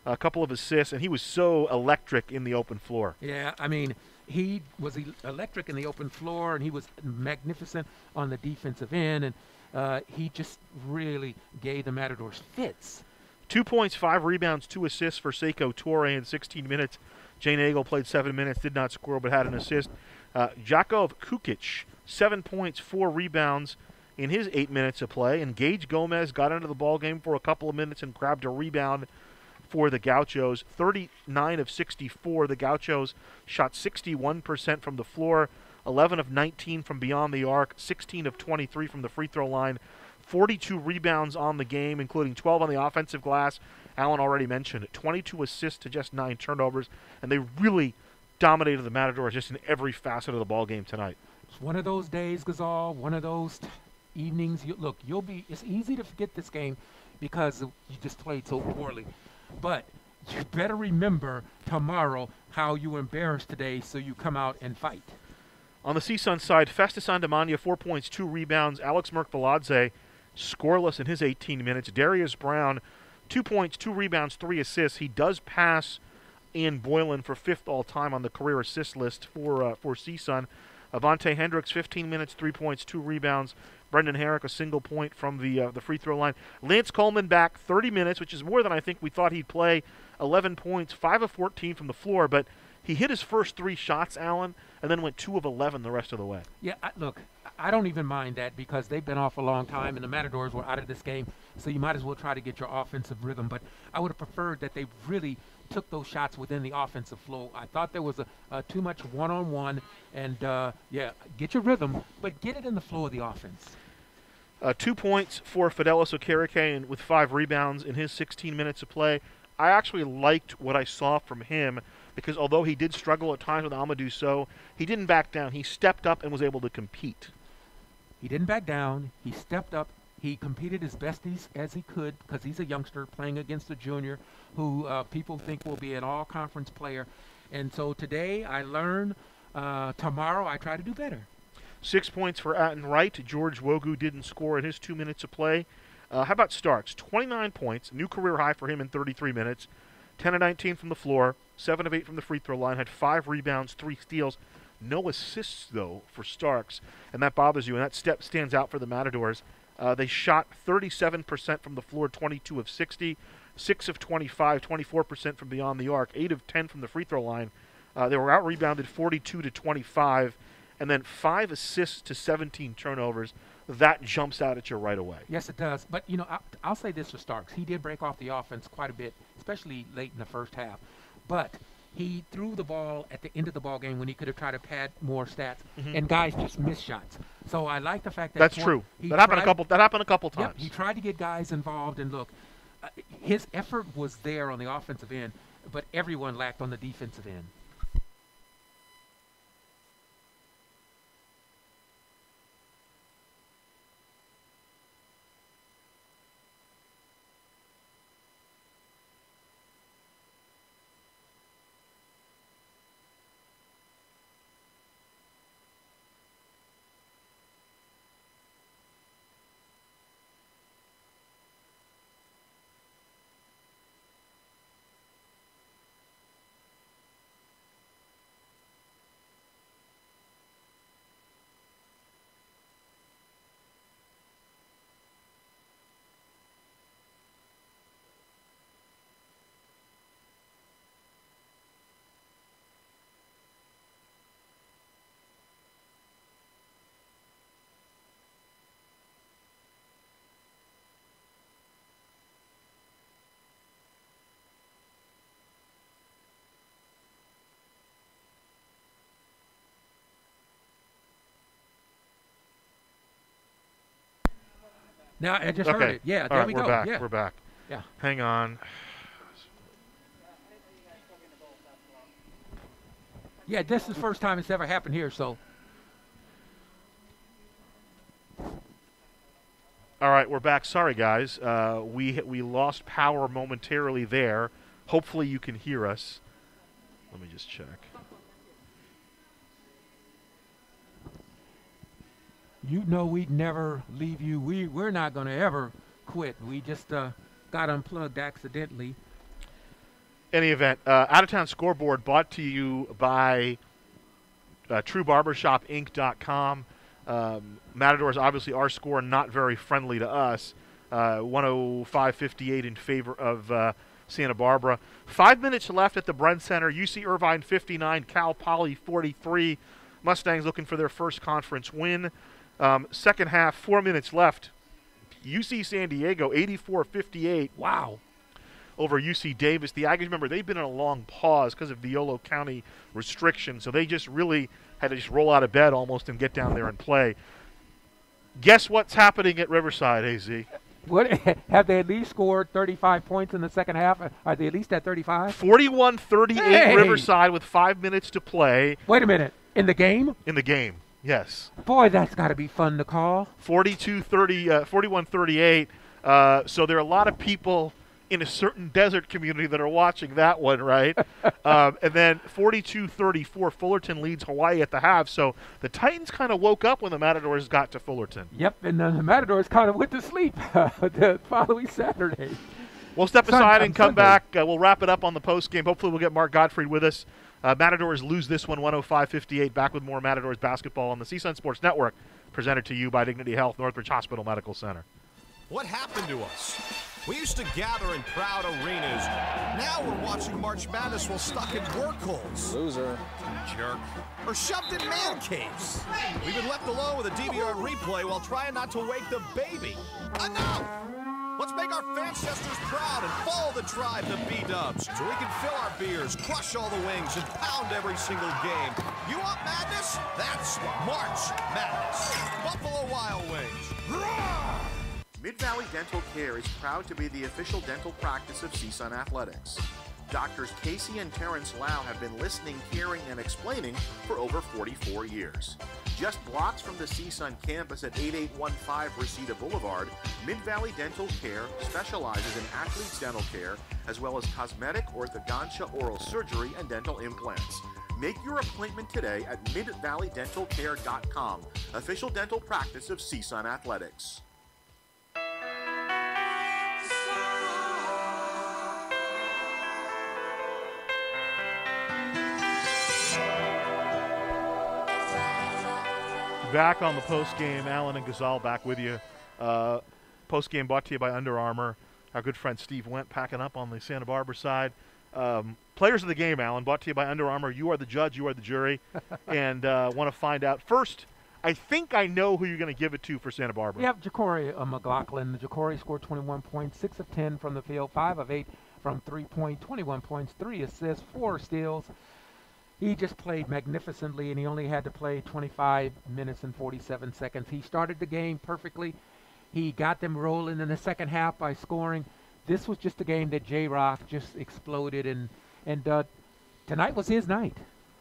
a couple of assists, and he was so electric in the open floor. Yeah, I mean, he was e- electric in the open floor, and he was magnificent on the defensive end, and uh, he just really gave the Matadors fits. Two points, five rebounds, two assists for Seiko Torre in sixteen minutes. Jay Nagel played seven minutes, did not score, but had an assist. Uh, Jakov Kukic, seven points, four rebounds in his eight minutes of play. And Gage Gomez got into the ball game for a couple of minutes and grabbed a rebound for the Gauchos. thirty-nine of sixty-four. The Gauchos shot sixty-one percent from the floor, eleven of nineteen from beyond the arc, sixteen of twenty-three from the free throw line, forty-two rebounds on the game, including twelve on the offensive glass. Alan already mentioned it. twenty-two assists to just nine turnovers, and they really dominated the Matadors just in every facet of the ball game tonight. It's one of those days, Gazal, one of those t- evenings. You, look, you'll be. It's easy to forget this game because you just played so poorly. But you better remember tomorrow how you were embarrassed today, so you come out and fight. On the C S U N side, Festus Andemania, four points, two rebounds. Alex Merkvaladze, scoreless in his eighteen minutes. Darius Brown, two points, two rebounds, three assists. He does pass Ian Boylan for fifth all-time on the career assist list for uh, for C S U N. Avante Hendricks, fifteen minutes, three points, two rebounds. Brendan Herrick, a single point from the uh, the free throw line. Lance Coleman back, thirty minutes, which is more than I think we thought he'd play. eleven points, five of fourteen from the floor, but he hit his first three shots, Allen, and then went two of eleven the rest of the way. Yeah, I, look, I don't even mind that because they've been off a long time and the Matadors were out of this game, so you might as well try to get your offensive rhythm. But I would have preferred that they really took those shots within the offensive flow. I thought there was a, a too much one-on-one, and uh, yeah, get your rhythm, but get it in the flow of the offense. Uh, two points for Fidelis Okereke with five rebounds in his sixteen minutes of play. I actually liked what I saw from him because although he did struggle at times with Amadou Sow, he didn't back down. He stepped up and was able to compete. He didn't back down. He stepped up. He competed as best he's, as he could because he's a youngster playing against a junior who uh, people think will be an all-conference player. And so today I learned. Uh, tomorrow I try to do better. Six points for Atten Wright. George Wogu didn't score in his two minutes of play. Uh, how about Starks? twenty-nine points, new career high for him in thirty-three minutes. ten of nineteen from the floor, seven of eight from the free throw line, had five rebounds, three steals. No assists, though, for Starks, and that bothers you, and that step stands out for the Matadors. Uh, they shot thirty-seven percent from the floor, twenty-two of sixty, six of twenty-five, twenty-four percent from beyond the arc, eight of ten from the free throw line. Uh, they were out-rebounded forty-two to twenty-five, and then five assists to seventeen turnovers. That jumps out at you right away. Yes, it does. But, you know, I'll, I'll say this for Starks. He did break off the offense quite a bit, especially late in the first half. But he threw the ball at the end of the ball game when he could have tried to pad more stats, mm-hmm. and guys just missed shots. So I like the fact that that's true. That happened a couple. That happened a couple times. Yep, he tried to get guys involved, and look, uh, his effort was there on the offensive end, but everyone lacked on the defensive end. Now I just okay. heard it. Yeah, All there right, we we're go. Back. Yeah. We're back. Yeah. Hang on. Yeah, this is the first time it's ever happened here, so. All right, we're back. Sorry, guys. Uh, we we lost power momentarily there. Hopefully you can hear us. Let me just check. You know we'd never leave you. We, we're not going to ever quit. We just uh, got unplugged accidentally. Any event, uh, Out of Town Scoreboard brought to you by uh, True Barbershop Inc dot com. Um, Matadors, obviously, our score not very friendly to us. Uh, one oh five fifty-eight in favor of uh, Santa Barbara. Five minutes left at the Brent Center. U C Irvine fifty-nine, Cal Poly forty-three. Mustangs looking for their first conference win. Um, second half, four minutes left. U C San Diego eighty-four fifty-eight. Wow. Over U C Davis. The Aggies, remember, they've been in a long pause because of the Yolo County restrictions, so they just really had to just roll out of bed almost and get down there and play. Guess what's happening at Riverside, A Z? What, have they at least scored thirty-five points in the second half? Are they at least at thirty-five? forty-one thirty-eight Hey! Riverside with five minutes to play. Wait a minute. In the game? In the game, yes. Boy, that's got to be fun to call. forty-two thirty, uh, forty-one thirty-eight. Uh, so there are a lot of people in a certain desert community that are watching that one, right? um, and then forty-two thirty-four, Fullerton leads Hawaii at the half. So the Titans kind of woke up when the Matadors got to Fullerton. Yep, and uh, the Matadors kind of went to sleep the following Saturday. We'll step aside Sun- and come Sunday. back. Uh, we'll wrap it up on the post game. Hopefully we'll get Mark Gottfried with us. Uh, Matadors lose this one, one oh five fifty-eight. Back with more Matadors basketball on the C S U N Sports Network, presented to you by Dignity Health, Northridge Hospital Medical Center. What happened to us? We used to gather in proud arenas. Now we're watching March Madness while stuck in work holes. Loser. You jerk. Or shoved in man caves. We've been left alone with a D V R replay while trying not to wake the baby. Enough! Let's make our Fanchesters proud and follow the tribe to B-dubs so we can fill our beers, crush all the wings, and pound every single game. You want madness? That's March Madness. Buffalo Wild Wings. Roar! Mid-Valley Dental Care is proud to be the official dental practice of C S U N Athletics. Doctors Casey and Terrence Lau have been listening, caring, and explaining for over forty-four years. Just blocks from the C S U N campus at eighty-eight fifteen Reseda Boulevard, Mid-Valley Dental Care specializes in athletes' dental care, as well as cosmetic, orthodontia, oral surgery, and dental implants. Make your appointment today at mid valley dental care dot com, official dental practice of C S U N Athletics. Back on the post game, Alan and Gazal back with you. Uh, post game brought to you by Under Armour. Our good friend Steve Went packing up on the Santa Barbara side. Um, players of the game, Alan, brought to you by Under Armour. You are the judge, you are the jury, and uh, want to find out first. I think I know who you're going to give it to for Santa Barbara. We have Ja'Cory uh, McLaughlin. Ja'Cory scored twenty-one points, six of ten from the field, five of eight from three-point, twenty-one points, three assists, four steals. He just played magnificently, and he only had to play twenty-five minutes and forty-seven seconds. He started the game perfectly. He got them rolling in the second half by scoring. This was just a game that J-Rock just exploded, and, and uh, tonight was his night.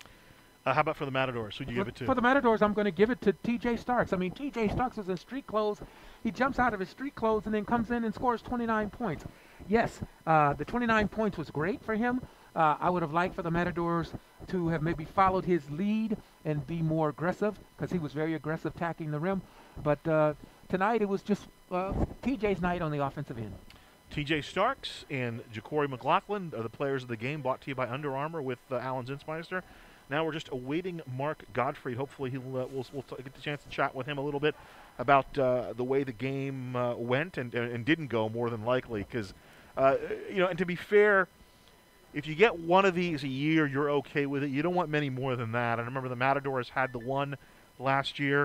Uh, how about for the Matadors? Who'd you For, give it to? for the Matadors, I'm going to give it to T J Starks. I mean, T J Starks was in street clothes. He jumps out of his street clothes and then comes in and scores twenty-nine points. Yes, uh, the twenty-nine points was great for him. Uh, I would have liked for the Matadors to have maybe followed his lead and be more aggressive, because he was very aggressive attacking the rim. But uh, tonight it was just uh, T J's night on the offensive end. T J Starks and Ja'Cory McLaughlin are the players of the game, brought to you by Under Armour with uh, Alan Zinsmeister. Now we're just awaiting Mark Gottfried. Hopefully he'll uh, we'll, we'll t- get the chance to chat with him a little bit about uh, the way the game uh, went and, and didn't go, more than likely. Because, uh, you know, and to be fair, if you get one of these a year, you're okay with it. You don't want many more than that. And I remember the Matadors had the one last year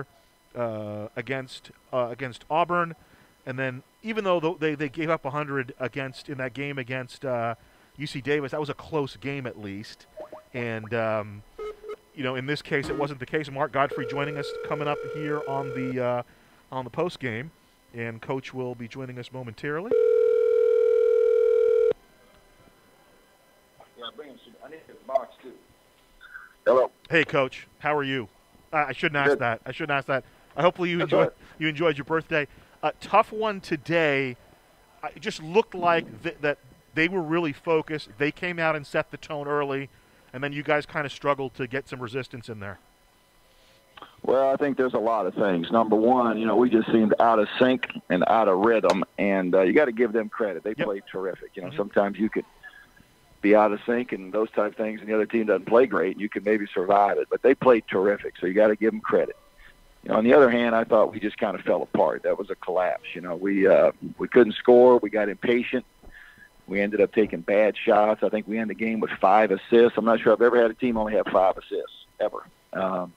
uh, against uh, against Auburn. And then even though they, they gave up one hundred against in that game against uh, U C Davis, that was a close game at least. And, um, you know, in this case, it wasn't the case. Mark Gottfried joining us coming up here on the uh, on the post game, and Coach will be joining us momentarily. Yeah, bring him some. I need a box too. Hello. Hey, Coach. How are you? Uh, I shouldn't ask Good. that. I shouldn't ask that. I hopefully you That's enjoyed all right. you enjoyed your birthday. A tough one today. Uh, It just looked like th- that they were really focused. They came out and set the tone early, and then you guys kind of struggled to get some resistance in there. Well, I think there's a lot of things. Number one, you know, we just seemed out of sync and out of rhythm, and uh, you got to give them credit. They Yep. played terrific. You know, Mhm. sometimes you could be out of sync and those type of things, and the other team doesn't play great, you can maybe survive it. But they played terrific, so you got to give them credit. You know, on the other hand, I thought we just kind of fell apart. That was a collapse. You know, we uh, we couldn't score. We got impatient. We ended up taking bad shots. I think we ended the game with five assists. I'm not sure I've ever had a team only have five assists, ever. Um,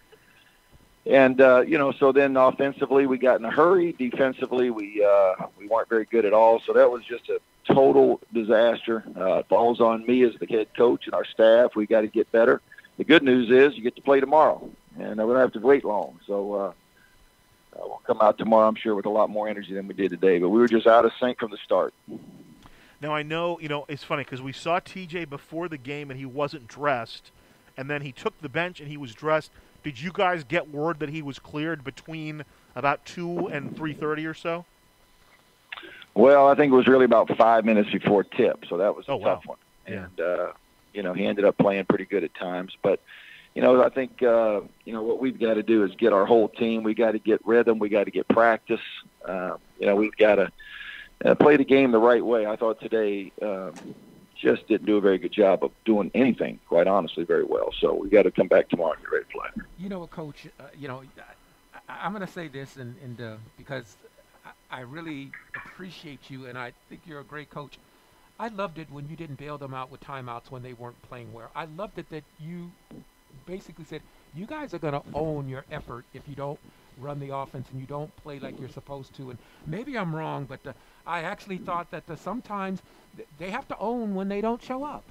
and, uh, you know, so then offensively we got in a hurry. Defensively we uh, we weren't very good at all. So that was just a total disaster. Uh, it falls on me as the head coach and our staff. We got to get better. The good news is you get to play tomorrow, and we don't have to wait long. So uh, uh, we'll come out tomorrow, I'm sure, with a lot more energy than we did today. But we were just out of sync from the start. Now, I know, you know, it's funny because we saw T J before the game and he wasn't dressed, and then he took the bench and he was dressed. Did you guys get word that he was cleared between about two and three thirty or so? Well, I think it was really about five minutes before tip, so that was a oh, tough wow. one. Yeah. And, uh, you know, he ended up playing pretty good at times. But, you know, I think, uh, you know, what we've got to do is get our whole team. We got to get rhythm. We got to get practice. Uh, you know, we've got to uh, play the game the right way. I thought today um, just didn't do a very good job of doing anything, quite honestly, very well. So we got to come back tomorrow and get ready to play. You know what, Coach, uh, you know, I, I'm going to say this and, and uh, because I, I really appreciate you, and I think you're a great coach. I loved it when you didn't bail them out with timeouts when they weren't playing well. I loved it that you basically said, you guys are going to own your effort if you don't run the offense and you don't play like you're supposed to. And maybe I'm wrong, but uh, I actually thought that uh, sometimes th- they have to own when they don't show up.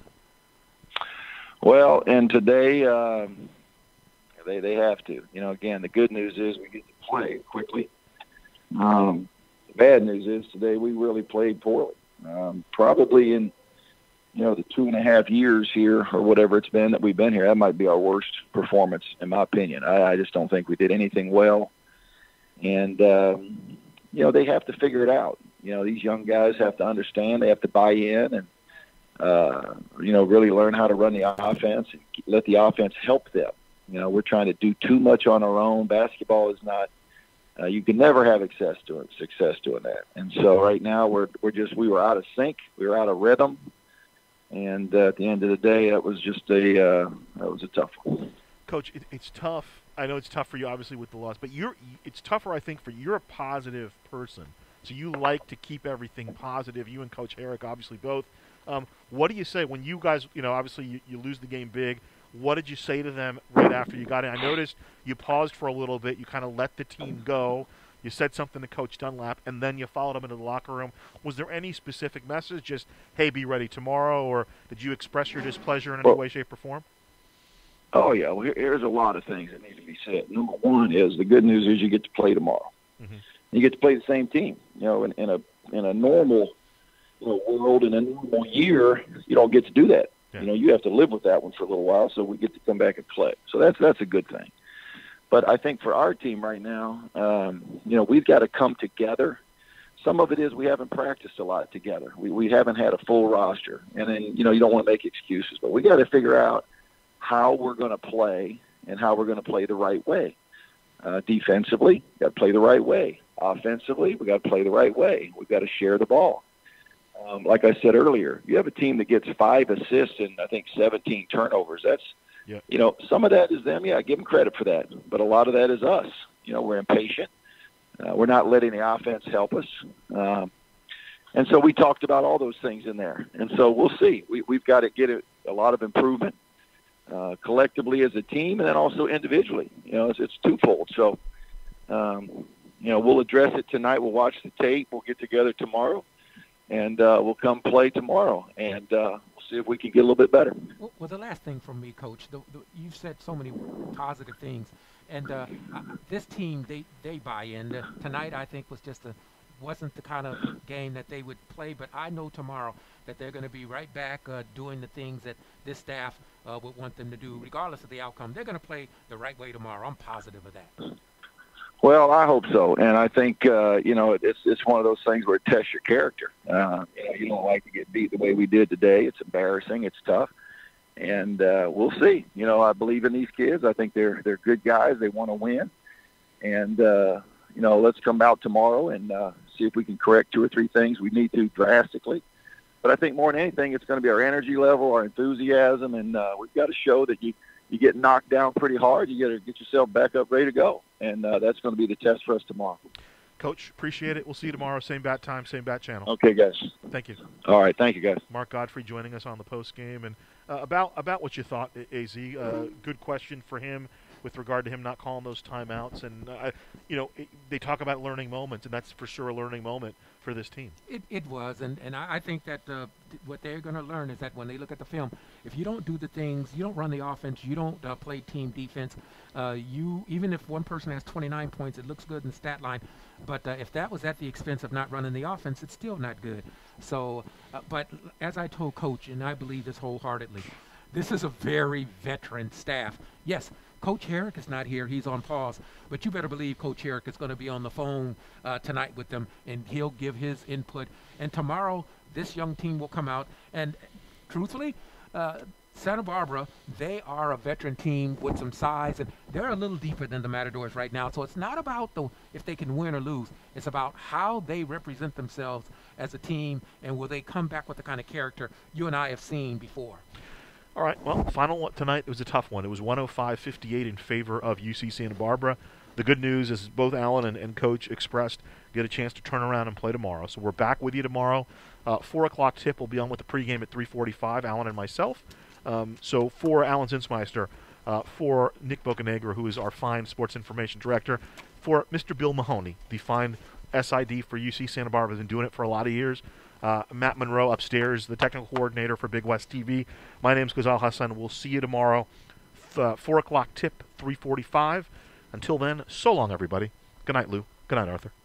Well, and today um, they they have to. You know, again, the good news is we get to play quickly. Um, the bad news is today we really played poorly. Um, probably in, you know, the two and a half years here or whatever it's been that we've been here, that might be our worst performance, in my opinion. I, I just don't think we did anything well. And, um, you know, they have to figure it out. You know, these young guys have to understand. They have to buy in and, uh, you know, really learn how to run the offense and let the offense help them. You know, we're trying to do too much on our own. Basketball is not, uh, you can never have success doing, success doing that. And so right now we're, we're just, we were out of sync. We were out of rhythm. And uh, at the end of the day, that was just a, uh, that was a tough one. Coach, it, it's tough. I know it's tough for you, obviously, with the loss, but you're, it's tougher, I think, for you're a positive person. So you like to keep everything positive. You and Coach Herrick, obviously, both. Um, what do you say when you guys, you know, obviously you, you lose the game big? What did you say to them right after you got in? I noticed you paused for a little bit. You kind of let the team go. You said something to Coach Dunlap, and then you followed him into the locker room. Was there any specific message, just, hey, be ready tomorrow, or did you express your displeasure in any well, way, shape, or form? Oh, yeah. Well, here, here's a lot of things that need to be said. Number one is the good news is you get to play tomorrow. Mm-hmm. You get to play the same team. You know, in, in a in a normal you know, world, in a normal year, you don't get to do that. Yeah. You know, you have to live with that one for a little while, so we get to come back and play. So that's that's a good thing. But I think for our team right now, um, you know, we've got to come together. Some of it is we haven't practiced a lot together. We we haven't had a full roster. And then, you know, you don't want to make excuses. But we got to figure out how we're going to play and how we're going to play the right way. Uh, defensively, got to play the right way. Offensively, we got to play the right way. We've got to share the ball. Um, like I said earlier, you have a team that gets five assists and I think seventeen turnovers. That's, yeah. you know, some of that is them. Yeah, I give them credit for that. But a lot of that is us. You know, we're impatient. Uh, we're not letting the offense help us. Um, and so we talked about all those things in there. And so we'll see. We, we've got to get a, a lot of improvement uh, collectively as a team and then also individually. You know, it's, it's twofold. So, um, you know, we'll address it tonight. We'll watch the tape. We'll get together tomorrow. And uh, we'll come play tomorrow, and uh, we'll see if we can get a little bit better. Well, well the last thing from me, Coach, the, the, you've said so many positive things, and uh, uh, this team, they, they buy in. Uh, tonight, I think, was just a wasn't the kind of game that they would play, but I know tomorrow that they're going to be right back uh, doing the things that this staff uh, would want them to do, regardless of the outcome. They're going to play the right way tomorrow. I'm positive of that. Well, I hope so, and I think uh, you know it's it's one of those things where it tests your character. Uh, you know, you don't like to get beat the way we did today. It's embarrassing. It's tough, and uh, we'll see. You know, I believe in these kids. I think they're they're good guys. They want to win, and uh, you know, let's come out tomorrow and uh, see if we can correct two or three things we need to drastically. but I think more than anything, it's going to be our energy level, our enthusiasm, and uh, we've got to show that you, you get knocked down pretty hard. You got to get yourself back up, ready to go, and uh, that's going to be the test for us tomorrow. Coach, appreciate it. We'll see you tomorrow, same bat time, same bat channel. Okay, guys. Thank you. All right, thank you, guys. Mark Godfrey joining us on the post game, and uh, about about what you thought, A Z. Uh, good question for him with regard to him not calling those timeouts, and uh, you know it, they talk about learning moments, and that's for sure a learning moment for this team. It, it was, and, and I, I think that uh, th- what they're going to learn is that when they look at the film, if you don't do the things, you don't run the offense, you don't uh, play team defense, uh, you even if one person has twenty-nine points, it looks good in the stat line, but uh, if that was at the expense of not running the offense, it's still not good. So, uh, but as I told Coach, and I believe this wholeheartedly, this is a very veteran staff. Yes, Coach Herrick is not here. He's on pause. But you better believe Coach Herrick is going to be on the phone uh, tonight with them, and he'll give his input. And tomorrow, this young team will come out. And truthfully, uh, Santa Barbara, they are a veteran team with some size, and they're a little deeper than the Matadors right now. So it's not about the if they can win or lose. It's about how they represent themselves as a team, and will they come back with the kind of character you and I have seen before. All right, well, final one tonight, it was a tough one. It was one oh five fifty-eight in favor of U C Santa Barbara. The good news is both Alan and, and Coach expressed get a chance to turn around and play tomorrow. So we're back with you tomorrow. Uh, four o'clock tip will be on with the pregame at three forty-five, Alan and myself. Um, so for Alan Zinsmeister, uh, for Nick Bocanegra, who is our fine sports information director, for Mister Bill Mahoney, the fine S I D for U C Santa Barbara, has been doing it for a lot of years. Uh, Matt Monroe upstairs, the technical coordinator for Big West T V. My name's Ghazal Hassan. We'll see you tomorrow, uh, four o'clock tip, three forty-five. Until then, so long, everybody. Good night, Lou. Good night, Arthur.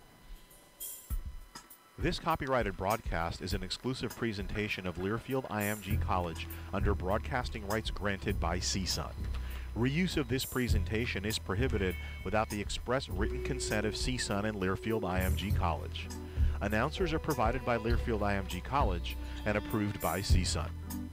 This copyrighted broadcast is an exclusive presentation of Learfield I M G College under broadcasting rights granted by C S U N. Reuse of this presentation is prohibited without the express written consent of C S U N and Learfield I M G College. Announcers are provided by Learfield I M G College and approved by C S U N.